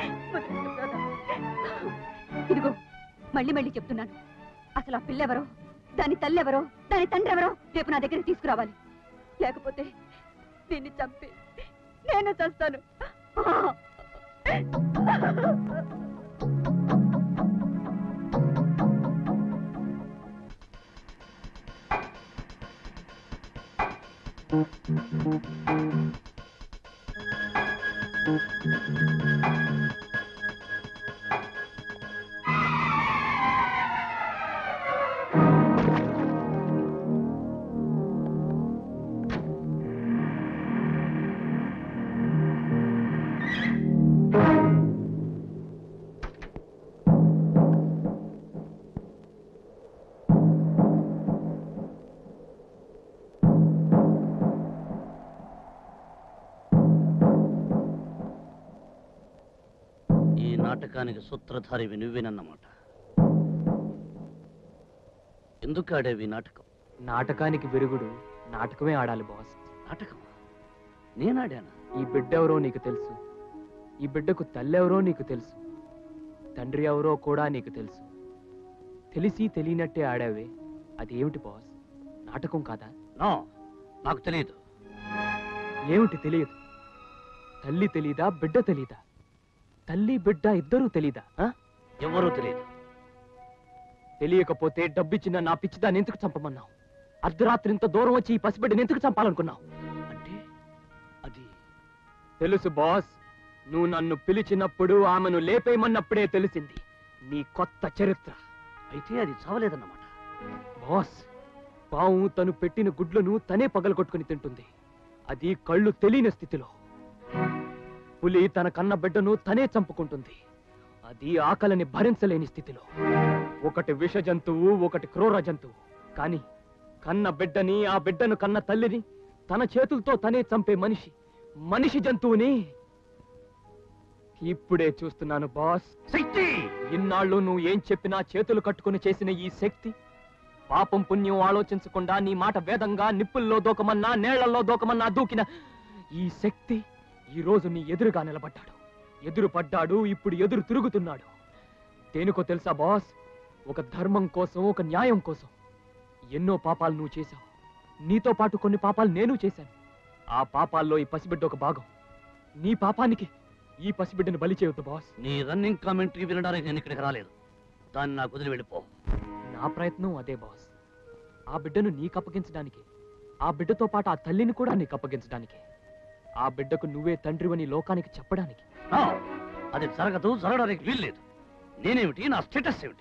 ఇదిగో, మళ్ళీ మళ్ళీ చెప్తున్నాను, అసలు ఆ పిల్లెవరో, దాని తల్లెవరో, దాని తండ్రి ఎవరో రేపు నా దగ్గరికి తీసుకురావాలి. లేకపోతే దీన్ని చంపి నేను చస్తాను. నాటకానికి సూత్రధారివి నువ్వేనన్నమాట. ఎందుకు ఆడేవి నాటకం? నాటకానికి విరుగుడు నాటకమే ఆడాలి బాస్. నాటకం నేనాడానా? ఈ బిడ్డ ఎవరో నీకు తెలుసు, ఈ బిడ్డకు తల్లెవరో నీకు తెలుసు, తండ్రి ఎవరో కూడా నీకు తెలుసు. తెలిసి తెలియనట్టే ఆడావే, అదేమిటి బాస్? నాటకం కాదా? నో, నాకు తెలియదు. ఏమిటి తెలియదు? తల్లి తెలీదా, బిడ్డ తెలీదా? తల్లి బిడ్డ ఇద్దరూ తెలీదా? ఎవరూ తెలియదు. తెలియకపోతే డబ్బిచ్చిన నా పిచ్చిదాన్ని ఎందుకు చంపమన్నావు? అర్ధరాత్రి ఇంత దూరం వచ్చి ఈ పసిబిడ్డని ఎందుకు చంపాలనుకున్నావు? అంటే అది తెలుసు బాస్. నువ్వు నన్ను పిలిచినప్పుడు ఆమెను లేపేయమన్నప్పుడే తెలిసింది నీ కొత్త చరిత్ర. అయితే అది చావలేదన్నమాట. బాస్, పాము తను పెట్టిన గుడ్లను తనే పగలగొట్టుకుని తింటుంది. అది కళ్ళు తెలియని స్థితిలో. పులి తన కన్న బిడ్డను తనే చంపుకుంటుంది. అది ఆకలిని భరించలేని స్థితిలో. ఒకటి విష జంతువు, ఒకటి క్రూర జంతువు. కాని కన్న బిడ్డని, ఆ బిడ్డను కన్న తల్లిని తన చేతులతో తనే చంపే మనిషి, మనిషి జంతువుని ఇప్పుడే చూస్తున్నాను బాస్. శక్తి! ఇన్నాళ్ళు నువ్వు ఏం చెప్పినా చేతులు కట్టుకుని చేసిన ఈ శక్తి, పాపం పుణ్యం ఆలోచించకుండా నీ మాట వేదంగా నిప్పుల్లో దూకమన్నా, నేళ్లలో దూకమన్నా దూకిన ఈ శక్తి ఈ రోజు నీ ఎదురుగా నిలబడ్డాడు. ఎదురు పడ్డాడు, ఇప్పుడు ఎదురు తిరుగుతున్నాడు. దేనికో తెలుసా బాస్? ఒక ధర్మం కోసం, ఒక న్యాయం కోసం. ఎన్నో పాపాలు నువ్వు చేశావు, నీతో పాటు కొన్ని పాపాలు నేను చేశాను. ఆ పాపాల్లో ఈ పసిబిడ్డ ఒక భాగం. నీ పాపానికి ఈ పసిబిడ్డను బలి చేయొద్దు బాస్. నీ రన్నింగ్ కామెంటరీ వినడానికి నేను ఇక్కడికి రాలేదు. దాన్ని నాకు వదిలి వెళ్ళిపో. నా ప్రయత్నం అదే బాస్. ఆ బిడ్డను నీకు అప్పగించడానికి, ఆ బిడ్డతో పాటు ఆ తల్లిని కూడా నీకు అప్పగించడానికి, ఆ బిడ్డకు నువ్వే తండ్రివని లోకానికి చెప్పడానికి. అది జరగదు, జరగడానికి వీల్లేదు. నేనేమిటి, నా స్టేటస్ ఏమిటి?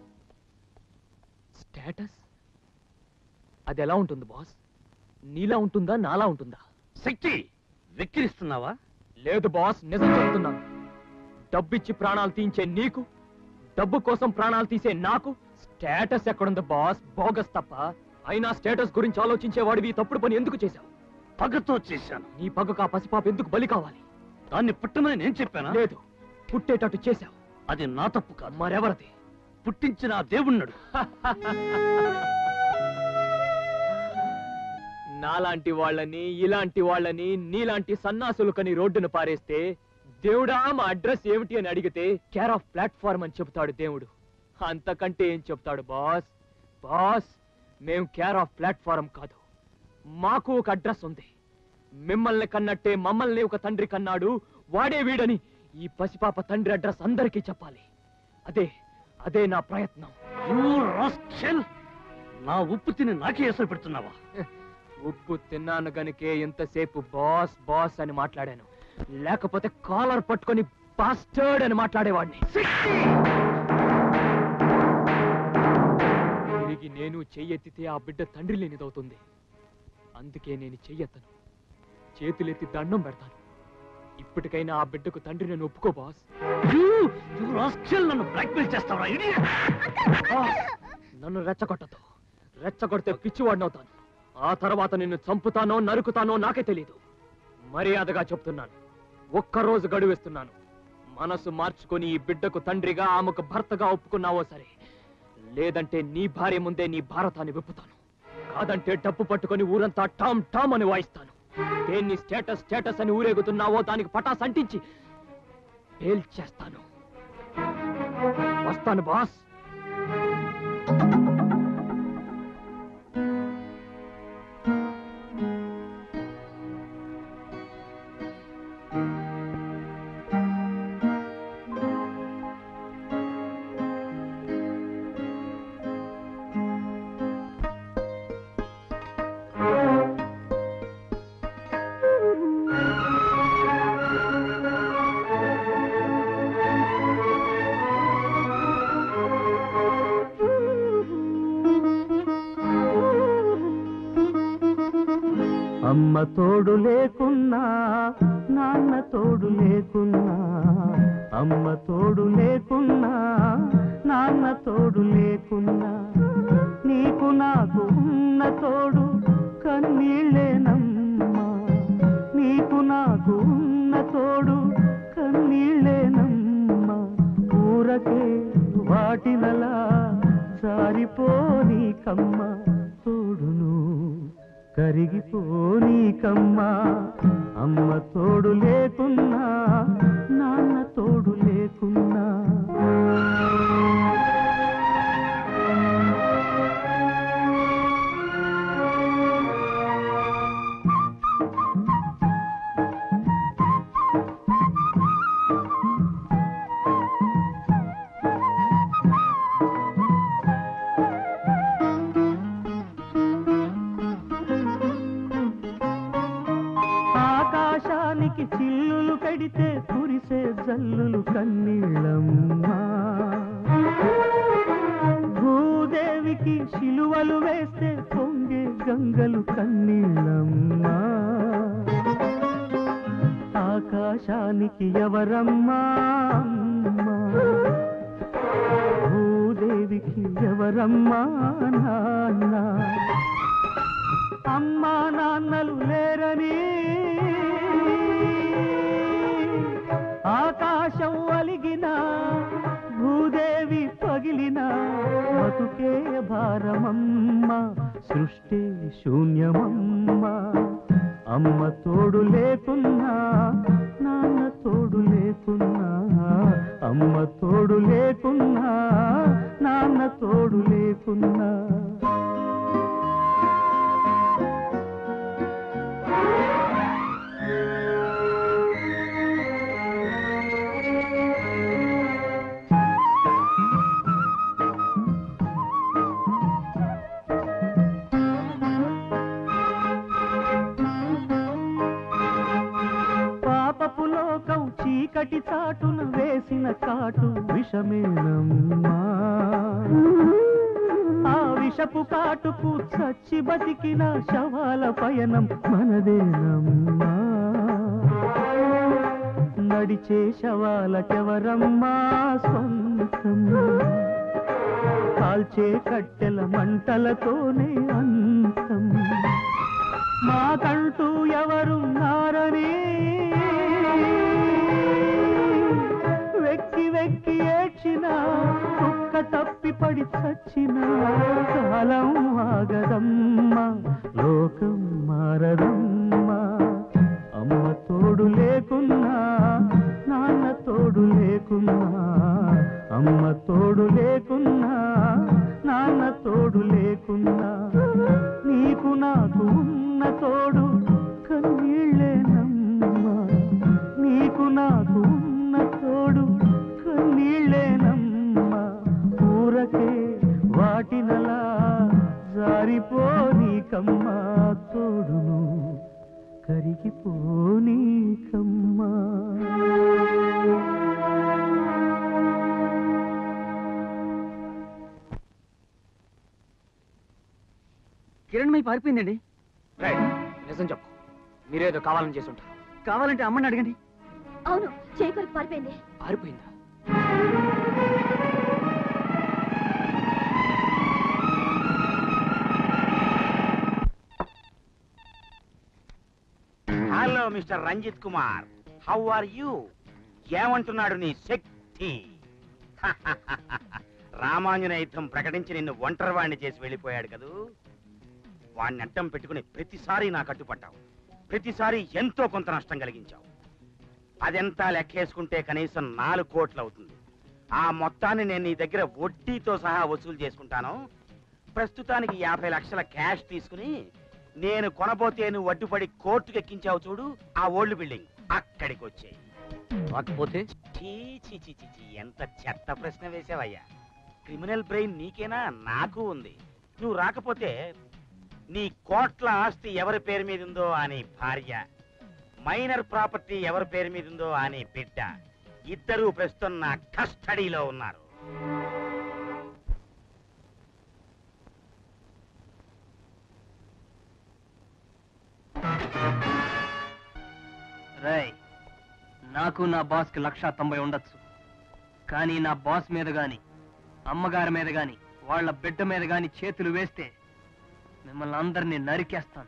స్టేటస్ అది ఎలా ఉంటుంది బాస్? నీలా ఉంటుందా, నాలా ఉంటుందా? శక్తి వెక్కిరిస్తున్నావా? లేదు బాస్, నిజం చెప్తున్నాను. డబ్బిచ్చి ప్రాణాలు తీయించే నీకు, డబ్బు కోసం ప్రాణాలు తీసే నాకు స్టేటస్ ఎక్కడుంది బాస్? బోగస్ తప్ప. అయినా స్టేటస్ గురించి ఆలోచించేవాడివి తప్పుడు పని ఎందుకు చేశావు? పగతో చేశాను. నీ పగకు ఆ పసిపాప ఎందుకు బలి కావాలి? దాన్ని పుట్టమని నేను చెప్పానా? లేదు, పుట్టేటట్టు చేశావు. అది నా తప్పు కాదు. మరెవరిది? పుట్టించిన ఆ దేవుణ్ణడు. నాలాంటి వాళ్ళని, ఇలాంటి వాళ్ళని, నీలాంటి సన్నాసులకని రోడ్డును పారేస్తే దేవుడా మా అడ్రస్ ఏమిటి అని అడిగితే కేర్ ఆఫ్ ప్లాట్ఫామ్ అని చెప్తాడు దేవుడు. అంతకంటే ఏం చెప్తాడు బాస్? బాస్, మేము కేర్ ఆఫ్ ప్లాట్ఫారం కాదు, మాకు ఒక అడ్రస్ ఉంది. మిమ్మల్ని కన్నట్టే మమ్మల్ని ఒక తండ్రి కన్నాడు, వాడే వీడని ఈ పసిపాప తండ్రి అడ్రస్ అందరికీ చెప్పాలి. అదే అదే నా ప్రయత్నం. నా ఉప్పు తిని నాకే ఎసరు పెడుతున్నావా? ఉప్పు తిన్నాను గనుకే ఎంతసేపు బాస్ బాస్ అని మాట్లాడాను. లేకపోతే కాలర్ పట్టుకొని బాస్టర్డ్ అని మాట్లాడేవాడిని. తిరిగి నేను చెయ్యెత్తితే ఆ బిడ్డ తండ్రి లేనిదవుతుంది. అందుకే నేను చెయ్యెత్తను, చేతులెత్తి దండం పెడతాను. ఇప్పటికైనా ఆ బిడ్డకు తండ్రి నేను ఒప్పుకో బాస్. నన్ను బ్లాక్మెయిల్ చేస్తావా? నన్ను రెచ్చగొట్టదు. రెచ్చగొడితే పిచ్చివాడినవుతాను. ఆ తర్వాత నిన్ను చంపుతానో నరుకుతానో నాకే తెలీదు. మర్యాదగా చెప్తున్నాను, ఒక్కరోజు గడువిస్తున్నాను. మనసు మార్చుకొని ఈ బిడ్డకు తండ్రిగా, ఆమెకు భర్తగా ఒప్పుకున్నావో సరే, లేదంటే నీ భార్య ముందే నీ భారతాన్ని విప్పుతాను. కాదంటే డబ్బు పట్టుకొని ఊరంతా టామ్ టామ్ అని వాయిస్తాను. దేన్ని స్టేటస్ స్టేటస్ అని ఊరేగుతున్నావో దానికి పటాస్ అంటించి పేల్చేస్తాను. వస్తాను బాస్. అమ్మ తోడు లేకున్నా, నాన్న తోడు లేకున్నా, అమ్మ తోడు లేకున్నా, నాన్న తోడు లేకున్నా, నీకు నాకు ఉన్న తోడు కన్నీళ్ళేనమ్మా. నీకు నాకు ఉన్న తోడు కన్నీళ్ళేనమ్మా. ఊరకే వాటినలా జారిపోనీకమ్మ, తోడును కరిగిపోనీకమ్మా. అమ్మ తోడు లేకున్నా, నాన్న తోడు లేకున్నా. ఆకాశానికి చిల్లులు కడితే కురిసే జల్లులు కన్నీళ్ళమ్మా. భూదేవికి శిలువలు వేస్తే పొంగే గంగలు కన్నీళ్ళమ్మా. ఆకాశానికి ఎవరమ్మా అమ్మా, భూదేవికి ఎవరమ్మా నాన్న. అమ్మా నాన్నలు లేరని ఆకాశం అలిగిన, భూదేవి పగిలిన, బతుకే భారమమ్మ, సృష్టి శూన్యమమ్మ. అమ్మ తోడు లేకున్నా, నాన్న తోడు లేకున్నా, అమ్మ తోడు లేకున్నా, నాన్న తోడు లేకున్నా. విషమేనమ్మా ఆ విషపు కాటుకు చచ్చి బతికిన శవాల పయనం మనదేనమ్మా నడిచే శవాలకెవరమ్మా స్వంతం కాల్చే కట్టెల మంటలతోనే అంతం మాకంటూ ఎవరున్నారని వెక్కి వెక్కి ఏడ్చిన కుక్క తప్పి పడి చచ్చిన కాలం ఆగదమ్మా లోకం మారదమ్మా అమ్మ తోడు లేకున్నా నాన్న తోడు లేకున్నా అమ్మ తోడు లేకున్నా నాన్న తోడు లేకున్నా నీకు నాకు ఉన్న తోడు కన్నీళ్ళేనమ్మా నీకు నాకు ఉన్న తోడు కన్నీళ్ళేనమ్మా ఊరకే వాటినలా జారిపోనీకమ్మా తోడును కరిగిపోనీకమ్మా కిరణ్మయ్య పారిపోయిందండి నిజం చెప్పు మీరేదో కావాలని చేసి ఉంటారు కావాలంటే అమ్మని అడగండి అవును చేకొరికి పారిపోయింది పారిపోయిందా hello mister Ranjith Kumar how are you ఏమంటున్నాడు నీ శక్తి రామాంజన యుద్ధం ప్రకటించి నిన్ను ఒంటరివాణ్ణి చేసి వెళ్ళిపోయాడు కదూ వాణ్ణి అడ్డం పెట్టుకుని ప్రతిసారి నాకు అడ్డుపడ్డావు ప్రతిసారి ఎంతో కొంత నష్టం కలిగించావు అదెంతా లెక్కేసుకుంటే కనీసం నాలుగు కోట్లు అవుతుంది ఆ మొత్తాన్ని నేను నీ దగ్గర వడ్డీతో సహా వసూలు చేసుకుంటాను ప్రస్తుతానికి యాభై లక్షల క్యాష్ తీసుకుని నేను కొనబోతే నువ్వు అడ్డుపడి కోర్టుకు ఎక్కించావు చూడు ఆ ఓల్డ్ బిల్డింగ్ అక్కడికి వచ్చాయి రాకపోతే చీ చీ చీ చీ చీ, ఎంత చెత్త ప్రశ్న వేసావయ్యా క్రిమినల్ బ్రెయిన్ నీకేనా నాకు ఉంది నువ్వు రాకపోతే నీ కోట్ల ఆస్తి ఎవరి పేరు మీద ఉందో అని భార్య మైనర్ ప్రాపర్టీ ఎవరి పేరు మీద ఉందో అని బిడ్డ ఇద్దరూ ప్రస్తుతం నా కస్టడీలో ఉన్నారు రై నాకు నా బాస్కి లక్ష తొంభై ఉండొచ్చు కానీ నా బాస్ మీద గాని అమ్మగారి మీద గాని వాళ్ళ బిడ్డ మీద గాని చేతులు వేస్తే మిమ్మల్ని అందరినీ నరికేస్తాను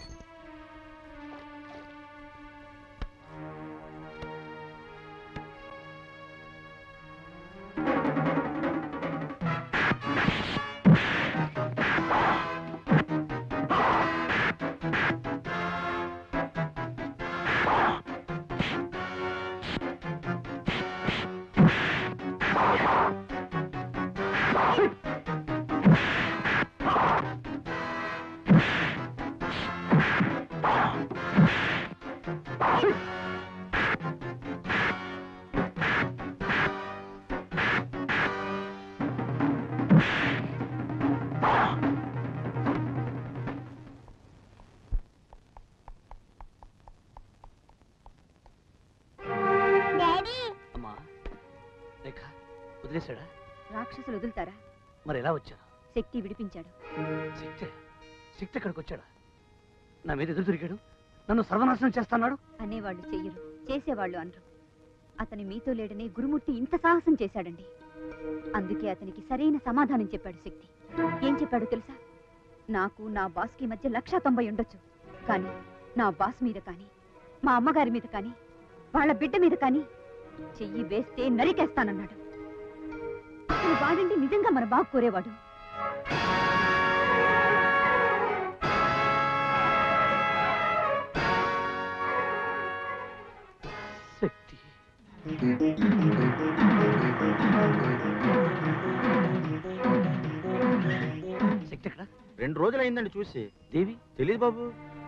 వదిలేశాడా రాక్షసులు వదులుతారా మరి ఎలా వచ్చారు శక్తి విడిపించాడు శక్తి శక్తి ఎక్కడికి వచ్చాడా నా మీద ఎదురు తిరిగాడు నన్ను సర్వనాశనం చేస్తున్నాడు అనేవాళ్ళు చెయ్యరు చేసేవాళ్ళు అనరు అతని మీతో లేడనే గురుమూర్తి ఇంత సాహసం చేశాడండి అందుకే అతనికి సరైన సమాధానం చెప్పాడు శక్తి ఏం చెప్పాడో తెలుసా నాకు నా బాస్కి మధ్య లక్షా తొంభై ఉండొచ్చు కానీ నా బాస్ మీద కానీ మా అమ్మగారి మీద కానీ వాళ్ళ బిడ్డ మీద కానీ చెయ్యి వేస్తే నరికేస్తానన్నాడు అతను వాడండి నిజంగా మన బాగు కోరేవాడు శక్తి శక్తి ఎక్కడ రెండు రోజులైందండి చూసి దేవి తెలీదు బాబు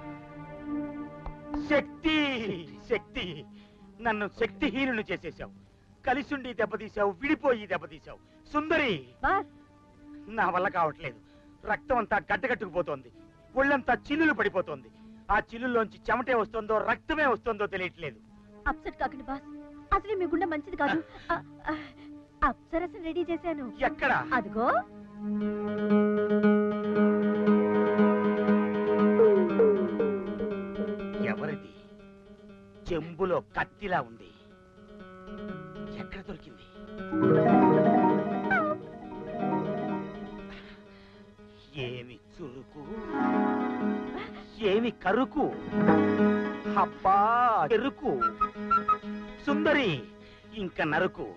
శక్తి శక్తి నన్ను శక్తిహీనులు చేసేశావు కలిసుండి దెబ్బతీశావు విడిపోయి దెబ్బతీశావు సుందరి నా వల్ల కావట్లేదు రక్తం అంతా గడ్డగట్టుకుపోతోంది ఒళ్ళంతా చిల్లులు పడిపోతోంది ఆ చిల్లుల్లోంచి చెమటే వస్తుందో రక్తమే వస్తుందో తెలియట్లేదు అప్సెట్ కాకండి బాస్ అసలే మీ గుండె మంచిది కాదు అప్సరస రెడీ చేశాను. ఎక్కడ? అదిగో. ఎవరిది? చెంబులో కత్తిలా ఉంది. ఎక్కడ దొరికింది? ఏమి చురుకు, ఏమి కరుకు, అబ్బా ఎరుకు. సుందరి ఇంక నరుకు.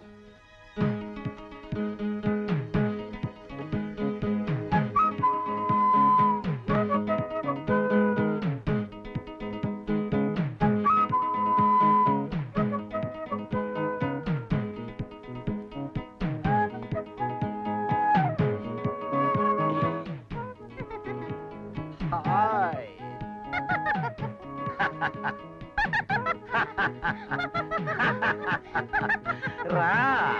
రా.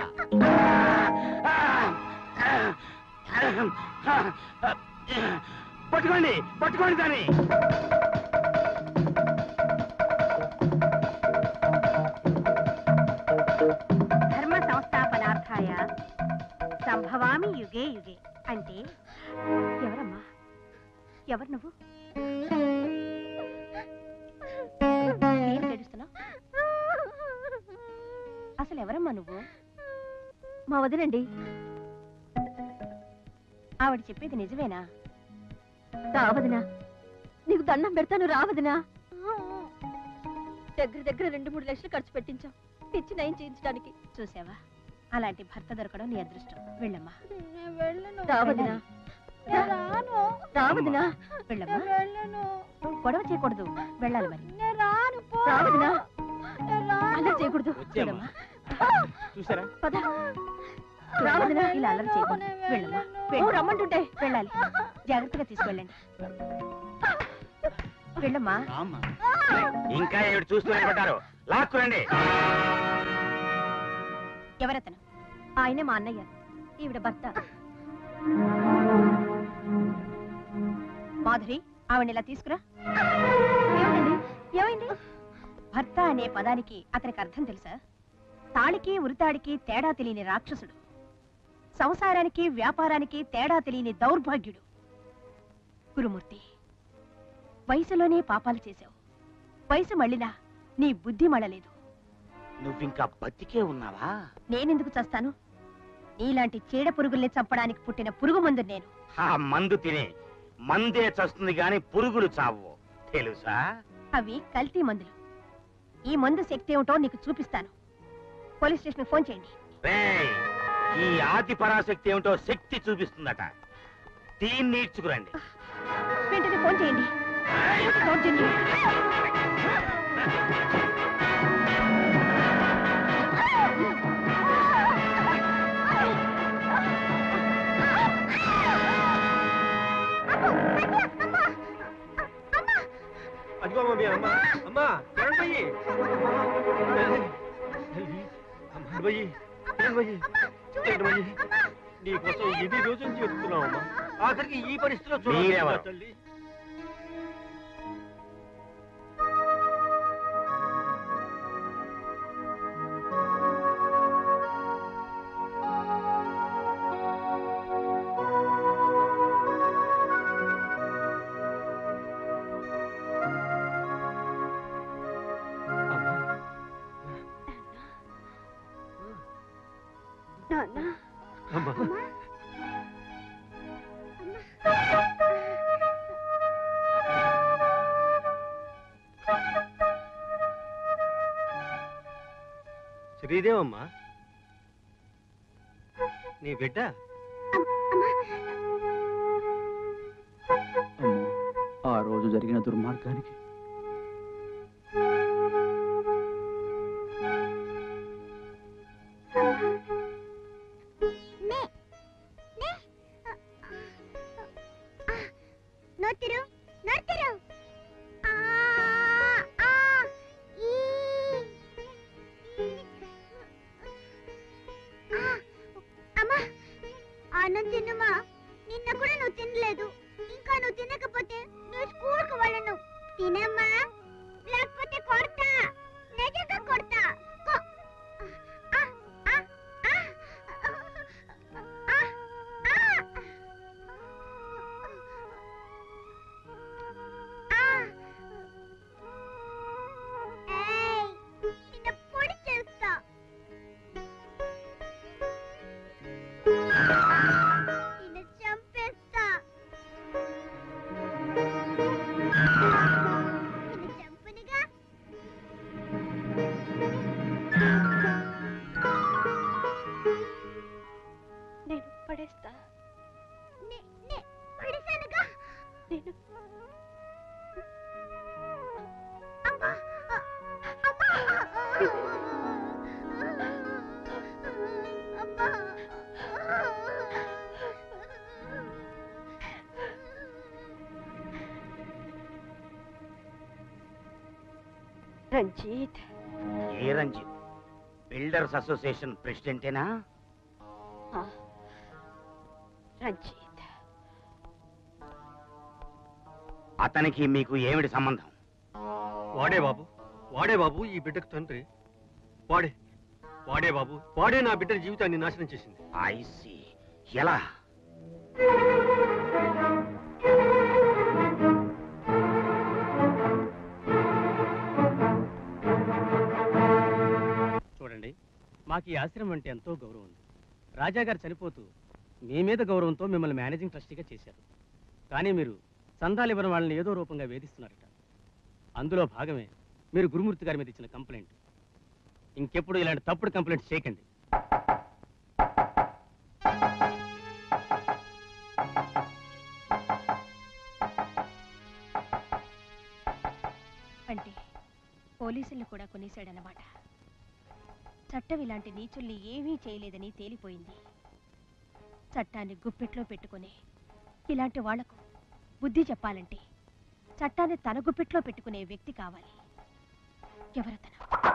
పట్టుకోండి పట్టుకోండి దాన్ని. ధర్మ సంస్థాపనార్థాయ సంభవామి యుగే యుగే అంటే ఎవరమ్మా? ఎవరు నువ్వు? ఏం ఏడుస్తున్నావు? అసలు ఎవరమ్మా నువ్వు? మా వదినండి. ఆవిడ చెప్పేది నిజమేనా? రావదినా, నీకు దండం పెడతాను, రావదినా. దగ్గర దగ్గర రెండు మూడు లక్షలు ఖర్చు పెట్టించాం పిచ్చి నయం చేయించడానికి. చూసావా, అలాంటి భర్త దొరకడం నీ అదృష్టం. వెళ్ళమ్మా. రావదినా, రావదినా, వెళ్ళమ్మా. గొడవ చేయకూడదు, వెళ్ళాలి మరి. రావదినా, అలా చేయకూడదు. వెళ్ళమ్మా. చూసారా? పద. రావదినా, ఇలా అల్లరి చేయకూడదు. వెళ్ళమ్మా. రమ్మంటుంటే వెళ్ళాలి. జాగ్రత్తగా తీసుకెళ్ళండి. వెళ్ళమ్మా. ఇంకా ఏడు చూస్తూ నిలబడ్డారు. లాక్కురండి. ఎవరతను? ఆయనే మా అన్నయ్య, ఈవిడ భర్త. మాధురి, ఆవిడ ఇలా తీసుకురా. ఏమైంది? ఏమైంది? భర్త అనే పదానికి అతనికి అర్థం తెలుసా? తాళికి ఉరితాడికి తేడా తెలియని రాక్షసుడు, సంసారానికి వ్యాపారానికి తేడా తెలియని దౌర్భాగ్యుడు. గురుమూర్తి, వయసులోనే పాపాలు చేశావు. వయసు మళ్ళినా నీ బుద్ధి మళ్ళలేదు. నువ్వింకా బతికే ఉన్నావా? నేనెందుకు చస్తాను? నీలాంటి చీడ పురుగుల్ని చంపడానికి పుట్టిన పురుగు మందు నేను. ఆ మందు తినే మందే చస్తుంది గాని పురుగులు చావు, తెలుసా? అవి కల్తీ మందులు. ఈ మందు శక్తి ఏమిటో నీకు చూపిస్తాను. పోలీస్ స్టేషన్ ఫోన్ చేయండి. రేయ్, ఈ ఆది పరాశక్తి ఏమిటో శక్తి చూపిస్తుందట. దీన్ని ఈడ్చుకురండి. వెంటనే ఫోన్ చేయండి. దౌర్జన్యం. అదిగో మమ్మీ, అమ్మ అమ్మా పోయి పోయి పోయి నీకోసం ఇది రోజు నుంచి వెతుకుతున్నావు అమ్మా. ఆఖరికి ఈ పరిస్థితిలో చూడాలి తల్లి. అమ్మా శ్రీదేవమ్మా, నీ బిడ్డ. ఆ రోజు జరిగిన దుర్మార్గానికి నోతిరు నోతిరు. అమ్మా, అన్నం తిన్నమా. నిన్న కూడా నువ్వు తినలేదు. ఇంకా నువ్వు తినకపోతే నువ్వు స్కూల్కి వెళ్ళను. తినమ్మా, లేకపోతే కొడతా. నిజంగా కొడతా. నేను రంజిత్ ఏ రంజిత్? బిల్డర్స్ అసోసియేషన్ ప్రెసిడెంటేనా? ఆ, రంజిత్ అతనికి మీకు ఏమిటి సంబంధం? వాడే బాబు, వాడే బాబు ఈ బిడ్డకు తండ్రి. వాడే వాడే బాబు, వాడే నా బిడ్డ జీవితాన్ని నాశనం చేసింది. I see. ఎలా? చూడండి, మాకు ఈ ఆశ్రమం అంటే ఎంతో గౌరవం ఉంది. రాజాగారు చనిపోతూ మీ మీద గౌరవంతో మిమ్మల్ని మేనేజింగ్ ట్రస్టీగా చేశారు. కానీ మీరు చందాలు ఇవ్వని వాళ్ళని ఏదో రూపంగా వేధిస్తున్నారట. అందులో భాగమే మీరు గురుమూర్తి గారి మీద ఇచ్చిన కంప్లైంట్. ఇంకెప్పుడు ఇలాంటి తప్పుడు కంప్లైంట్ చేయకండి. అంటే పోలీసుల్ని కూడా కొనేశాడనమాట. చట్టం ఇలాంటి నీచుల్ని ఏమీ చేయలేదని తేలిపోయింది. చట్టాన్ని గుప్పెట్లో పెట్టుకుని ఇలాంటి వాళ్లకు బుద్ధి చెప్పాలంటే చట్టాన్ని తన గుప్పెట్లో పెట్టుకునే వ్యక్తి కావాలి. ఎవరతను?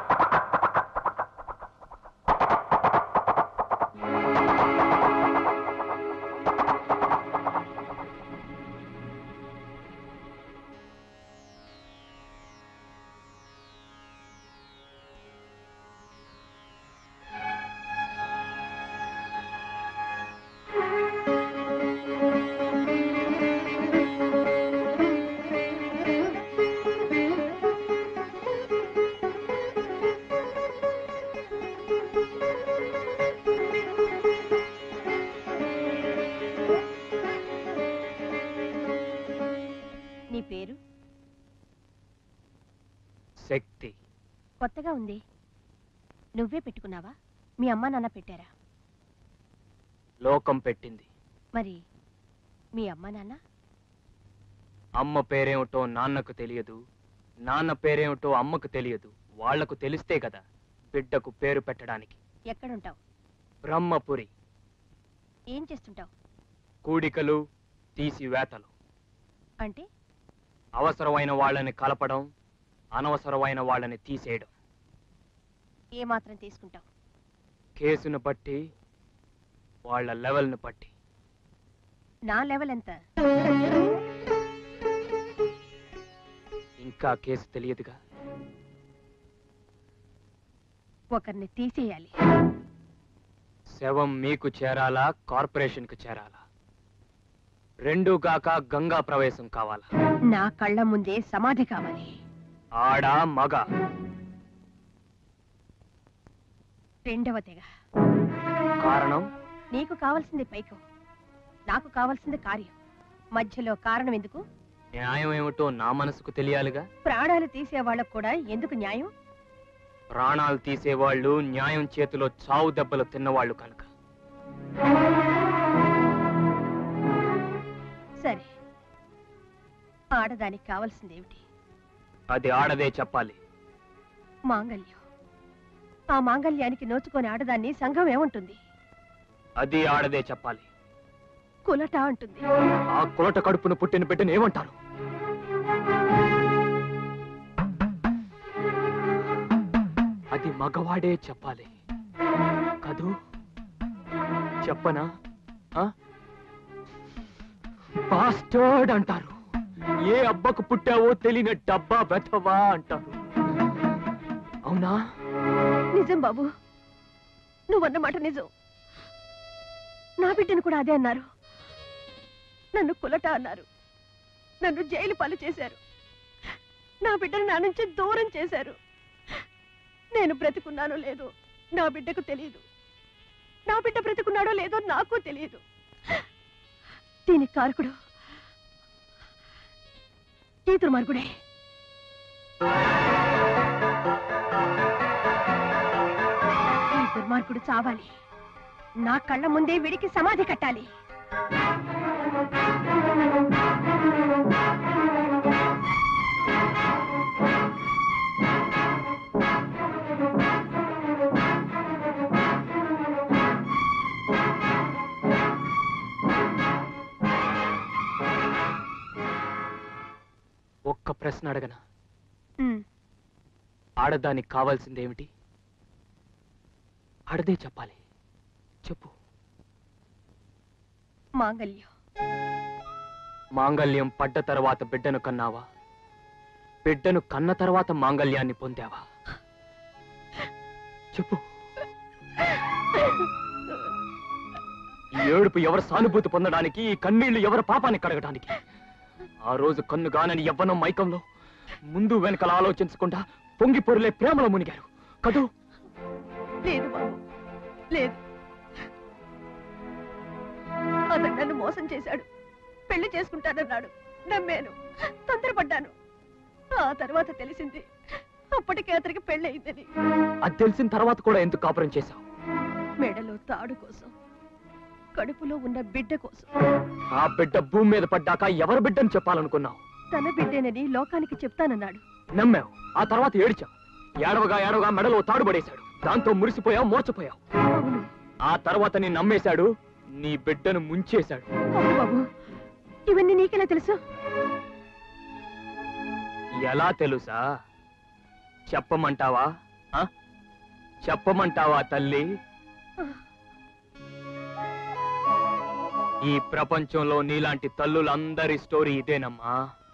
నీ పేరు? శక్తి. కొత్తగా ఉంది. నువ్వే పెట్టుకున్నావా? మీ అమ్మా నాన్న పెట్టారా? లోకం పెట్టింది. మరి మీ అమ్మా నాన్న? అమ్మ పేరేమిటో నాన్నకు తెలియదు, నాన్న పేరేమిటో అమ్మకు తెలియదు. వాళ్లకు తెలిస్తే కదా బిడ్డకు పేరు పెట్టడానికి. ఎక్కడుంటావు? బ్రహ్మపురి. ఏం చేస్తుంటావు? కూడికలు, తీసివేతలు. అంటే అవసరమైన వాళ్ళని కలపడం, అనవసరమైన వాళ్ళని తీసేయడం. ఏ మాత్రం తీసుకుంటావు? కేసును బట్టి, వాళ్ళ లెవెల్ను బట్టి. నా లెవెల్ ఎంత? ఇంకా కేసు తెలియదుగా. ఒకరిని తీసేయాలి. శవం మీకు చేరాలా, కార్పొరేషన్కు చేరాలా? రెండూ కాక గంగా ప్రవేశం కావాలా? నా కళ్ళ ముందే సమాధి కావాలి. ఆడ మగ? రెండవ తెగ. కారణం? నీకు కావాల్సింది పైకం, నాకు కావాల్సింది కార్యం. మధ్యలో కారణం ఎందుకు? న్యాయం ఏమిటో నా మనసుకు తెలియాలిగా. ప్రాణాలు తీసే వాళ్ళకు కూడా ఎందుకు న్యాయం? ప్రాణాలు తీసేవాళ్ళు న్యాయం చేతిలో చావు దెబ్బలు తిన్నవాళ్ళు కనుక. సరే, ఆడదానికి కావాల్సిందేమిటి? అది ఆడదే చెప్పాలి. మాంగల్యం. ఆ మాంగల్యానికి నోచుకొని ఆడదాన్ని సంఘం ఏముంటుంది? అది ఆడదే చెప్పాలి. కులట అంటుంది. ఆ కులట కడుపును పుట్టిన బిడ్డను ఏమంటారు? అది మగవాడే చెప్పాలి కదూ. చెప్పనా? బాస్టర్డ్ అంటారు. ఏ అబ్బకు పుట్టావో తెలియని డబ్బా వెతవా అంటారు. అవునా? నిజం బాబు, నువ్వన్నమాట నిజం. నా బిడ్డను కూడా అదే అన్నారు. నన్ను కులట అన్నారు. నన్ను జైలు పాలు చేశారు. నా బిడ్డను నా నుంచి దూరం చేశారు. నేను బ్రతికున్నానో లేదో నా బిడ్డకు తెలియదు. నా బిడ్డ బ్రతికున్నాడో లేదో నాకు తెలియదు. దీనికి కారకుడు ఈ దుర్మార్గుడే. ఈ దుర్మార్గుడు చావాలి. నా కళ్ళ ముందే విడికి సమాధి కట్టాలి. ఒక్క ప్రశ్న అడగనా? ఆడదానికి కావాల్సిందేమిటి? ఆడదే చెప్పాలి. చెప్పు. మాంగల్యం. మాంగల్యం పడ్డ తర్వాత బిడ్డను కన్నావా? బిడ్డను కన్న తర్వాత మాంగల్యాన్ని పొందావా? చెప్పు. ఈ ఏడుపు ఎవరు సానుభూతి పొందడానికి, ఈ కన్నీళ్లు ఎవరు పాపాన్ని కడగడానికి? ఆ రోజు కన్నుగానని యవ్వనం మైకంలో ముందు వెనకల ఆలోచించకుండా పొంగి పొరులే ప్రేమలో మునిగారు కదూ? లేదు బాబు, లేదు. అతను నన్ను మోసం చేశాడు. పెళ్లి చేసుకుంటానన్నాడు. నమ్మాను, తొందరపడ్డాను. ఆ తర్వాత తెలిసింది అప్పటికే అతనికి పెళ్లి అయిందని. అది తెలిసిన తర్వాత కూడా ఎందుకు కాపురం చేశావు? మెడలో తాడు కోసం, కడుపులో ఉన్న బిడ్డ కోసం. ఆ బిడ్డ భూమి మీద పడ్డాక ఎవరి బిడ్డని చెప్పాలనుకున్నావు? తన బిడ్డేనని లోకానికి చెప్తానన్నాడు. నమ్మావు. ఆ తర్వాత ఏడిచావు. ఏడవగా ఏడవగా మెడలో తాడు పడేశాడు. దాంతో మురిసిపోయావు, మోర్చిపోయావు. ఆ తర్వాత నీ నమ్మేశాడు, నీ బిడ్డను ముంచేశాడు. అవును బాబు, ఇవన్నీ నీకెలా తెలుసు? ఎలా తెలుసా? చెప్పమంటావా? ఆ? చెప్పమంటావా తల్లి? ఈ ప్రపంచంలో నీలాంటి తల్లులందరి స్టోరీ ఇదేనమ్మా.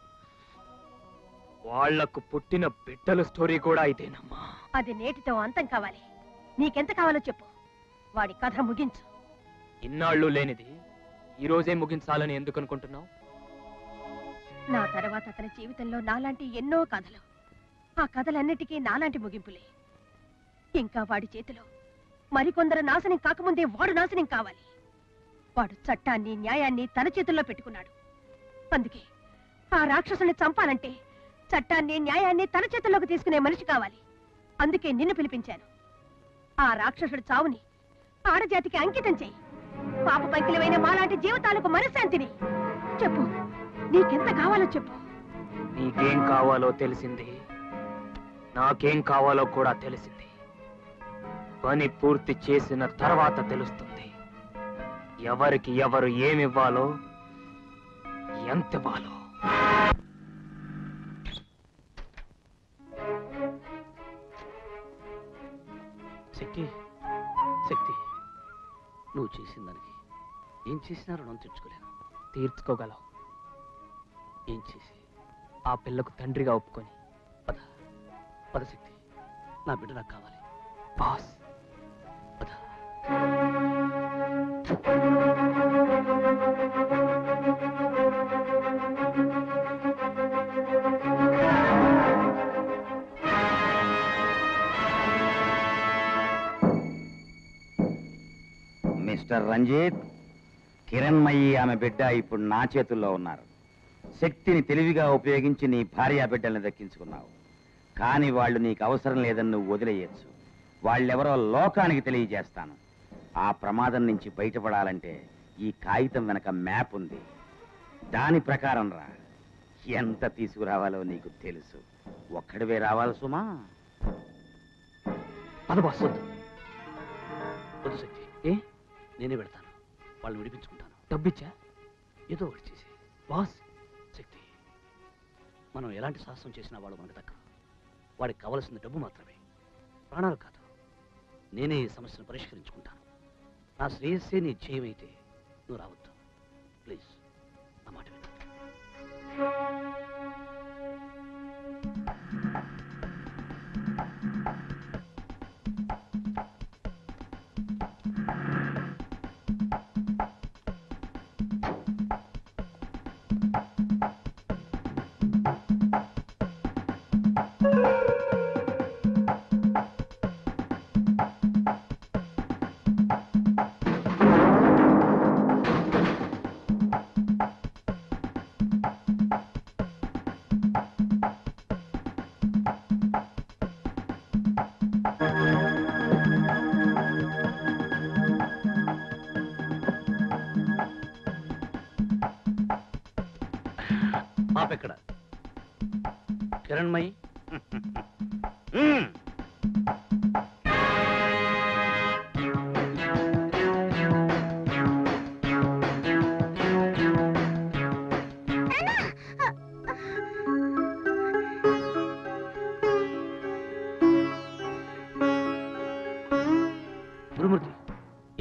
వాళ్లకు పుట్టిన బిడ్డల స్టోరీ కూడా ఇదేనమ్మా. అది నేటితో అంతం కావాలి. నీకెంత కావాలో చెప్పు, వాడి కథ ముగించు. ఇన్నాళ్ళు లేనిది ఈ రోజే ముగించాలని ఎందుకు అనుకుంటున్నావు? నా తర్వాత అతని జీవితంలో నాలాంటి ఎన్నో కథలు. ఆ కథలన్నిటికీ నాలాంటి ముగింపులే. ఇంకా వాడి చేతిలో మరికొందరు నాశనం కాకముందే వాడు నాశనం కావాలి. వాడు చట్టాన్ని, న్యాయాన్ని తన చేతుల్లో పెట్టుకున్నాడు. అందుకే ఆ రాక్షసుని చంపాలంటే చట్టాన్ని, న్యాయాన్ని తన చేతుల్లోకి తీసుకునే మనిషి కావాలి. అందుకే నిన్ను పిలిపించాను. ఆ రాక్షసుడి చావుని ఆడజాతికి అంకితం చెయ్యి. పాప పంకిలమైన మాలాంటి జీవితాలకు మనశ్శాంతిని. చెప్పు, నీకెంత కావాలో చెప్పు. నీకేం కావాలో తెలిసింది, నాకేం కావాలో కూడా తెలిసింది. పని పూర్తి చేసిన తర్వాత తెలుస్తుంది ఎవరికి ఎవరు ఏమివ్వాలో, ఎంతివ్వాలో. శక్తి, శక్తి, నువ్వు చేసిన దానికి ఏం చేసినా రుణం తీర్చుకోలేను. తీర్చుకోగలవు. ఏం చేసి? ఆ పిల్లకు తండ్రిగా ఒప్పుకొని. పద పద శక్తి, నా బిడ్డ నాకు కావాలి. బాస్ పద. మిస్టర్ రంజిత్, కిరణ్మయి ఆమె బిడ్డ ఇప్పుడు నా చేతుల్లో ఉన్నారు. శక్తిని తెలివిగా ఉపయోగించి నీ భార్యా బిడ్డల్ని దక్కించుకున్నావు. కానీ వాళ్ళు నీకు అవసరం లేదని నువ్వు వదిలేయచ్చు. వాళ్ళెవరో లోకానికి తెలియజేస్తాను. ఆ ప్రమాదం నుంచి బయటపడాలంటే ఈ కాగితం వెనక మ్యాప్ ఉంది. దాని ప్రకారం రా. ఎంత తీసుకురావాలో నీకు తెలుసు. ఒక్కడివే రావాలి సుమా. పద బాస్. వద్దు వద్దు శక్తి, ఏ నేనే పెడతాను. వాళ్ళు విడిపించుకుంటాను. డబ్బిచ్చా? ఏదో ఒకటి చేసి. బాస్ శక్తి, మనం ఎలాంటి సాహసం చేసినా వాడు మనకు దక్క. వాడికి కావలసిన డబ్బు మాత్రమే, ప్రాణాలు కాదు. నేనే ఈ సమస్యను పరిష్కరించుకుంటాను. నా శ్రేయస్సే నీ చేయమైతే నువ్వు రావద్దు ప్లీజ్. నా మాట విను. పాపెక్కడ? కిరణ్మయి,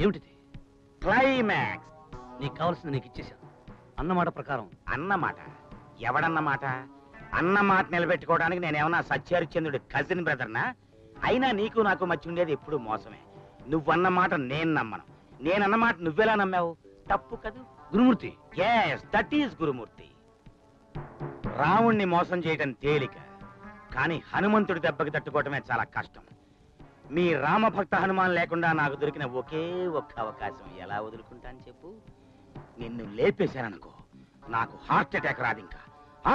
ఏమిటిది? క్లైమాక్స్. నీకు కావాల్సింది నీకు ఇచ్చేశాను. అన్నమాట ప్రకారం. అన్నమాట? ఎవడన్నమాట? అన్నమాట నిలబెట్టుకోవడానికి నేనేమన్నా సత్యహరిశ్చంద్రుడి కజిన్ బ్రదర్నా? అయినా నీకు నాకు మధ్య ఉండేది ఎప్పుడు మోసమే. నువ్వన్నమాట నేను నమ్మను, నేనన్నమాట నువ్వెలా నమ్మావు? తప్పు కదూ Gurumurthy? Yes, that is Gurumurthy. రావుణ్ణి మోసం చేయటం తేలిక, కానీ హనుమంతుడి దెబ్బకి తట్టుకోవటమే చాలా కష్టం. మీ రామభక్త హనుమాన్ లేకుండా నాకు దొరికిన ఒకే ఒక్క అవకాశం ఎలా వదులుకుంటాను చెప్పు? నిన్ను లేపేశాననుకో, నాకు హార్ట్ అటాక్ రాదు ఇంకా. ఆ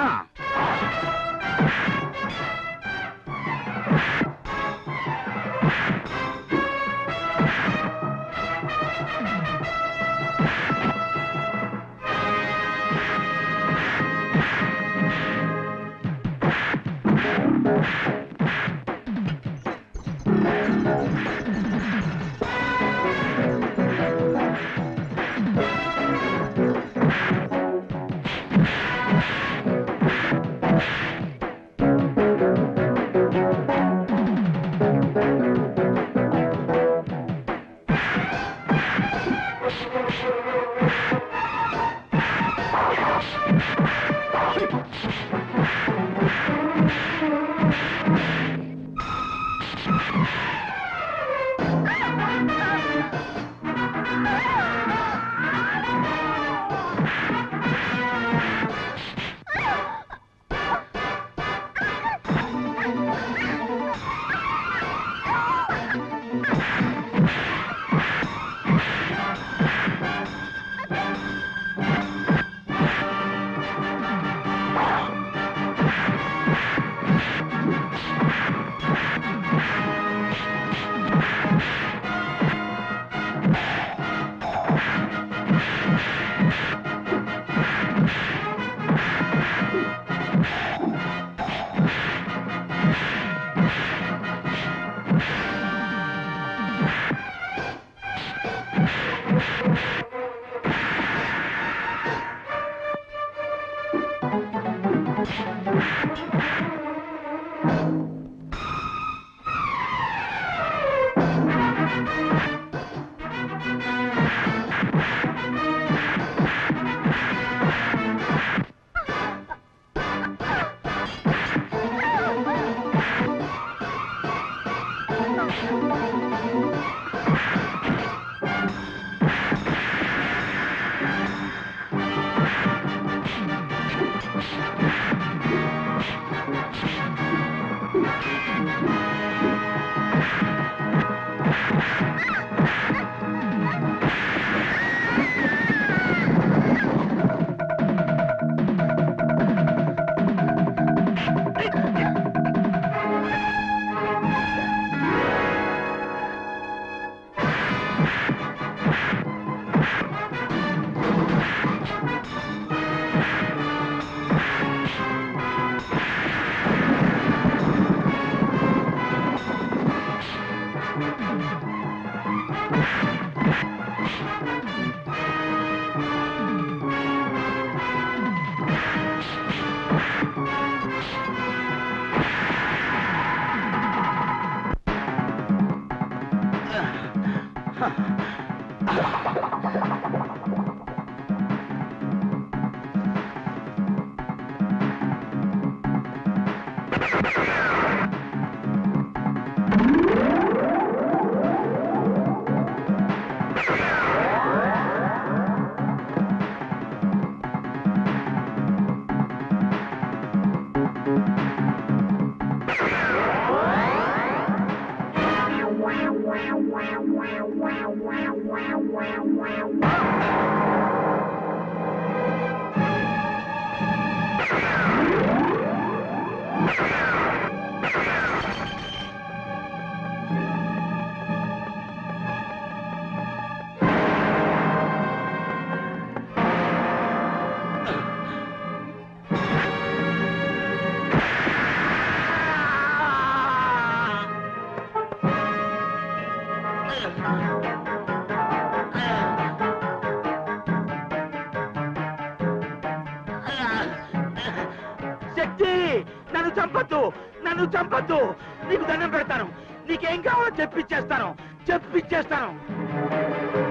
శక్తి, నన్ను చంపొద్దు, నన్ను చంపొద్దు. నీకు దండం పెడతాను, నీకేం కావాలో చెప్పిచ్చేస్తాను, చెప్పిచ్చేస్తాను.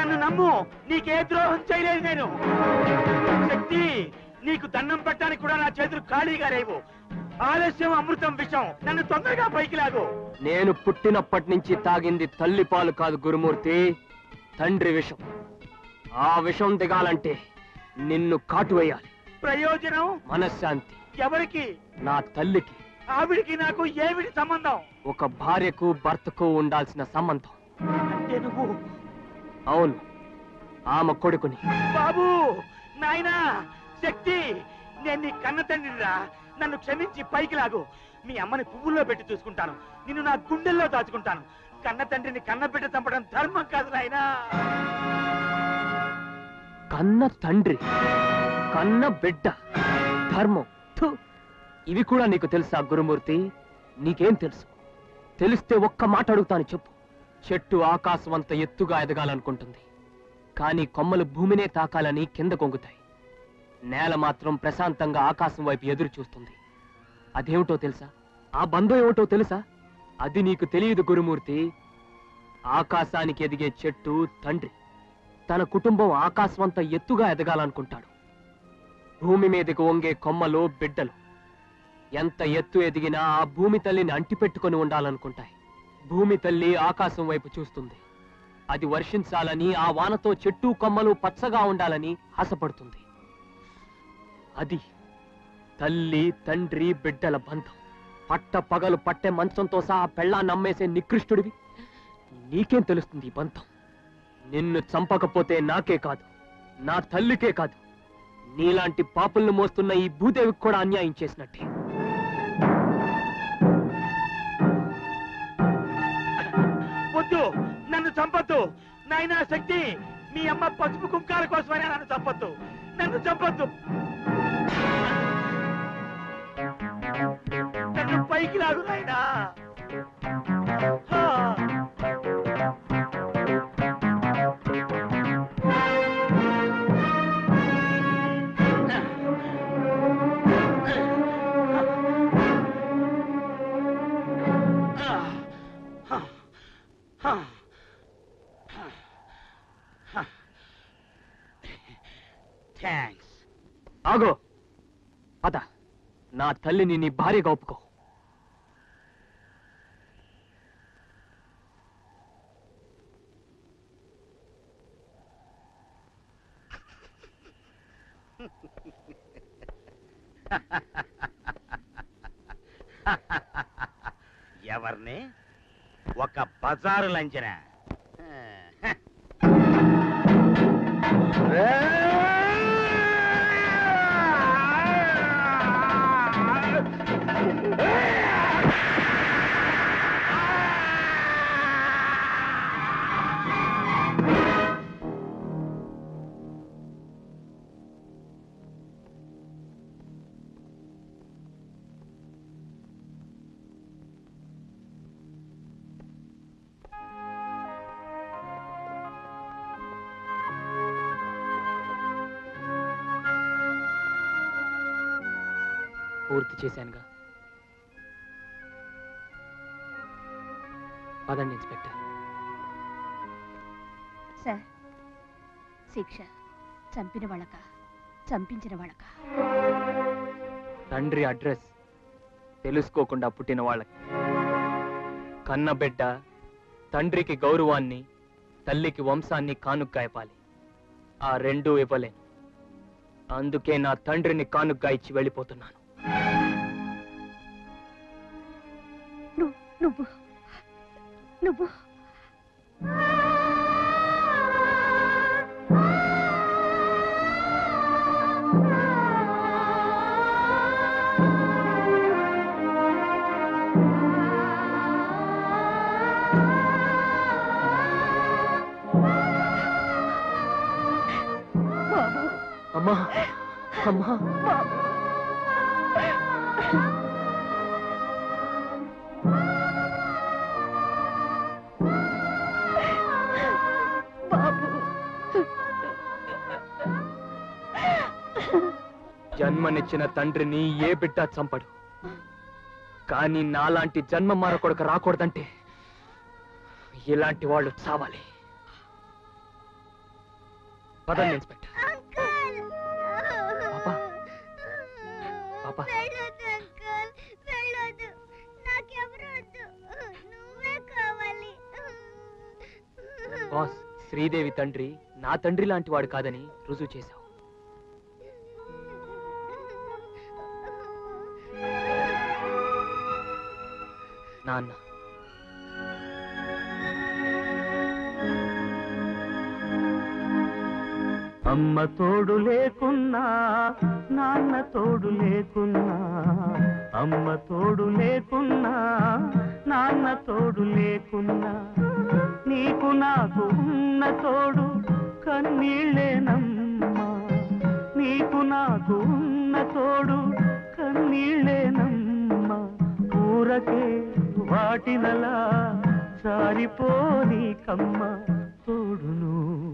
నన్ను నమ్ము, నీకే ద్రోహం చేయలేదు నేను. శక్తి, నీకు దండం పెట్టడానికి కూడా నా చేతులు ఖాళీగా లేవు. ఆలస్యం అమృతం విషం. నన్ను తొందరగా పైకి లాగు. నేను పుట్టినప్పటి నుంచి తాగింది తల్లి పాలు కాదు గురుమూర్తి, తండ్రి విషం. ఆ విషం దిగాలంటే నిన్ను కాటు వేయాలి. ప్రయోజనం? మనశ్శాంతి. ఎవరికి? నా తల్లికి. ఆవిడికి నాకు ఏమిటి సంబంధం? ఒక భార్యకు భర్తకు ఉండాల్సిన సంబంధం. అంటే నువ్వు? అవును, ఆమె కొడుకుని. బాబు, నాయనా, శక్తి, నేను నీ కన్న తండ్రిరా. నన్ను క్షమించి పైకి లాగు. మీ అమ్మని పువ్వుల్లో పెట్టి చూసుకుంటాను, నిన్ను నా గుండెల్లో దాచుకుంటాను. కన్న తండ్రిని కన్న బిడ్డ చంపడం ధర్మం కాదు నాయనా. కన్న తండ్రి, కన్న బిడ్డ, ధర్మం. థు, ఇవి కూడా నీకు తెలుసా గురుమూర్తి? నీకేం తెలుసు? తెలిస్తే ఒక్క మాట అడుగుతాను, చెప్పు. చెట్టు ఆకాశం అంత ఎత్తుగా ఎదగాలనుకుంటుంది, కానీ కొమ్మలు భూమినే తాకాలని కింద కొంగుతాయి. నేల మాత్రం ప్రశాంతంగా ఆకాశం వైపు ఎదురు చూస్తుంది. అదేమిటో తెలుసా? ఆ బంధం ఏమిటో తెలుసా? అది నీకు తెలియదు గురుమూర్తి. ఆకాశానికి ఎదిగే చెట్టు తండ్రి తన కుటుంబం ఆకాశమంత ఎత్తుగా ఎదగాలనుకుంటాడు. భూమి మీదకు వంగే కొమ్మలు బిడ్డలు ఎంత ఎత్తు ఎదిగినా ఆ భూమి తల్లిని అంటిపెట్టుకొని ఉండాలనుకుంటాయి. భూమి తల్లి ఆకాశం వైపు చూస్తుంది. అది వర్షించాలని, ఆ వానతో చెట్టు కొమ్మలు పచ్చగా ఉండాలని ఆశపడుతుంది. అది తల్లి తండ్రి బిడ్డల బంధం. పట్ట పగలు పట్టే మంచంతో సహా పెళ్ళా నమ్మేసే నికృష్టుడివి, నీకేం తెలుస్తుంది ఈ బంధం? నిన్ను చంపకపోతే నాకే కాదు, నా తల్లికే కాదు, నీలాంటి పాపులను మోస్తున్న ఈ భూదేవికి కూడా అన్యాయం చేసినట్టే. వద్దు, నన్ను చంపొద్దు నాయనా. శక్తి, మీ అమ్మ పసుపు కుంకాల కోసమైనా నన్ను చంపొద్దు, నన్ను చంపొద్దు. నన్ను పైకి లాగు నాయనా. థ్యాంక్స్. ఆగో, పద, నా తల్లిని నీ భార్యగా ఒప్పుకో. ఎవరిని? ఒక బజారు లంచన. పూర్తి చేశానుగా. పదండి ఇన్స్పెక్టర్. సార్, శిక్ష చంపిన వాళ్ళక, చంపించిన వాళ్ళక? తండ్రి అడ్రస్ తెలుసుకోకుండా పుట్టిన వాళ్ళకి. కన్న బిడ్డ తండ్రికి గౌరవాన్ని, తల్లికి వంశాన్ని కానుగ్గా ఇవ్వాలి. ఆ రెండూ ఇవ్వలేను. అందుకే నా తండ్రిని కానుగ్గా ఇచ్చి వెళ్ళిపోతున్నాను. నువ్వు నువ్వు అమ్మా, అమ్మా, జన్మనిచ్చిన తండ్రిని ఏ బిడ్డ చంపడు. కానీ నాలాంటి జన్మ మరొకడికి రాకూడదంటే ఇలాంటి వాళ్ళు చావాలి. పదండి ఇన్స్పెక్టర్. పాపా పాపా వెళ్ళొద్దు అంకుల్, వెళ్ళొద్దు. నాకెవరు వద్దు, నువ్వే కావాలి. బాస్, శ్రీదేవి తండ్రి నా తండ్రి లాంటి వాడు కాదని రుజువు చేశావు. నాన్న అమ్మ తోడు లేకున్నా, నాన్న తోడు లేకున్నా, అమ్మ తోడు లేకున్నా, నాన్న తోడు లేకున్నా, నీకు నాకు ఉన్న తోడు కన్నీళ్ళేనమ్మా, నీకు నాకు ఉన్న తోడు కన్నీళ్ళేనమ్మా, ఊరకే వాటినలా జారిపోని కమ్మ తోడును